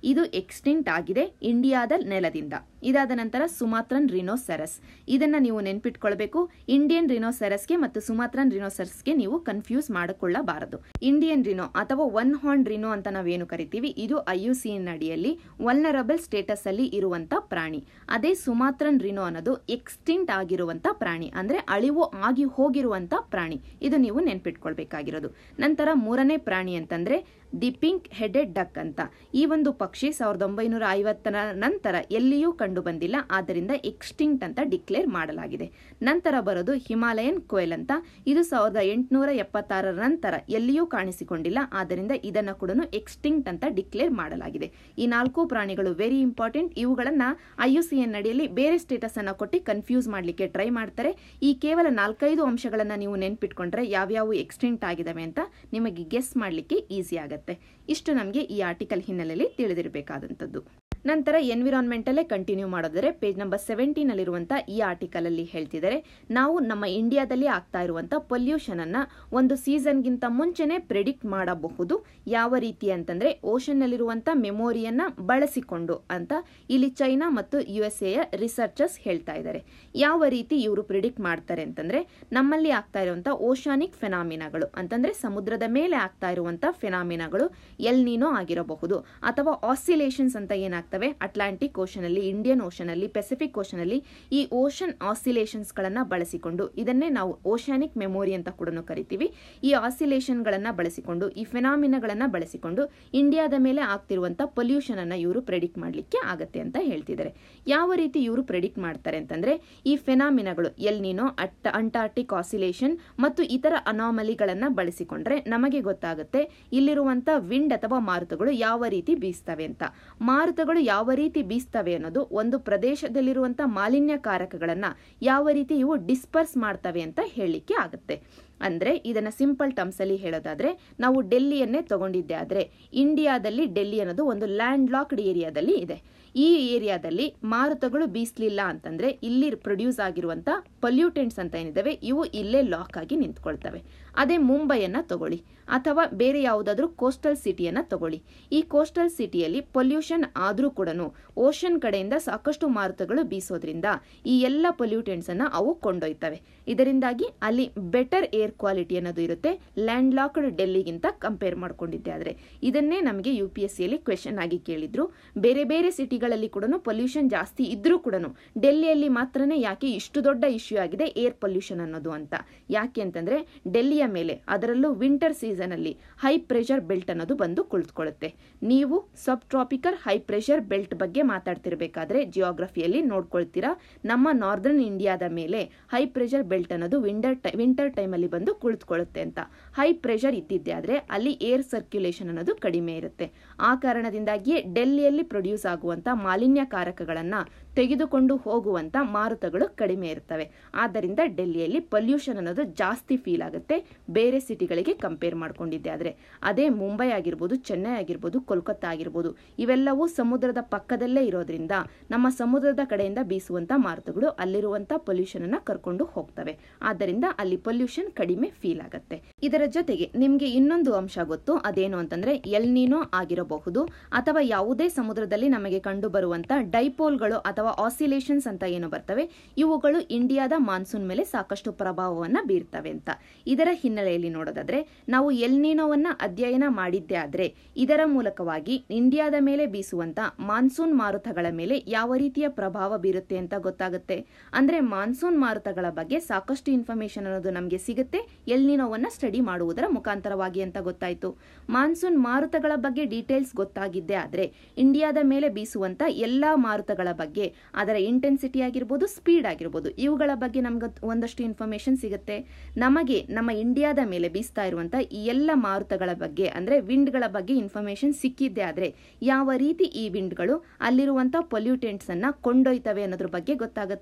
ಇದು ಎಕ್ಸ್ಟಿಂಕ್ಟ್ ಆಗಿದೆ ಇಂಡಿಯಾದ ನೆಲದಿಂದ. ಇದಾದ ನಂತರ ಸುಮಾತ್ರನ್ ರಿನೋಸೆರಸ್. ಇದನ್ನ ನೀವು ನೆನ್ಪಿಟ್ಕೊಳ್ಬೇಕು. ಇಂಡಿಯನ್ ರಿನೋಸೆರಸ್ಗೆ ಮತ್ತು ಸುಮಾತ್ರನ್ ರಿನೋಸೆರಸ್ಗೆ ನೀವು ಕನ್ಫ್ಯೂಸ್ ಮಾಡಿಕೊಳ್ಳಬಾರದು. ಇಂಡಿಯನ್ ರಿನೋ ಅಥವಾ ಒನ್ ಹಾರ್ನ್ ರಿನೋ ಅಂತ ನಾವೇನು ಕರಿತೀವಿ, ಇದು ಐಯುಸಿಎನ್ ಅಡಿಯಲ್ಲಿ ವಲ್ನರಬಲ್ ಸ್ಟೇಟಸ್ ಅಲ್ಲಿ ಇರುವಂತ ಪ್ರಾಣಿ. ಅದೇ ಸುಮಾತ್ರನ್ ರಿನೋ ಅನ್ನೋದು ಎಕ್ಸ್ಟಿಂಕ್ಟ್ ಆಗಿರುವಂತ ಪ್ರಾಣಿ, ಅಂದ್ರೆ ಅಳಿವು ಆಗಿ ಹೋಗಿರುವಂತ ಪ್ರಾಣಿ. ಇದು ನೀವು ನೆನ್ಪಿಟ್ಕೊಳ್ಬೇಕಾಗಿರೋದು. ನಂತರ ಮೂರನೇ ಪ್ರಾಣಿ ಅಂತಂದ್ರೆ ದಿ ಪಿಂಕ್ ಹೆಡೆಡ್ ಡಕ್ ಅಂತ. ಈ ಒಂದು ಪಕ್ಷಿ ಸಾವಿರದ ಒಂಬೈನೂರ ಐವತ್ತರ ನಂತರ ಎಲ್ಲಿಯೂ ಕಂಡು ಬಂದಿಲ್ಲ, ಆದ್ದರಿಂದ ಎಕ್ಸ್ಟಿಂಕ್ಟ್ ಅಂತ ಡಿಕ್ಲೇರ್ ಮಾಡಲಾಗಿದೆ. ನಂತರ ಬರೋದು ಹಿಮಾಲಯನ್ ಕೋಯಲ್ ಅಂತ. ಇದು ಸಾವಿರದ ಎಂಟುನೂರ ಎಪ್ಪತ್ತಾರರ ನಂತರ ಎಲ್ಲಿಯೂ ಕಾಣಿಸಿಕೊಂಡಿಲ್ಲ, ಆದ್ದರಿಂದ ಇದನ್ನು ಕೂಡ ಎಕ್ಸ್ಟಿಂಕ್ಟ್ ಅಂತ ಡಿಕ್ಲೇರ್ ಮಾಡಲಾಗಿದೆ. ಈ ನಾಲ್ಕು ಪ್ರಾಣಿಗಳು ವೆರಿ ಇಂಪಾರ್ಟೆಂಟ್. ಇವುಗಳನ್ನ ಐಯುಸಿಎನ್ ಅಡಿಯಲ್ಲಿ ಬೇರೆ ಸ್ಟೇಟಸ್ ಅನ್ನ ಕೊಟ್ಟು ಕನ್ಫ್ಯೂಸ್ ಮಾಡಲಿಕ್ಕೆ ಟ್ರೈ ಮಾಡ್ತಾರೆ. ಈ ಕೇವಲ ನಾಲ್ಕೈದು ಅಂಶಗಳನ್ನ ನೀವು ನೆನ್ಪಿಟ್ಕೊಂಡ್ರೆ ಯಾವ್ಯಾವು ಎಕ್ಸ್ಟಿಂಕ್ಟ್ ಆಗಿದಾವೆ ಅಂತ ನಿಮಗೆ ಗೆಸ್ ಮಾಡಲಿಕ್ಕೆ ಈಸಿ ಆಗುತ್ತೆ. ಇಷ್ಟು ನಮಗೆ ಈ ಆರ್ಟಿಕಲ್ ಹಿನ್ನೆಲೆಯಲ್ಲಿ ತಿಳಿದಿರಬೇಕಾದಂಥದ್ದು. ನಂತರ ಎನ್ವಿರಾನ್ಮೆಂಟಲ್ಲೇ ಕಂಟಿನ್ಯೂ ಮಾಡೋದ್ರೆ ಪೇಜ್ ನಂಬರ್ ಸೆವೆಂಟೀನ್ ಅಲ್ಲಿರುವಂತಹ ಈ ಆರ್ಟಿಕಲ್ ಅಲ್ಲಿ ಹೇಳ್ತಿದ್ದಾರೆ, ನಾವು ನಮ್ಮ ಇಂಡಿಯಾದಲ್ಲಿ ಆಗ್ತಾ ಇರುವಂತಹ ಪೊಲ್ಯೂಷನ್ ಅನ್ನ ಒಂದು ಸೀಸನ್ಗಿಂತ ಮುಂಚೆನೆ ಪ್ರೆಡಿಕ್ಟ್ ಮಾಡಬಹುದು. ಯಾವ ರೀತಿ ಅಂತಂದ್ರೆ ಓಷನ್ ನಲ್ಲಿರುವಂತಹ ಮೆಮೊರಿಯನ್ನ ಬಳಸಿಕೊಂಡು ಅಂತ ಇಲ್ಲಿ ಚೈನಾ ಮತ್ತು ಯು ಎಸ್ ಎ ರಿಸರ್ಚರ್ಸ್ ಹೇಳ್ತಾ ಇದ್ದಾರೆ. ಯಾವ ರೀತಿ ಇವರು ಪ್ರಿಡಿಕ್ಟ್ ಮಾಡ್ತಾರೆ ಅಂತಂದ್ರೆ, ನಮ್ಮಲ್ಲಿ ಆಗ್ತಾ ಇರುವಂತಹ ಓಷಾನಿಕ್ ಫೆನಾಮಿನಾಗಳು ಅಂತಂದ್ರೆ ಸಮುದ್ರದ ಮೇಲೆ ಆಗ್ತಾ ಇರುವಂತಹ ಫೆನಾಮಿನಾಗಳು ಎಲ್ ನೀನೋ ಆಗಿರಬಹುದು, ಅಥವಾ ಆಸಿಲೇಷನ್ಸ್ ಅಂತ ಏನಾಗ್ತವೆ ಅಟ್ಲಾಂಟಿಕ್ ಓಷನ್ ಅಲ್ಲಿ, ಇಂಡಿಯನ್ ಓಷನ್ ಅಲ್ಲಿ, ಪೆಸಿಫಿಕ್ ಓಷನ್ ಅಲ್ಲಿ ಈ ಓಷನ್ ಆಸಿಲೇಷನ್ಸ್ ಗಳನ್ನ ಬಳಸಿಕೊಂಡು, ಇದನ್ನೇ ನಾವು ಓಷಾನಿಕ್ ಮೆಮೊರಿ ಅಂತ ಕೂಡ ಕರಿತೀವಿ. ಈ ಆಸಿಲೇಷನ್ ಗಳನ್ನ ಬಳಸಿಕೊಂಡು, ಈ ಫೆನಾಮಿನಾಗಳನ್ನ ಬಳಸಿಕೊಂಡು ಇಂಡಿಯಾದ ಮೇಲೆ ಆಗ್ತಿರುವಂತಹ ಪೊಲ್ಯೂಷನ್ ಅನ್ನ ಇವರು ಪ್ರೆಡಿಕ್ಟ್ ಮಾಡ್ಲಿಕ್ಕೆ ಆಗತ್ತೆ ಅಂತ ಹೇಳ್ತಿದ್ದಾರೆ. ಯಾವ ರೀತಿ ಇವರು ಪ್ರೆಡಿಕ್ಟ್ ಮಾಡ್ತಾರೆ ಅಂತಂದ್ರೆ, ಈ ಫೆನಾಮಿನಾಗಳು ಎಲ್ ನೀನೋ, ಅಂಟಾರ್ಟಿಕ್ ಆಸಿಲೇಷನ್ ಮತ್ತು ಇತರ ಅನಾಮಲಿಗಳನ್ನ ಬಳಸಿಕೊಂಡ್ರೆ ನಮಗೆ ಗೊತ್ತಾಗುತ್ತೆ ಇಲ್ಲಿರುವಂತಹ ವಿಂಡ್ ಅಥವಾ ಮಾರುತಗಳು ಯಾವ ರೀತಿ ಬೀಸ್ತವೆ ಅಂತ. ಮಾರುತಗಳು ಯಾವ ರೀತಿ ಬೀಸ್ತವೆ ಅನ್ನೋದು ಒಂದು ಪ್ರದೇಶದಲ್ಲಿರುವಂತಹ ಮಾಲಿನ್ಯಕಾರಕಗಳನ್ನ ಯಾವ ರೀತಿ ಇವು ಡಿಸ್ಪರ್ಸ್ ಮಾಡ್ತವೆ ಅಂತ ಹೇಳಲಿಕ್ಕೆ ಆಗುತ್ತೆ. ಅಂದ್ರೆ ಇದನ್ನ ಸಿಂಪಲ್ ಟರ್ಮ್ಸ್ ಅಲ್ಲಿ ಹೇಳೋದಾದ್ರೆ, ನಾವು ಡೆಲ್ಲಿಯನ್ನೇ ತಗೊಂಡಿದ್ದೆ ಆದ್ರೆ ಇಂಡಿಯಾದಲ್ಲಿ ಡೆಲ್ಲಿ ಅನ್ನೋದು ಒಂದು ಲ್ಯಾಂಡ್ ಲಾಕ್ಡ್ ಏರಿಯಾದಲ್ಲಿ ಇದೆ. ಈ ಏರಿಯಾದಲ್ಲಿ ಮಾರುತಗಳು ಬೀಸ್ಲಿಲ್ಲ ಅಂತಂದ್ರೆ ಇಲ್ಲಿ ಪ್ರೊಡ್ಯೂಸ್ ಆಗಿರುವಂತ ಪೊಲ್ಯೂಟೆಂಟ್ಸ್ ಅಂತ ಏನಿದಾವೆ ಇವು ಇಲ್ಲೇ ಲಾಕ್ ಆಗಿ ನಿಂತ್ಕೊಳ್ತವೆ. ಅದೇ ಮುಂಬೈಯನ್ನ ತಗೊಳ್ಳಿ ಅಥವಾ ಬೇರೆ ಯಾವುದಾದ್ರೂ ಕೋಸ್ಟಲ್ ಸಿಟಿಯನ್ನ ತಗೊಳ್ಳಿ. ಈ ಕೋಸ್ಟಲ್ ಸಿಟಿಯಲ್ಲಿ ಪೊಲ್ಯೂಷನ್ ಆದ್ರೂ ಕೂಡ ಓಷನ್ ಕಡೆಯಿಂದ ಸಾಕಷ್ಟು ಮಾರುತಗಳು ಬೀಸೋದ್ರಿಂದ ಈ ಎಲ್ಲ ಪೊಲ್ಯೂಟೆಂಟ್ಸ್ ಅನ್ನ ಅವು ಕೊಂಡೊಯ್ತವೆ. ಇದರಿಂದಾಗಿ ಅಲ್ಲಿ ಬೆಟರ್ ಏರ್ ಕ್ವಾಲಿಟಿ ಅನ್ನೋದು ಇರುತ್ತೆ ಲ್ಯಾಂಡ್ ಲಾಕ್ಡ್ ಡೆಲ್ಲಿಗಿಂತ ಕಂಪೇರ್ ಮಾಡ್ಕೊಂಡಿದ್ದೆ ಆದ್ರೆ. ಇದನ್ನೇ ನಮಗೆ ಯು ಪಿ ಎಸ್ ಸಿ ಅಲ್ಲಿ ಕ್ವೆಶನ್ ಆಗಿ ಕೇಳಿದ್ರು. ಬೇರೆ ಬೇರೆ ಸಿಟಿಗಳಲ್ಲಿ ಕೂಡ ಪೊಲ್ಯೂಷನ್ ಜಾಸ್ತಿ ಇದ್ರೂ ಕೂಡ ಡೆಲ್ಲಿಯಲ್ಲಿ ಮಾತ್ರನೇ ಯಾಕೆ ಇಷ್ಟು ದೊಡ್ಡ ಇಶ್ಯೂ ಆಗಿದೆ ಏರ್ ಪೊಲ್ಯೂಷನ್ ಅನ್ನೋದು ಅಂತ. ಯಾಕೆ ಅಂತಂದ್ರೆ ಡೆಲ್ಲಿಯ ಮೇಲೆ, ಅದರಲ್ಲೂ ವಿಂಟರ್ ಸೀಸನ್ ಅಲ್ಲಿ ಹೈ ಪ್ರೆಷರ್ ಬೆಲ್ಟ್ ಅನ್ನೋದು ಬಂದು ಕುಳಿತುಕೊಳ್ಳುತ್ತೆ. ನೀವು subtropical high pressure belt ಬಗ್ಗೆ ಮಾತಾಡ್ತಿರ್ಬೇಕಾದ್ರೆ ಜಿಯೋಗ್ರಫಿಯಲ್ಲಿ ನೋಡ್ಕೊಳ್ತೀರಾ, ನಮ್ಮ ನಾರ್ದರ್ನ್ ಇಂಡಿಯಾದ ಮೇಲೆ ಹೈ ಪ್ರೆಷರ್ ಬೆಲ್ಟ್ ಅನ್ನೋದು ವಿಂಟರ್ ವಿಂಟರ್ ಟೈಮ್ ಅಲ್ಲಿ ಬಂದು ಕುಳಿತುಕೊಳ್ಳುತ್ತೆ ಅಂತ. ಹೈ ಪ್ರೆಷರ್ ಇದ್ದಿದ್ದೆ ಆದ್ರೆ ಅಲ್ಲಿ ಏರ್ ಸರ್ಕ್ಯುಲೇಷನ್ ಅನ್ನೋದು ಕಡಿಮೆ ಇರುತ್ತೆ. ಆ ಕಾರಣದಿಂದಾಗಿಯೇ ಡೆಲ್ಲಿಯಲ್ಲಿ ಪ್ರೊಡ್ಯೂಸ್ ಆಗುವಂತ ಮಾಲಿನ್ಯಕಾರಕಗಳನ್ನ ತೆಗೆದುಕೊಂಡು ಹೋಗುವಂತ ಮಾರುತಗಳು ಕಡಿಮೆ ಇರ್ತವೆ. ಆದ್ದರಿಂದ ಡೆಲ್ಲಿಯಲ್ಲಿ ಪೊಲ್ಯೂಷನ್ ಅನ್ನೋದು ಜಾಸ್ತಿ ಫೀಲ್ ಆಗುತ್ತೆ ಬೇರೆ ಸಿಟಿಗಳಿಗೆ ಕಂಪೇರ್ ಮಾಡ್ಕೊಂಡಿದ್ದೆ ಆದ್ರೆ. ಅದೇ ಮುಂಬೈ ಆಗಿರ್ಬೋದು, ಚೆನ್ನೈ ಆಗಿರ್ಬೋದು, ಕೋಲ್ಕತ್ತಾ ಆಗಿರ್ಬೋದು, ಇವೆಲ್ಲವೂ ಸಮುದ್ರದ ಪಕ್ಕದಲ್ಲೇ ಇರೋದ್ರಿಂದ ನಮ್ಮ ಸಮುದ್ರದ ಕಡೆಯಿಂದ ಬೀಸುವಂತ ಮಾರುತಗಳು ಅಲ್ಲಿರುವಂತ ಪೊಲ್ಯೂಷನ್ ಅನ್ನ ಕರ್ಕೊಂಡು ಹೋಗ್ತವೆ. ಆದ್ದರಿಂದ ಅಲ್ಲಿ ಪೊಲ್ಯೂಷನ್ ಕಡಿಮೆ ಫೀಲ್ ಆಗುತ್ತೆ. ಇದರ ಜೊತೆಗೆ ನಿಮ್ಗೆ ಇನ್ನೊಂದು ಅಂಶ ಗೊತ್ತು, ಅದೇನು ಅಂತಂದ್ರೆ ಎಲ್ ನೀನೋ ಆಗಿರಬಹುದು ಅಥವಾ ಯಾವುದೇ ಸಮುದ್ರದಲ್ಲಿ ನಮಗೆ ಕಂಡು ಬರುವಂತ ಡೈಪೋಲ್ಗಳು ಅಥವಾ ಆಸಿಲೇಷನ್ಸ್ ಅಂತ ಏನು ಬರ್ತವೆ ಇವುಗಳು ಇಂಡಿಯಾದ ಮಾನ್ಸೂನ್ ಮೇಲೆ ಸಾಕಷ್ಟು ಪ್ರಭಾವವನ್ನ ಬೀರ್ತವೆ ಅಂತ. ಇದರ ಹಿನ್ನೆಲೆಯಲ್ಲಿ ನೋಡೋದಾದ್ರೆ, ನಾವು ಎಲ್ ನೀನೋವನ್ನ ಅಧ್ಯಯನ ಮಾಡಿದ್ದೆ ಆದ್ರೆ ಇದರ ಮೂಲಕವಾಗಿ ಇಂಡಿಯಾದ ಮೇಲೆ ಬೀಸುವಂತ ಮಾನ್ಸೂನ್ ಮಾರುತಗಳ ಮೇಲೆ ಯಾವ ರೀತಿಯ ಪ್ರಭಾವ ಬೀರುತ್ತೆ ಅಂತ ಗೊತ್ತಾಗುತ್ತೆ. ಅಂದ್ರೆ ಮಾನ್ಸೂನ್ ಮಾರುತಗಳ ಬಗ್ಗೆ ಸಾಕಷ್ಟು ಇನ್ಫಾರ್ಮೇಶನ್ ಅನ್ನೋದು ನಮಗೆ ಸಿಗುತ್ತೆ ಎಲ್ ನೀನೋವನ್ನ ಸ್ಟಡಿ ಮಾಡುವುದರ ಮುಖಾಂತರವಾಗಿ ಅಂತ ಗೊತ್ತಾಯ್ತು. ಮಾನ್ಸೂನ್ ಮಾರುತಗಳ ಬಗ್ಗೆ ಡೀಟೇಲ್ಸ್ ಗೊತ್ತಾಗಿದ್ದೆ ಆದ್ರೆ ಇಂಡಿಯಾದ ಮೇಲೆ ಬೀಸುವಂತ ಎಲ್ಲಾ ಮಾರುತಗಳ ಬಗ್ಗೆ, ಅದರ ಇಂಟೆನ್ಸಿಟಿ ಆಗಿರ್ಬೋದು, ಸ್ಪೀಡ್ ಆಗಿರ್ಬೋದು, ಇವುಗಳ ಬಗ್ಗೆ ನಮ್ಗೆ ಒಂದಷ್ಟು ಇನ್ಫಾರ್ಮೇಶನ್ ಸಿಗುತ್ತೆ. ನಮಗೆ ನಮ್ಮ ಇಂಡಿಯಾದ ಮೇಲೆ ಬೀಸ್ತಾ ಇರುವಂತ ಈ ಎಲ್ಲ ಮಾರುತಗಳ ಬಗ್ಗೆ ಅಂದ್ರೆ ವಿಂಡ್ಗಳ ಬಗ್ಗೆ ಇನ್ಫಾರ್ಮೇಶನ್ ಸಿಕ್ಕಿದ್ದೆ ಆದ್ರೆ ಯಾವ ರೀತಿ ಈ ವಿಂಡ್ಗಳು ಅಲ್ಲಿರುವಂತ ಪೊಲ್ಯೂಟೆಂಟ್ಸ್ ಅನ್ನ ಕೊಂಡೊಯ್ತವೆ ಅನ್ನೋದ್ರ ಬಗ್ಗೆ ಗೊತ್ತಾಗುತ್ತೆ.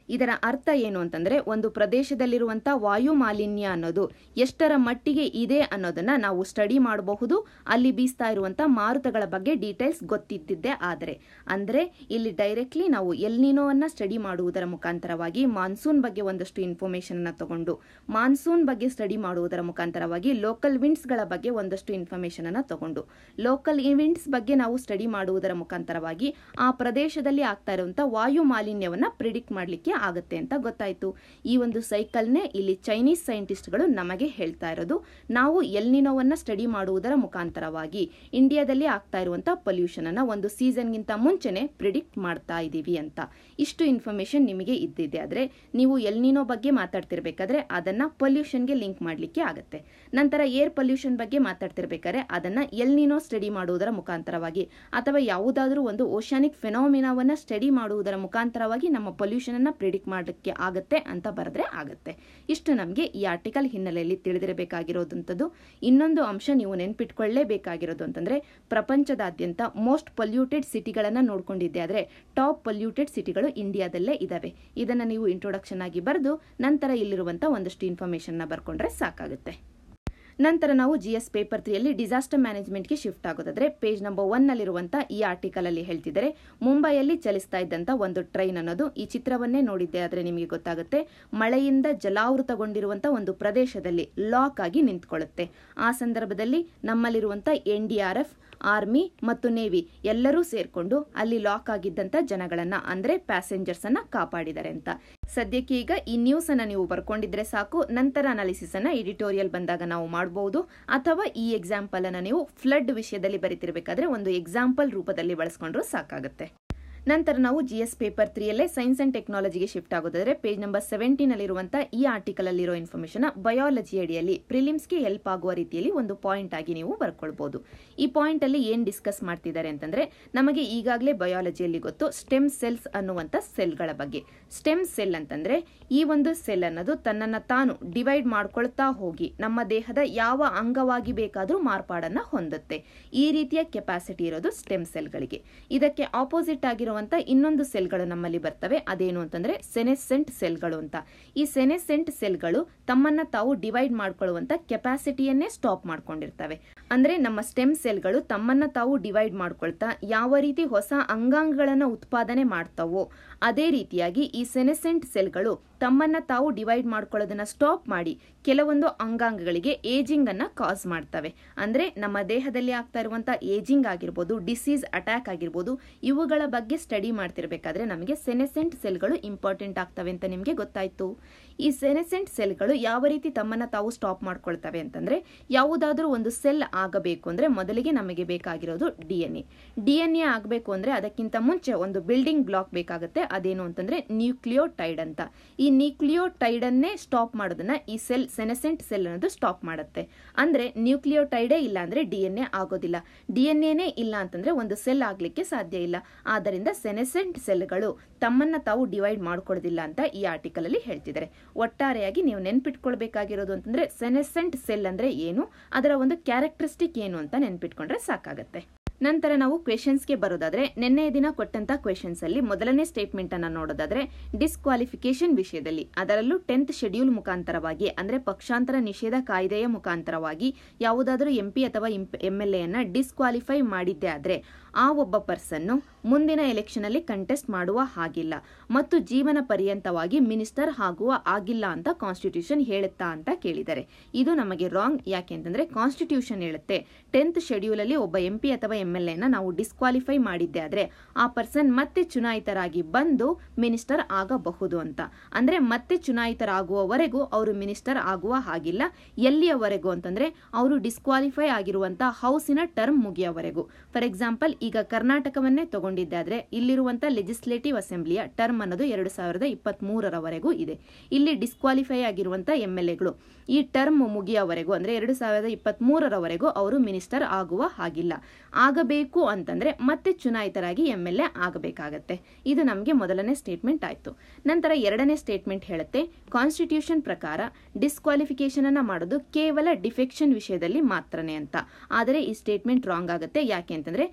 ಇದರ ಅರ್ಥ ಏನು ಅಂತಂದ್ರೆ ಒಂದು ಪ್ರದೇಶದಲ್ಲಿರುವಂತಹ ವಾಯು ಮಾಲಿನ್ಯ ಅನ್ನೋದು ಎಷ್ಟರ ಮಟ್ಟಿಗೆ ಇದೆ ಅನ್ನೋದನ್ನ ನಾವು ಸ್ಟಡಿ ಮಾಡಬಹುದು. ಅಲ್ಲಿ ಬೀಸ್ತಾ ಇರುವಂತಹ ಮಾರುತಗಳ ಬಗ್ಗೆ ಡೀಟೇಲ್ಸ್ ಗೊತ್ತಿದ್ದಿದ್ದೇ ಆದರೆ ಅಂದ್ರೆ ಇಲ್ಲಿ ಡೈರೆಕ್ಟ್ಲಿ ನಾವು ಎಲ್ನಿನೋವನ್ನ ಸ್ಟಡಿ ಮಾಡುವುದರ ಮುಖಾಂತರವಾಗಿ ಮಾನ್ಸೂನ್ ಬಗ್ಗೆ ಒಂದಷ್ಟು ಇನ್ಫಾರ್ಮೇಶನ್ ಅನ್ನ ತಗೊಂಡು ಮಾನ್ಸೂನ್ ಬಗ್ಗೆ ಸ್ಟಡಿ ಮಾಡುವುದರ ಮುಖಾಂತರವಾಗಿ ಲೋಕಲ್ ವಿಂಡ್ಸ್ ಗಳ ಬಗ್ಗೆ ಒಂದಷ್ಟು ಇನ್ಫಾರ್ಮೇಶನ್ ಅನ್ನ ತಗೊಂಡು ಲೋಕಲ್ ವಿಂಡ್ಸ್ ಬಗ್ಗೆ ನಾವು ಸ್ಟಡಿ ಮಾಡುವುದರ ಮುಖಾಂತರವಾಗಿ ಆ ಪ್ರದೇಶದಲ್ಲಿ ಆಗ್ತಾ ಇರುವಂತಹ ವಾಯು ಮಾಲಿನ್ಯವನ್ನ ಪ್ರಿಡಿಕ್ಟ್ ಮಾಡ್ಲಿಕ್ಕೆ ಆಗುತ್ತೆ ಅಂತ ಗೊತ್ತಾಯ್ತು. ಈ ಒಂದು ಸೈಕಲ್ನೇ ಇಲ್ಲಿ ಚೈನೀಸ್ ಸೈಂಟಿಸ್ಟ್ಗಳು ನಮಗೆ ಹೇಳ್ತಾ ಇರೋದು. ನಾವು ಎಲ್ನಿನೋವನ್ನ ಸ್ಟಡಿ ಮಾಡುವುದರ ಮುಖಾಂತರವಾಗಿ ಇಂಡಿಯಾದಲ್ಲಿ ಆಗ್ತಾ ಇರುವಂತಹ ಪೊಲ್ಯೂಷನ್ ಅನ್ನ ಒಂದು ಸೀಸನ್ ಗಿಂತ ಮುಂಚೆನೆ ಪ್ರಿಡಿಕ್ಟ್ ಮಾಡ್ತಾ ಇದೀವಿ ಅಂತ. ಇಷ್ಟು ಇನ್ಫಾರ್ಮೇಶನ್ ನಿಮಗೆ ಇದ್ದಿದೆ ಆದ್ರೆ ನೀವು ಎಲ್ನಿನೋ ಬಗ್ಗೆ ಮಾತಾಡ್ತಿರ್ಬೇಕಾದ್ರೆ ಅದನ್ನ ಪೊಲ್ಯೂಷನ್ಗೆ ಲಿಂಕ್ ಮಾಡ್ಲಿಕ್ಕೆ ಆಗುತ್ತೆ. ನಂತರ ಏರ್ ಪೊಲ್ಯೂಷನ್ ಬಗ್ಗೆ ಮಾತಾಡ್ತಿರ್ಬೇಕಾದ್ರೆ ಅದನ್ನ ಎಲ್ನಿನೋ ಸ್ಟಡಿ ಮಾಡುವುದರ ಮುಖಾಂತರವಾಗಿ ಅಥವಾ ಯಾವುದಾದ್ರೂ ಒಂದು ಓಷಾನಿಕ್ ಫೆನೋಮಿನಾವನ್ನ ಸ್ಟಡಿ ಮಾಡುವುದರ ಮುಖಾಂತರವಾಗಿ ನಮ್ಮ ಪೊಲ್ಯೂಷನ್ ಅನ್ನ ಪ್ರಿಡಿಕ್ಟ್ ಮಾಡಲಿಕ್ಕೆ ಆಗತ್ತೆ ಅಂತ ಬರೆದ್ರೆ ಆಗತ್ತೆ. ಇಷ್ಟು ನಮಗೆ ಈ ಆರ್ಟಿಕಲ್ ಹಿನ್ನೆಲೆಯಲ್ಲಿ ತಿಳಿದಿರಬೇಕಾಗಿರೋದಂಥದ್ದು. ಇನ್ನೊಂದು ಅಂಶ ನೀವು ನೆನ್ಪಿಟ್ಕೊಳ್ಳೇಬೇಕಾಗಿರೋದು ಅಂತಂದ್ರೆ ಪ್ರಪಂಚದಾದ್ಯಂತ ಮೋಸ್ಟ್ ಪೊಲ್ಯೂಟೆಡ್ ಸಿಟಿಗಳನ್ನ ನೋಡ್ಕೊಂಡಿದ್ದೆ ಆದ್ರೆ ಟಾಪ್ ಪೊಲ್ಯೂಟೆಡ್ ಸಿಟಿಗಳು ಇಂಡಿಯಾದಲ್ಲೇ ಇದಾವೆ. ಇದನ್ನ ನೀವು ಇಂಟ್ರೊಡಕ್ಷನ್ ಆಗಿ ಬರೆದು ನಂತರ ಇಲ್ಲಿರುವಂತಹ ಒಂದಷ್ಟು ಇನ್ಫಾರ್ಮೇಶನ್ ನ ಬರ್ಕೊಂಡ್ರೆ ಸಾಕಾಗುತ್ತೆ. ನಂತರ ನಾವು ಜಿಎಸ್ ಪೇಪರ್ ತ್ರೀಯಲ್ಲಿ ಡಿಸಾಸ್ಟರ್ ಮ್ಯಾನೇಜ್ಮೆಂಟ್ಗೆ ಶಿಫ್ಟ್ ಆಗೋದಾದ್ರೆ ಪೇಜ್ ನಂಬರ್ ಒನ್ ನಲ್ಲಿರುವಂತಹ ಈ ಆರ್ಟಿಕಲ್ ಅಲ್ಲಿ ಹೇಳ್ತಿದ್ದಾರೆ, ಮುಂಬೈಯಲ್ಲಿ ಚಲಿಸ್ತಾ ಇದ್ದಂತ ಒಂದು ಟ್ರೈನ್ ಅನ್ನೋದು, ಈ ಚಿತ್ರವನ್ನೇ ನೋಡಿದ್ದೆ ಆದ್ರೆ ನಿಮಗೆ ಗೊತ್ತಾಗುತ್ತೆ, ಮಳೆಯಿಂದ ಜಲಾವೃತಗೊಂಡಿರುವಂತಹ ಒಂದು ಪ್ರದೇಶದಲ್ಲಿ ಲಾಕ್ ಆಗಿ ನಿಂತ್ಕೊಳ್ಳುತ್ತೆ. ಆ ಸಂದರ್ಭದಲ್ಲಿ ನಮ್ಮಲ್ಲಿರುವಂತಹ N D R F, army ಮತ್ತು ನೇವಿ ಎಲ್ಲರೂ ಸೇರ್ಕೊಂಡು ಅಲ್ಲಿ ಲಾಕ್ ಆಗಿದ್ದಂತ ಜನಗಳನ್ನ ಅಂದ್ರೆ ಪ್ಯಾಸೆಂಜರ್ಸ್ ಅನ್ನ ಕಾಪಾಡಿದ್ದಾರೆ ಅಂತ. ಸದ್ಯಕ್ಕೆ ಈಗ ಈ ನ್ಯೂಸ್ ಅನ್ನ ನೀವು ಬರ್ಕೊಂಡಿದ್ರೆ ಸಾಕು, ನಂತರ ಅನಾಲಿಸಿಸ್ ಅನ್ನ ಎಡಿಟೋರಿಯಲ್ ಬಂದಾಗ ನಾವು ಮಾಡಬಹುದು. ಅಥವಾ ಈ ಎಕ್ಸಾಂಪಲ್ ಅನ್ನ ನೀವು ಫ್ಲಡ್ ವಿಷಯದಲ್ಲಿ ಬರೀತಿರ್ಬೇಕಾದ್ರೆ ಒಂದು ಎಕ್ಸಾಂಪಲ್ ರೂಪದಲ್ಲಿ ಬಳಸ್ಕೊಂಡ್ರು ಸಾಕಾಗುತ್ತೆ. ನಂತರ ನಾವು ಜಿಎಸ್ ಪೇಪರ್ ತ್ರೀಯಲ್ಲೇ ಸೈನ್ಸ್ ಅಂಡ್ ಟೆಕ್ನಾಲಜಿಗೆ ಶಿಫ್ಟ್ ಆಗೋದಾದ್ರೆ ಪೇಜ್ ನಂಬರ್ ಸೆವೆಂಟೀನ್ ಅಲ್ಲಿರುವಂತಹ ಈ ಆರ್ಟಿಕಲ್ ಅಲ್ಲಿರೋ ಇನ್ಫಾರ್ಮೇಶನ್ ಬಯಾಲಜಿ ಅಡಿಯಲ್ಲಿ ಪ್ರಿಲಿಮ್ಸ್ಗೆ ಹೆಲ್ಪ್ ಆಗುವ ರೀತಿಯಲ್ಲಿ ಒಂದು ಪಾಯಿಂಟ್ ಆಗಿ ನೀವು ಬರ್ಕೊಳ್ಬಹುದು. ಈ ಪಾಯಿಂಟ್ ಅಲ್ಲಿ ಏನ್ ಡಿಸ್ಕಸ್ ಮಾಡ್ತಿದ್ದಾರೆ ಅಂತಂದ್ರೆ, ನಮಗೆ ಈಗಾಗಲೇ ಬಯಾಲಜಿಯಲ್ಲಿ ಗೊತ್ತು ಸ್ಟೆಮ್ ಸೆಲ್ಸ್ ಅನ್ನುವಂತ ಸೆಲ್ಗಳ ಬಗ್ಗೆ. ಸ್ಟೆಮ್ ಸೆಲ್ ಅಂತಂದ್ರೆ ಈ ಒಂದು ಸೆಲ್ ಅನ್ನೋದು ತನ್ನನ್ನ ತಾನು ಡಿವೈಡ್ ಮಾಡ್ಕೊಳ್ತಾ ಹೋಗಿ ನಮ್ಮ ದೇಹದ ಯಾವ ಅಂಗವಾಗಿ ಬೇಕಾದ್ರೂ ಮಾರ್ಪಾಡನ್ನ ಹೊಂದುತ್ತೆ. ಈ ರೀತಿಯ ಕೆಪಾಸಿಟಿ ಇರೋದು ಸ್ಟೆಮ್ ಸೆಲ್ಗಳಿಗೆ. ಇದಕ್ಕೆ ಆಪೋಸಿಟ್ ಆಗಿರೋ ಇನ್ನೊಂದು ಸೆಲ್ಗಳು ನಮ್ಮಲ್ಲಿ ಬರ್ತವೆ. ಅದೇನು ಅಂತಂದ್ರೆ ಸೆನೆಸೆಂಟ್ ಸೆಲ್ಗಳು ಅಂತ. ಈ ಸೆನೆಸೆಂಟ್ ಸೆಲ್ಗಳು ತಮ್ಮನ್ನ ತಾವು ಡಿವೈಡ್ ಮಾಡ್ಕೊಳ್ಳುವಂತ ಕೆಪಾಸಿಟಿಯನ್ನೇ ಸ್ಟಾಪ್ ಮಾಡ್ಕೊಂಡಿರ್ತವೆ. ಅಂದ್ರೆ ನಮ್ಮ ಸ್ಟೆಮ್ ಸೆಲ್ಗಳು ತಮ್ಮನ್ನ ತಾವು ಡಿವೈಡ್ ಮಾಡ್ಕೊಳ್ತಾ ಯಾವ ರೀತಿ ಹೊಸ ಅಂಗಾಂಗಗಳನ್ನ ಉತ್ಪಾದನೆ ಮಾಡ್ತಾವೋ ಅದೇ ರೀತಿಯಾಗಿ ಈ ಸೆನೆಸೆಂಟ್ ಸೆಲ್ಗಳು ತಮ್ಮನ್ನ ತಾವು ಡಿವೈಡ್ ಮಾಡ್ಕೊಳ್ಳೋದನ್ನ ಸ್ಟಾಪ್ ಮಾಡಿ ಕೆಲವೊಂದು ಅಂಗಾಂಗಗಳಿಗೆ ಏಜಿಂಗ್ ಅನ್ನ ಕಾಸ್ ಮಾಡ್ತವೆ. ಅಂದ್ರೆ ನಮ್ಮ ದೇಹದಲ್ಲಿ ಆಗ್ತಾ ಇರುವಂತಹ ಏಜಿಂಗ್ ಆಗಿರ್ಬೋದು, ಡಿಸೀಸ್ ಅಟ್ಯಾಕ್ ಆಗಿರ್ಬೋದು, ಇವುಗಳ ಬಗ್ಗೆ ಸ್ಟಡಿ ಮಾಡ್ತಿರ್ಬೇಕಾದ್ರೆ ನಮಗೆ ಸೆನೆಸೆಂಟ್ ಸೆಲ್ಗಳು ಇಂಪಾರ್ಟೆಂಟ್ ಆಗ್ತವೆ ಅಂತ ನಿಮ್ಗೆ ಗೊತ್ತಾಯ್ತು. ಈ ಸೆನೆಸೆಂಟ್ ಸೆಲ್ಗಳು ಯಾವ ರೀತಿ ತಮ್ಮನ್ನ ತಾವು ಸ್ಟಾಪ್ ಮಾಡ್ಕೊಳ್ತವೆ ಅಂತಂದ್ರೆ, ಯಾವುದಾದ್ರೂ ಒಂದು ಸೆಲ್ ಆಗಬೇಕು ಅಂದ್ರೆ ಮೊದಲಿಗೆ ನಮಗೆ ಬೇಕಾಗಿರೋದು D N A. D N A ಆಗಬೇಕು ಅಂದ್ರೆ ಅದಕ್ಕಿಂತ ಮುಂಚೆ ಒಂದು ಬಿಲ್ಡಿಂಗ್ ಬ್ಲಾಕ್ ಬೇಕಾಗುತ್ತೆ. ಅದೇನು ಅಂತಂದ್ರೆ ನ್ಯೂಕ್ಲಿಯೋಟೈಡ್ ಅಂತ. ಈ ನ್ಯೂಕ್ಲಿಯೋಟೈಡ್ ಅನ್ನೇ ಸ್ಟಾಪ್ ಮಾಡೋದನ್ನ ಈ ಸೆಲ್ ಸೆನೆಸೆಂಟ್ ಸೆಲ್ ಅನ್ನೋದು ಸ್ಟಾಪ್ ಮಾಡುತ್ತೆ. ಅಂದ್ರೆ ನ್ಯೂಕ್ಲಿಯೋಟೈಡೇ ಇಲ್ಲ ಅಂದ್ರೆ ಡಿ ಎನ್ ಎ ಆಗೋದಿಲ್ಲ. ಡಿ ಎನ್ ಎನೇ ಇಲ್ಲ ಅಂತಂದ್ರೆ ಒಂದು ಸೆಲ್ ಆಗ್ಲಿಕ್ಕೆ ಸಾಧ್ಯ ಇಲ್ಲ. ಆದ್ದರಿಂದ ಸೆನೆಸೆಂಟ್ ಸೆಲ್ಗಳು ತಮ್ಮನ್ನ ತಾವು ಡಿವೈಡ್ ಮಾಡ್ಕೊಳ್ಳೋದಿಲ್ಲ ಅಂತ ಈ ಆರ್ಟಿಕಲ್ ಅಲ್ಲಿ ಹೇಳ್ತಿದ್ದಾರೆ. ಒಟ್ಟಾರೆಯಾಗಿ ನೀವು ನೆನ್ಪಿಟ್ಕೊಳ್ಬೇಕಾಗಿರೋದು ಅಂತಂದ್ರೆ ಸೆನೆಸೆಂಟ್ ಸೆಲ್ ಅಂದ್ರೆ ಏನು, ಅದರ ಒಂದು ಕ್ಯಾರೆಕ್ಟರಿಸ್ಟಿಕ್ ಏನು ಅಂತ ನೆನ್ಪಿಟ್ಕೊಂಡ್ರೆ ಸಾಕಾಗತ್ತೆ. ನಂತರ ನಾವು ಕ್ವೆಶನ್ಸ್ಗೆ ಬರೋದಾದ್ರೆ, ನಿನ್ನೆ ದಿನ ಕೊಟ್ಟಂತ ಕ್ವೆಶನ್ಸ್ ಅಲ್ಲಿ ಮೊದಲನೇ ಸ್ಟೇಟ್ಮೆಂಟ್ ಅನ್ನ ನೋಡೋದಾದ್ರೆ, ಡಿಸ್ಕ್ವಾಲಿಫಿಕೇಶನ್ ವಿಷಯದಲ್ಲಿ ಅದರಲ್ಲೂ ಟೆಂತ್ ಶೆಡ್ಯೂಲ್ ಮುಖಾಂತರವಾಗಿ ಅಂದ್ರೆ ಪಕ್ಷಾಂತರ ನಿಷೇಧ ಕಾಯ್ದೆಯ ಮುಖಾಂತರವಾಗಿ ಯಾವುದಾದ್ರೂ ಎಂಪಿ ಅಥವಾ ಎಂ ಎಲ್ ಎ ಅನ್ನ ಡಿಸ್ಕ್ವಾಲಿಫೈ ಮಾಡಿದ್ದೆ ಆದ್ರೆ ಆ ಒಬ್ಬ ಪರ್ಸನ್ ಮುಂದಿನ ಎಲೆಕ್ಷನ್ ಅಲ್ಲಿ ಕಂಟೆಸ್ಟ್ ಮಾಡುವ ಹಾಗಿಲ್ಲ ಮತ್ತು ಜೀವನ ಪರ್ಯಂತವಾಗಿ ಮಿನಿಸ್ಟರ್ ಆಗುವ ಆಗಿಲ್ಲ ಅಂತ ಕಾನ್ಸ್ಟಿಟ್ಯೂಷನ್ ಹೇಳುತ್ತಾ ಅಂತ ಕೇಳಿದ್ದಾರೆ. ಇದು ನಮಗೆ ರಾಂಗ್. ಯಾಕೆ ಅಂತಂದ್ರೆ ಕಾನ್ಸ್ಟಿಟ್ಯೂಷನ್ ಹೇಳುತ್ತೆ ಟೆಂತ್ ಶೆಡ್ಯೂಲ್ ಅಲ್ಲಿ ಒಬ್ಬ ಎಂಪಿ ಅಥವಾ ಎಂ ಎಲ್ ಎನ ನಾವು ಡಿಸ್ಕ್ವಾಲಿಫೈ ಮಾಡಿದ್ದೆ ಆದ್ರೆ ಆ ಪರ್ಸನ್ ಮತ್ತೆ ಚುನಾಯಿತರಾಗಿ ಬಂದು ಮಿನಿಸ್ಟರ್ ಆಗಬಹುದು ಅಂತ. ಅಂದ್ರೆ ಮತ್ತೆ ಚುನಾಯಿತರಾಗುವವರೆಗೂ ಅವರು ಮಿನಿಸ್ಟರ್ ಆಗುವ ಹಾಗಿಲ್ಲ. ಎಲ್ಲಿಯವರೆಗೂ ಅಂತಂದ್ರೆ ಅವರು ಡಿಸ್ಕ್ವಾಲಿಫೈ ಆಗಿರುವಂತಹ ಹೌಸಿನ ಟರ್ಮ್ ಮುಗಿಯವರೆಗೂ. ಫಾರ್ ಎಕ್ಸಾಂಪಲ್, ಈಗ ಕರ್ನಾಟಕವನ್ನೇ ತಗೊಂಡಿದ್ದಾದ್ರೆ ಇಲ್ಲಿರುವಂತಹ ಲೆಜಿಸ್ಲೇಟಿವ್ ಅಸೆಂಬ್ಲಿಯ ಟರ್ಮ್ ಅನ್ನೋದು ಎರಡು ಸಾವಿರದ ಇಪ್ಪತ್ತ್ ಮೂರರವರೆಗೂ ಇದೆ. ಇಲ್ಲಿ ಡಿಸ್ಕ್ವಾಲಿಫೈ ಆಗಿರುವಂತಹ ಎಂ ಎಲ್ ಎಗಳು ಈ ಟರ್ಮ್ ಮುಗಿಯವರೆಗೂ ಅಂದ್ರೆ ಎರಡು ಸಾವಿರದ ಇಪ್ಪತ್ತ್ ಮೂರರವರೆಗೂ ಅವರು ಮಿನಿಸ್ಟರ್ ಆಗುವ ಹಾಗಿಲ್ಲ. ಆಗಬೇಕು ಅಂತಂದ್ರೆ ಮತ್ತೆ ಚುನಾಯಿತರಾಗಿ ಎಂ ಎಲ್ ಎ ಆಗಬೇಕಾಗತ್ತೆ. ಇದು ನಮಗೆ ಮೊದಲನೇ ಸ್ಟೇಟ್ಮೆಂಟ್ ಆಯ್ತು. ನಂತರ ಎರಡನೇ ಸ್ಟೇಟ್ಮೆಂಟ್ ಹೇಳುತ್ತೆ ಕಾನ್ಸ್ಟಿಟ್ಯೂಷನ್ ಪ್ರಕಾರ ಡಿಸ್ಕ್ವಾಲಿಫಿಕೇಶನ್ ಅನ್ನ ಮಾಡೋದು ಕೇವಲ ಡಿಫೆಕ್ಷನ್ ವಿಷಯದಲ್ಲಿ ಮಾತ್ರನೇ ಅಂತ. ಆದರೆ ಈ ಸ್ಟೇಟ್ಮೆಂಟ್ ರಾಂಗ್ ಆಗುತ್ತೆ. ಯಾಕೆ ಅಂತಂದ್ರೆ ನಾವು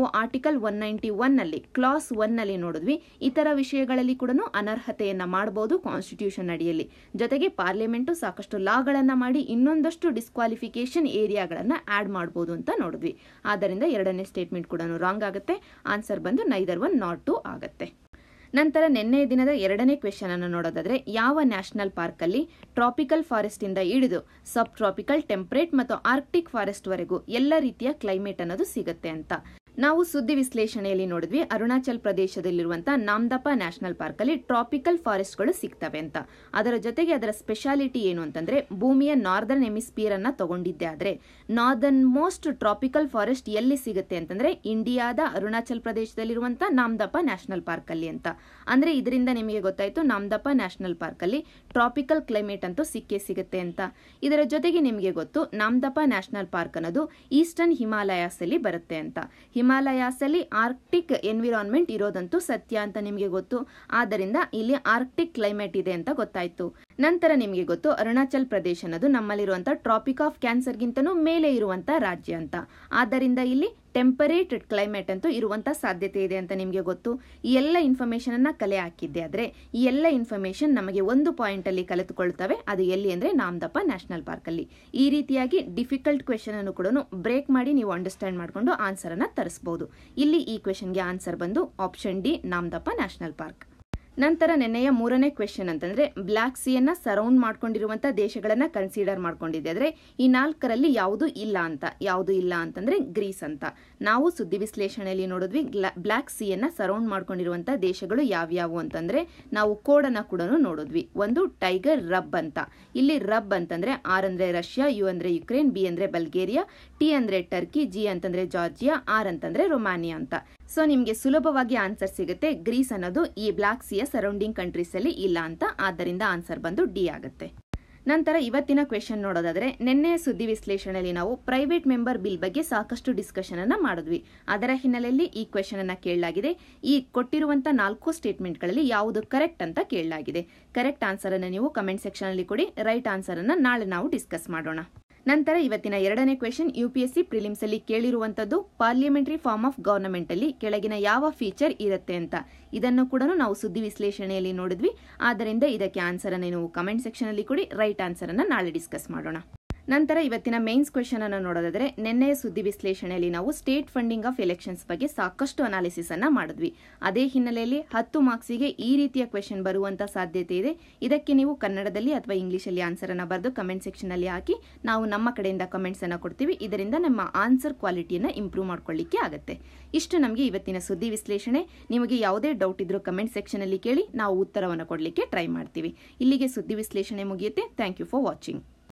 ನಾವು ಆರ್ಟಿಕಲ್ ಒನ್ ನೈಂಟಿ ಒನ್ ನಲ್ಲಿ ಕ್ಲಾಸ್ ಒನ್ ನಲ್ಲಿ ನೋಡಿದ್ವಿ. ಇತರ ವಿಷಯಗಳಲ್ಲಿ ಕೂಡ ಅನರ್ಹತೆಯನ್ನ ಮಾಡಬಹುದು ಕಾನ್ಸ್ಟಿಟ್ಯೂಷನ್ ಅಡಿಯಲ್ಲಿ. ಜೊತೆಗೆ ಪಾರ್ಲಿಮೆಂಟ್ ಸಾಕಷ್ಟು ಲಾಗಳನ್ನ ಮಾಡಿ ಇನ್ನೊಂದಷ್ಟು ಡಿಸ್ಕ್ವಾಲಿಫಿಕೇಶನ್ ಏರಿಯಾಗಳನ್ನ ಆಡ್ ಮಾಡಬಹುದು ಅಂತ ನೋಡಿದ್ವಿ. ಆದ್ದರಿಂದ ಎರಡನೇ ಸ್ಟೇಟ್ಮೆಂಟ್ ಕೂಡ ರಾಂಗ್ ಆಗುತ್ತೆ. ಆನ್ಸರ್ ಬಂದು ನೈದರ್ ಒನ್ ನಾಟ್ ಟು ಆಗುತ್ತೆ. ನಂತರ ನಿನ್ನೆಯ ದಿನದ ಎರಡನೇ ಕ್ವೆಶ್ಚನ್ ಅನ್ನು ನೋಡೋದಾದ್ರೆ, ಯಾವ ನ್ಯಾಷನಲ್ ಪಾರ್ಕ್ ಅಲ್ಲಿ ಟ್ರಾಪಿಕಲ್ ಫಾರೆಸ್ಟ್ ಇಂದ ಹಿಡಿದು ಸಬ್ ಟ್ರಾಪಿಕಲ್, ಟೆಂಪರೇಟ್ ಮತ್ತು ಆರ್ಕ್ಟಿಕ್ ಫಾರೆಸ್ಟ್ ವರೆಗೂ ಎಲ್ಲ ರೀತಿಯ ಕ್ಲೈಮೇಟ್ ಅನ್ನೋದು ಸಿಗುತ್ತೆ ಅಂತ ನಾವು ಸುದ್ದಿ ವಿಶ್ಲೇಷಣೆಯಲ್ಲಿ ನೋಡಿದ್ವಿ. ಅರುಣಾಚಲ್ ಪ್ರದೇಶದಲ್ಲಿರುವಂತಹ ನಾಮ್ದಪಾ ನ್ಯಾಷನಲ್ ಪಾರ್ಕ್ ಅಲ್ಲಿ ಟ್ರಾಪಿಕಲ್ ಫಾರೆಸ್ಟ್ ಗಳು ಸಿಗ್ತವೆ ಅಂತ. ಅದರ ಜೊತೆಗೆ ಅದರ ಸ್ಪೆಷಾಲಿಟಿ ಏನು ಅಂತಂದ್ರೆ, ಭೂಮಿಯ ನಾರ್ದರ್ನ್ ಹೆಮಿಸ್ಫಿಯರ್ ಅನ್ನ ತಗೊಂಡಿದ್ದೆ ಆದ್ರೆ ನಾರ್ದರ್ನ್ ಮೋಸ್ಟ್ ಟ್ರಾಪಿಕಲ್ ಫಾರೆಸ್ಟ್ ಎಲ್ಲಿ ಸಿಗುತ್ತೆ ಅಂತಂದ್ರೆ ಇಂಡಿಯಾದ ಅರುಣಾಚಲ್ ಪ್ರದೇಶದಲ್ಲಿರುವಂತಹ ನಾಮ್ದಪಾ ನ್ಯಾಷನಲ್ ಪಾರ್ಕ್ ಅಲ್ಲಿ ಅಂತ. ಅಂದ್ರೆ ಇದರಿಂದ ನಿಮಗೆ ಗೊತ್ತಾಯ್ತು ನಾಮ್ದಪಾ ನ್ಯಾಷನಲ್ ಪಾರ್ಕ್ ಅಲ್ಲಿ ಟ್ರಾಪಿಕಲ್ ಕ್ಲೈಮೇಟ್ ಅಂತೂ ಸಿಕ್ಕೇ ಸಿಗುತ್ತೆ ಅಂತ. ಇದರ ಜೊತೆಗೆ ನಿಮಗೆ ಗೊತ್ತು ನಾಮ್ದಪಾ ನ್ಯಾಷನಲ್ ಪಾರ್ಕ್ ಅನ್ನೋದು ಈಸ್ಟರ್ನ್ ಹಿಮಾಲಯಾಸ್ ಅಲ್ಲಿ ಬರುತ್ತೆ ಅಂತ. ಹಿಮಾಲಯಾಸ್ ಅಲ್ಲಿ ಆರ್ಕ್ಟಿಕ್ ಎನ್ವಿರಾನ್ಮೆಂಟ್ ಇರೋದಂತೂ ಸತ್ಯ ಅಂತ ನಿಮಗೆ ಗೊತ್ತು. ಆದ್ದರಿಂದ ಇಲ್ಲಿ ಆರ್ಕ್ಟಿಕ್ ಕ್ಲೈಮೇಟ್ ಇದೆ ಅಂತ ಗೊತ್ತಾಯ್ತು. ನಂತರ ನಿಮಗೆ ಗೊತ್ತು ಅರುಣಾಚಲ್ ಪ್ರದೇಶ ಅನ್ನೋದು ನಮ್ಮಲ್ಲಿರುವಂತಹ ಟ್ರಾಪಿಕ್ ಆಫ್ ಕ್ಯಾನ್ಸರ್ ಗಿಂತನೂ ಮೇಲೆ ಇರುವಂತಹ ರಾಜ್ಯ ಅಂತ. ಆದ್ದರಿಂದ ಇಲ್ಲಿ ಟೆಂಪರೇಟ್ ಕ್ಲೈಮೇಟ್ ಅಂತೂ ಇರುವಂತ ಸಾಧ್ಯತೆ ಇದೆ ಅಂತ ನಿಮಗೆ ಗೊತ್ತು. ಈ ಎಲ್ಲ ಇನ್ಫಾರ್ಮೇಶನ್ ಅನ್ನ ಕಲೆ ಹಾಕಿದ್ದೆ ಆದ್ರೆ ಈ ಎಲ್ಲ ಇನ್ಫಾರ್ಮೇಶನ್ ನಮಗೆ ಒಂದು ಪಾಯಿಂಟ್ ಅಲ್ಲಿ ಕಲಿತುಕೊಳ್ತವೆ. ಅದು ಎಲ್ಲಿ ಅಂದ್ರೆ ನಾಮ್ದಪಾ ನ್ಯಾಷನಲ್ ಪಾರ್ಕ್ ಅಲ್ಲಿ. ಈ ರೀತಿಯಾಗಿ ಡಿಫಿಕಲ್ಟ್ ಕ್ವೆಶನ್ ಅನ್ನು ಕೂಡ ಬ್ರೇಕ್ ಮಾಡಿ ನೀವು ಅಂಡರ್ಸ್ಟ್ಯಾಂಡ್ ಮಾಡ್ಕೊಂಡು ಆನ್ಸರ್ ಅನ್ನ ತರಿಸಬಹುದು. ಇಲ್ಲಿ ಈ ಕ್ವೆಶನ್ಗೆ ಆನ್ಸರ್ ಬಂದು option D Namdapha national park. ನಂತರ ನಿನ್ನೆಯ ಮೂರನೇ ಕ್ವೆಶನ್ ಅಂತಂದ್ರೆ, ಬ್ಲಾಕ್ ಸಿಯನ್ನ ಸರೌಂಡ್ ಮಾಡ್ಕೊಂಡಿರುವಂತಹ ದೇಶಗಳನ್ನ ಕನ್ಸಿಡರ್ ಮಾಡ್ಕೊಂಡಿದೆ ಆದ್ರೆ ಈ ನಾಲ್ಕರಲ್ಲಿ ಯಾವುದು ಇಲ್ಲ ಅಂತ. ಯಾವುದು ಇಲ್ಲ ಅಂತಂದ್ರೆ ಗ್ರೀಸ್ ಅಂತ. ನಾವು ಸುದ್ದಿ ವಿಶ್ಲೇಷಣೆಯಲ್ಲಿ ನೋಡಿದ್ವಿ ಬ್ಲಾಕ್ ಸಿಯನ್ನ ಸರೌಂಡ್ ಮಾಡ್ಕೊಂಡಿರುವಂತಹ ದೇಶಗಳು ಯಾವ್ಯಾವು ಅಂತಂದ್ರೆ ನಾವು ಕೋಡನ್ನ ಕೂಡ ನೋಡಿದ್ವಿ. ಒಂದು ಟೈಗರ್ ರಬ್ ಅಂತ. ಇಲ್ಲಿ ರಬ್ ಅಂತಂದ್ರೆ ಆರ್ ಅಂದ್ರೆ ರಷ್ಯಾ, ಯು ಅಂದ್ರೆ ಯುಕ್ರೇನ್, ಬಿ ಅಂದ್ರೆ ಬಲ್ಗೇರಿಯಾ, ಟಿ ಅಂದ್ರೆ ಟರ್ಕಿ, ಜಿ ಅಂತಂದ್ರೆ ಜಾರ್ಜಿಯಾ, ಆರ್ ಅಂತಂದ್ರೆ ರೊಮಾನಿಯಾ ಅಂತ. ಸೊ ನಿಮ್ಗೆ ಸುಲಭವಾಗಿ ಆನ್ಸರ್ ಸಿಗುತ್ತೆ. ಗ್ರೀಸ್ ಅನ್ನೋದು ಈ ಬ್ಲಾಕ್ ಸಿಯ ಸರೌಂಡಿಂಗ್ ಕಂಟ್ರೀಸ್ ಅಲ್ಲಿ ಇಲ್ಲ ಅಂತ. ಆದ್ದರಿಂದ ಆನ್ಸರ್ ಬಂದು ಡಿ ಆಗುತ್ತೆ. ನಂತರ ಇವತ್ತಿನ ಕ್ವೆಶನ್ ನೋಡೋದಾದ್ರೆ, ನಿನ್ನೆಯ ಸುದ್ದಿ ವಿಶ್ಲೇಷಣೆಯಲ್ಲಿ ನಾವು ಪ್ರೈವೇಟ್ ಮೆಂಬರ್ ಬಿಲ್ ಬಗ್ಗೆ ಸಾಕಷ್ಟು ಡಿಸ್ಕಷನ್ ಅನ್ನ ಮಾಡಿದ್ವಿ. ಅದರ ಹಿನ್ನೆಲೆಯಲ್ಲಿ ಈ ಕ್ವೆಶನ್ ಅನ್ನ ಕೇಳಲಾಗಿದೆ. ಈ ಕೊಟ್ಟಿರುವಂತಹ ನಾಲ್ಕು ಸ್ಟೇಟ್ಮೆಂಟ್ ಗಳಲ್ಲಿ ಯಾವುದು ಕರೆಕ್ಟ್ ಅಂತ ಕೇಳಲಾಗಿದೆ. ಕರೆಕ್ಟ್ ಆನ್ಸರ್ ಅನ್ನ ನೀವು ಕಮೆಂಟ್ ಸೆಕ್ಷನ್ ಅಲ್ಲಿ ಕೊಡಿ. ರೈಟ್ ಆನ್ಸರ್ ಅನ್ನ ನಾಳೆ ನಾವು ಡಿಸ್ಕಸ್ ಮಾಡೋಣ. ನಂತರ ಇವತ್ತಿನ ಎರಡನೇ ಕ್ವೆಶನ್ ಯುಪಿಎಸ್ಸಿ ಪ್ರಿಲಿಮ್ಸ್ ಅಲ್ಲಿ ಕೇಳಿರುವಂತದ್ದು ಪಾರ್ಲಿಮೆಂಟರಿ ಫಾರ್ಮ್ ಆಫ್ ಗವರ್ನಮೆಂಟ್ ಅಲ್ಲಿ ಕೆಳಗಿನ ಯಾವ ಫೀಚರ್ ಇರುತ್ತೆ ಅಂತ. ಇದನ್ನು ಕೂಡ ನಾವು ಸುದ್ದಿ ವಿಶ್ಲೇಷಣೆಯಲ್ಲಿ ನೋಡಿದ್ವಿ. ಆದ್ದರಿಂದ ಇದಕ್ಕೆ ಆನ್ಸರ್ ಅನ್ನು ನೀವು ಕಮೆಂಟ್ ಸೆಕ್ಷನ್ ಅಲ್ಲಿ ಕೊಡಿ. ರೈಟ್ ಆನ್ಸರ್ ಅನ್ನ ನಾಳೆ ಡಿಸ್ಕಸ್ ಮಾಡೋಣ. ನಂತರ ಇವತ್ತಿನ ಮೇನ್ಸ್ ಕ್ವೆಶನ್ ಅನ್ನು ನೋಡೋದಾದ್ರೆ, ನಿನ್ನೆಯ ಸುದ್ದಿ ವಿಶ್ಲೇಷಣೆಯಲ್ಲಿ ನಾವು ಸ್ಟೇಟ್ ಫಂಡಿಂಗ್ ಆಫ್ ಎಲೆಕ್ಷನ್ಸ್ ಬಗ್ಗೆ ಸಾಕಷ್ಟು ಅನಾಲಿಸಿಸ್ ಅನ್ನ ಮಾಡಿದ್ವಿ. ಅದೇ ಹಿನ್ನೆಲೆಯಲ್ಲಿ ಹತ್ತು ಮಾರ್ಕ್ಸಿಗೆ ಈ ರೀತಿಯ ಕ್ವೆಶನ್ ಬರುವಂತ ಸಾಧ್ಯತೆ ಇದೆ. ಇದಕ್ಕೆ ನೀವು ಕನ್ನಡದಲ್ಲಿ ಅಥವಾ ಇಂಗ್ಲಿಷ್ ಅಲ್ಲಿ ಆನ್ಸರ್ ಅನ್ನ ಬರೆದು ಕಮೆಂಟ್ ಸೆಕ್ಷನ್ ಅಲ್ಲಿ ಹಾಕಿ ನಾವು ನಮ್ಮ ಕಡೆಯಿಂದ ಕಮೆಂಟ್ಸ್ ಅನ್ನ ಕೊಡ್ತೀವಿ. ಇದರಿಂದ ನಮ್ಮ ಆನ್ಸರ್ ಕ್ವಾಲಿಟಿಯನ್ನ ಇಂಪ್ರೂವ್ ಮಾಡ್ಕೊಳ್ಳಿಕ್ಕೆ ಆಗುತ್ತೆ. ಇಷ್ಟು ನಮಗೆ ಇವತ್ತಿನ ಸುದ್ದಿ ವಿಶ್ಲೇಷಣೆ. ನಿಮಗೆ ಯಾವುದೇ ಡೌಟ್ ಇದ್ರೂ ಕಮೆಂಟ್ ಸೆಕ್ಷನ್ ಅಲ್ಲಿ ಕೇಳಿ, ನಾವು ಉತ್ತರವನ್ನು ಕೊಡ್ಲಿಕ್ಕೆ ಟ್ರೈ ಮಾಡ್ತೀವಿ. ಇಲ್ಲಿಗೆ ಸುದ್ದಿ ವಿಶ್ಲೇಷಣೆ ಮುಗಿಯುತ್ತೆ. Thank you for watching.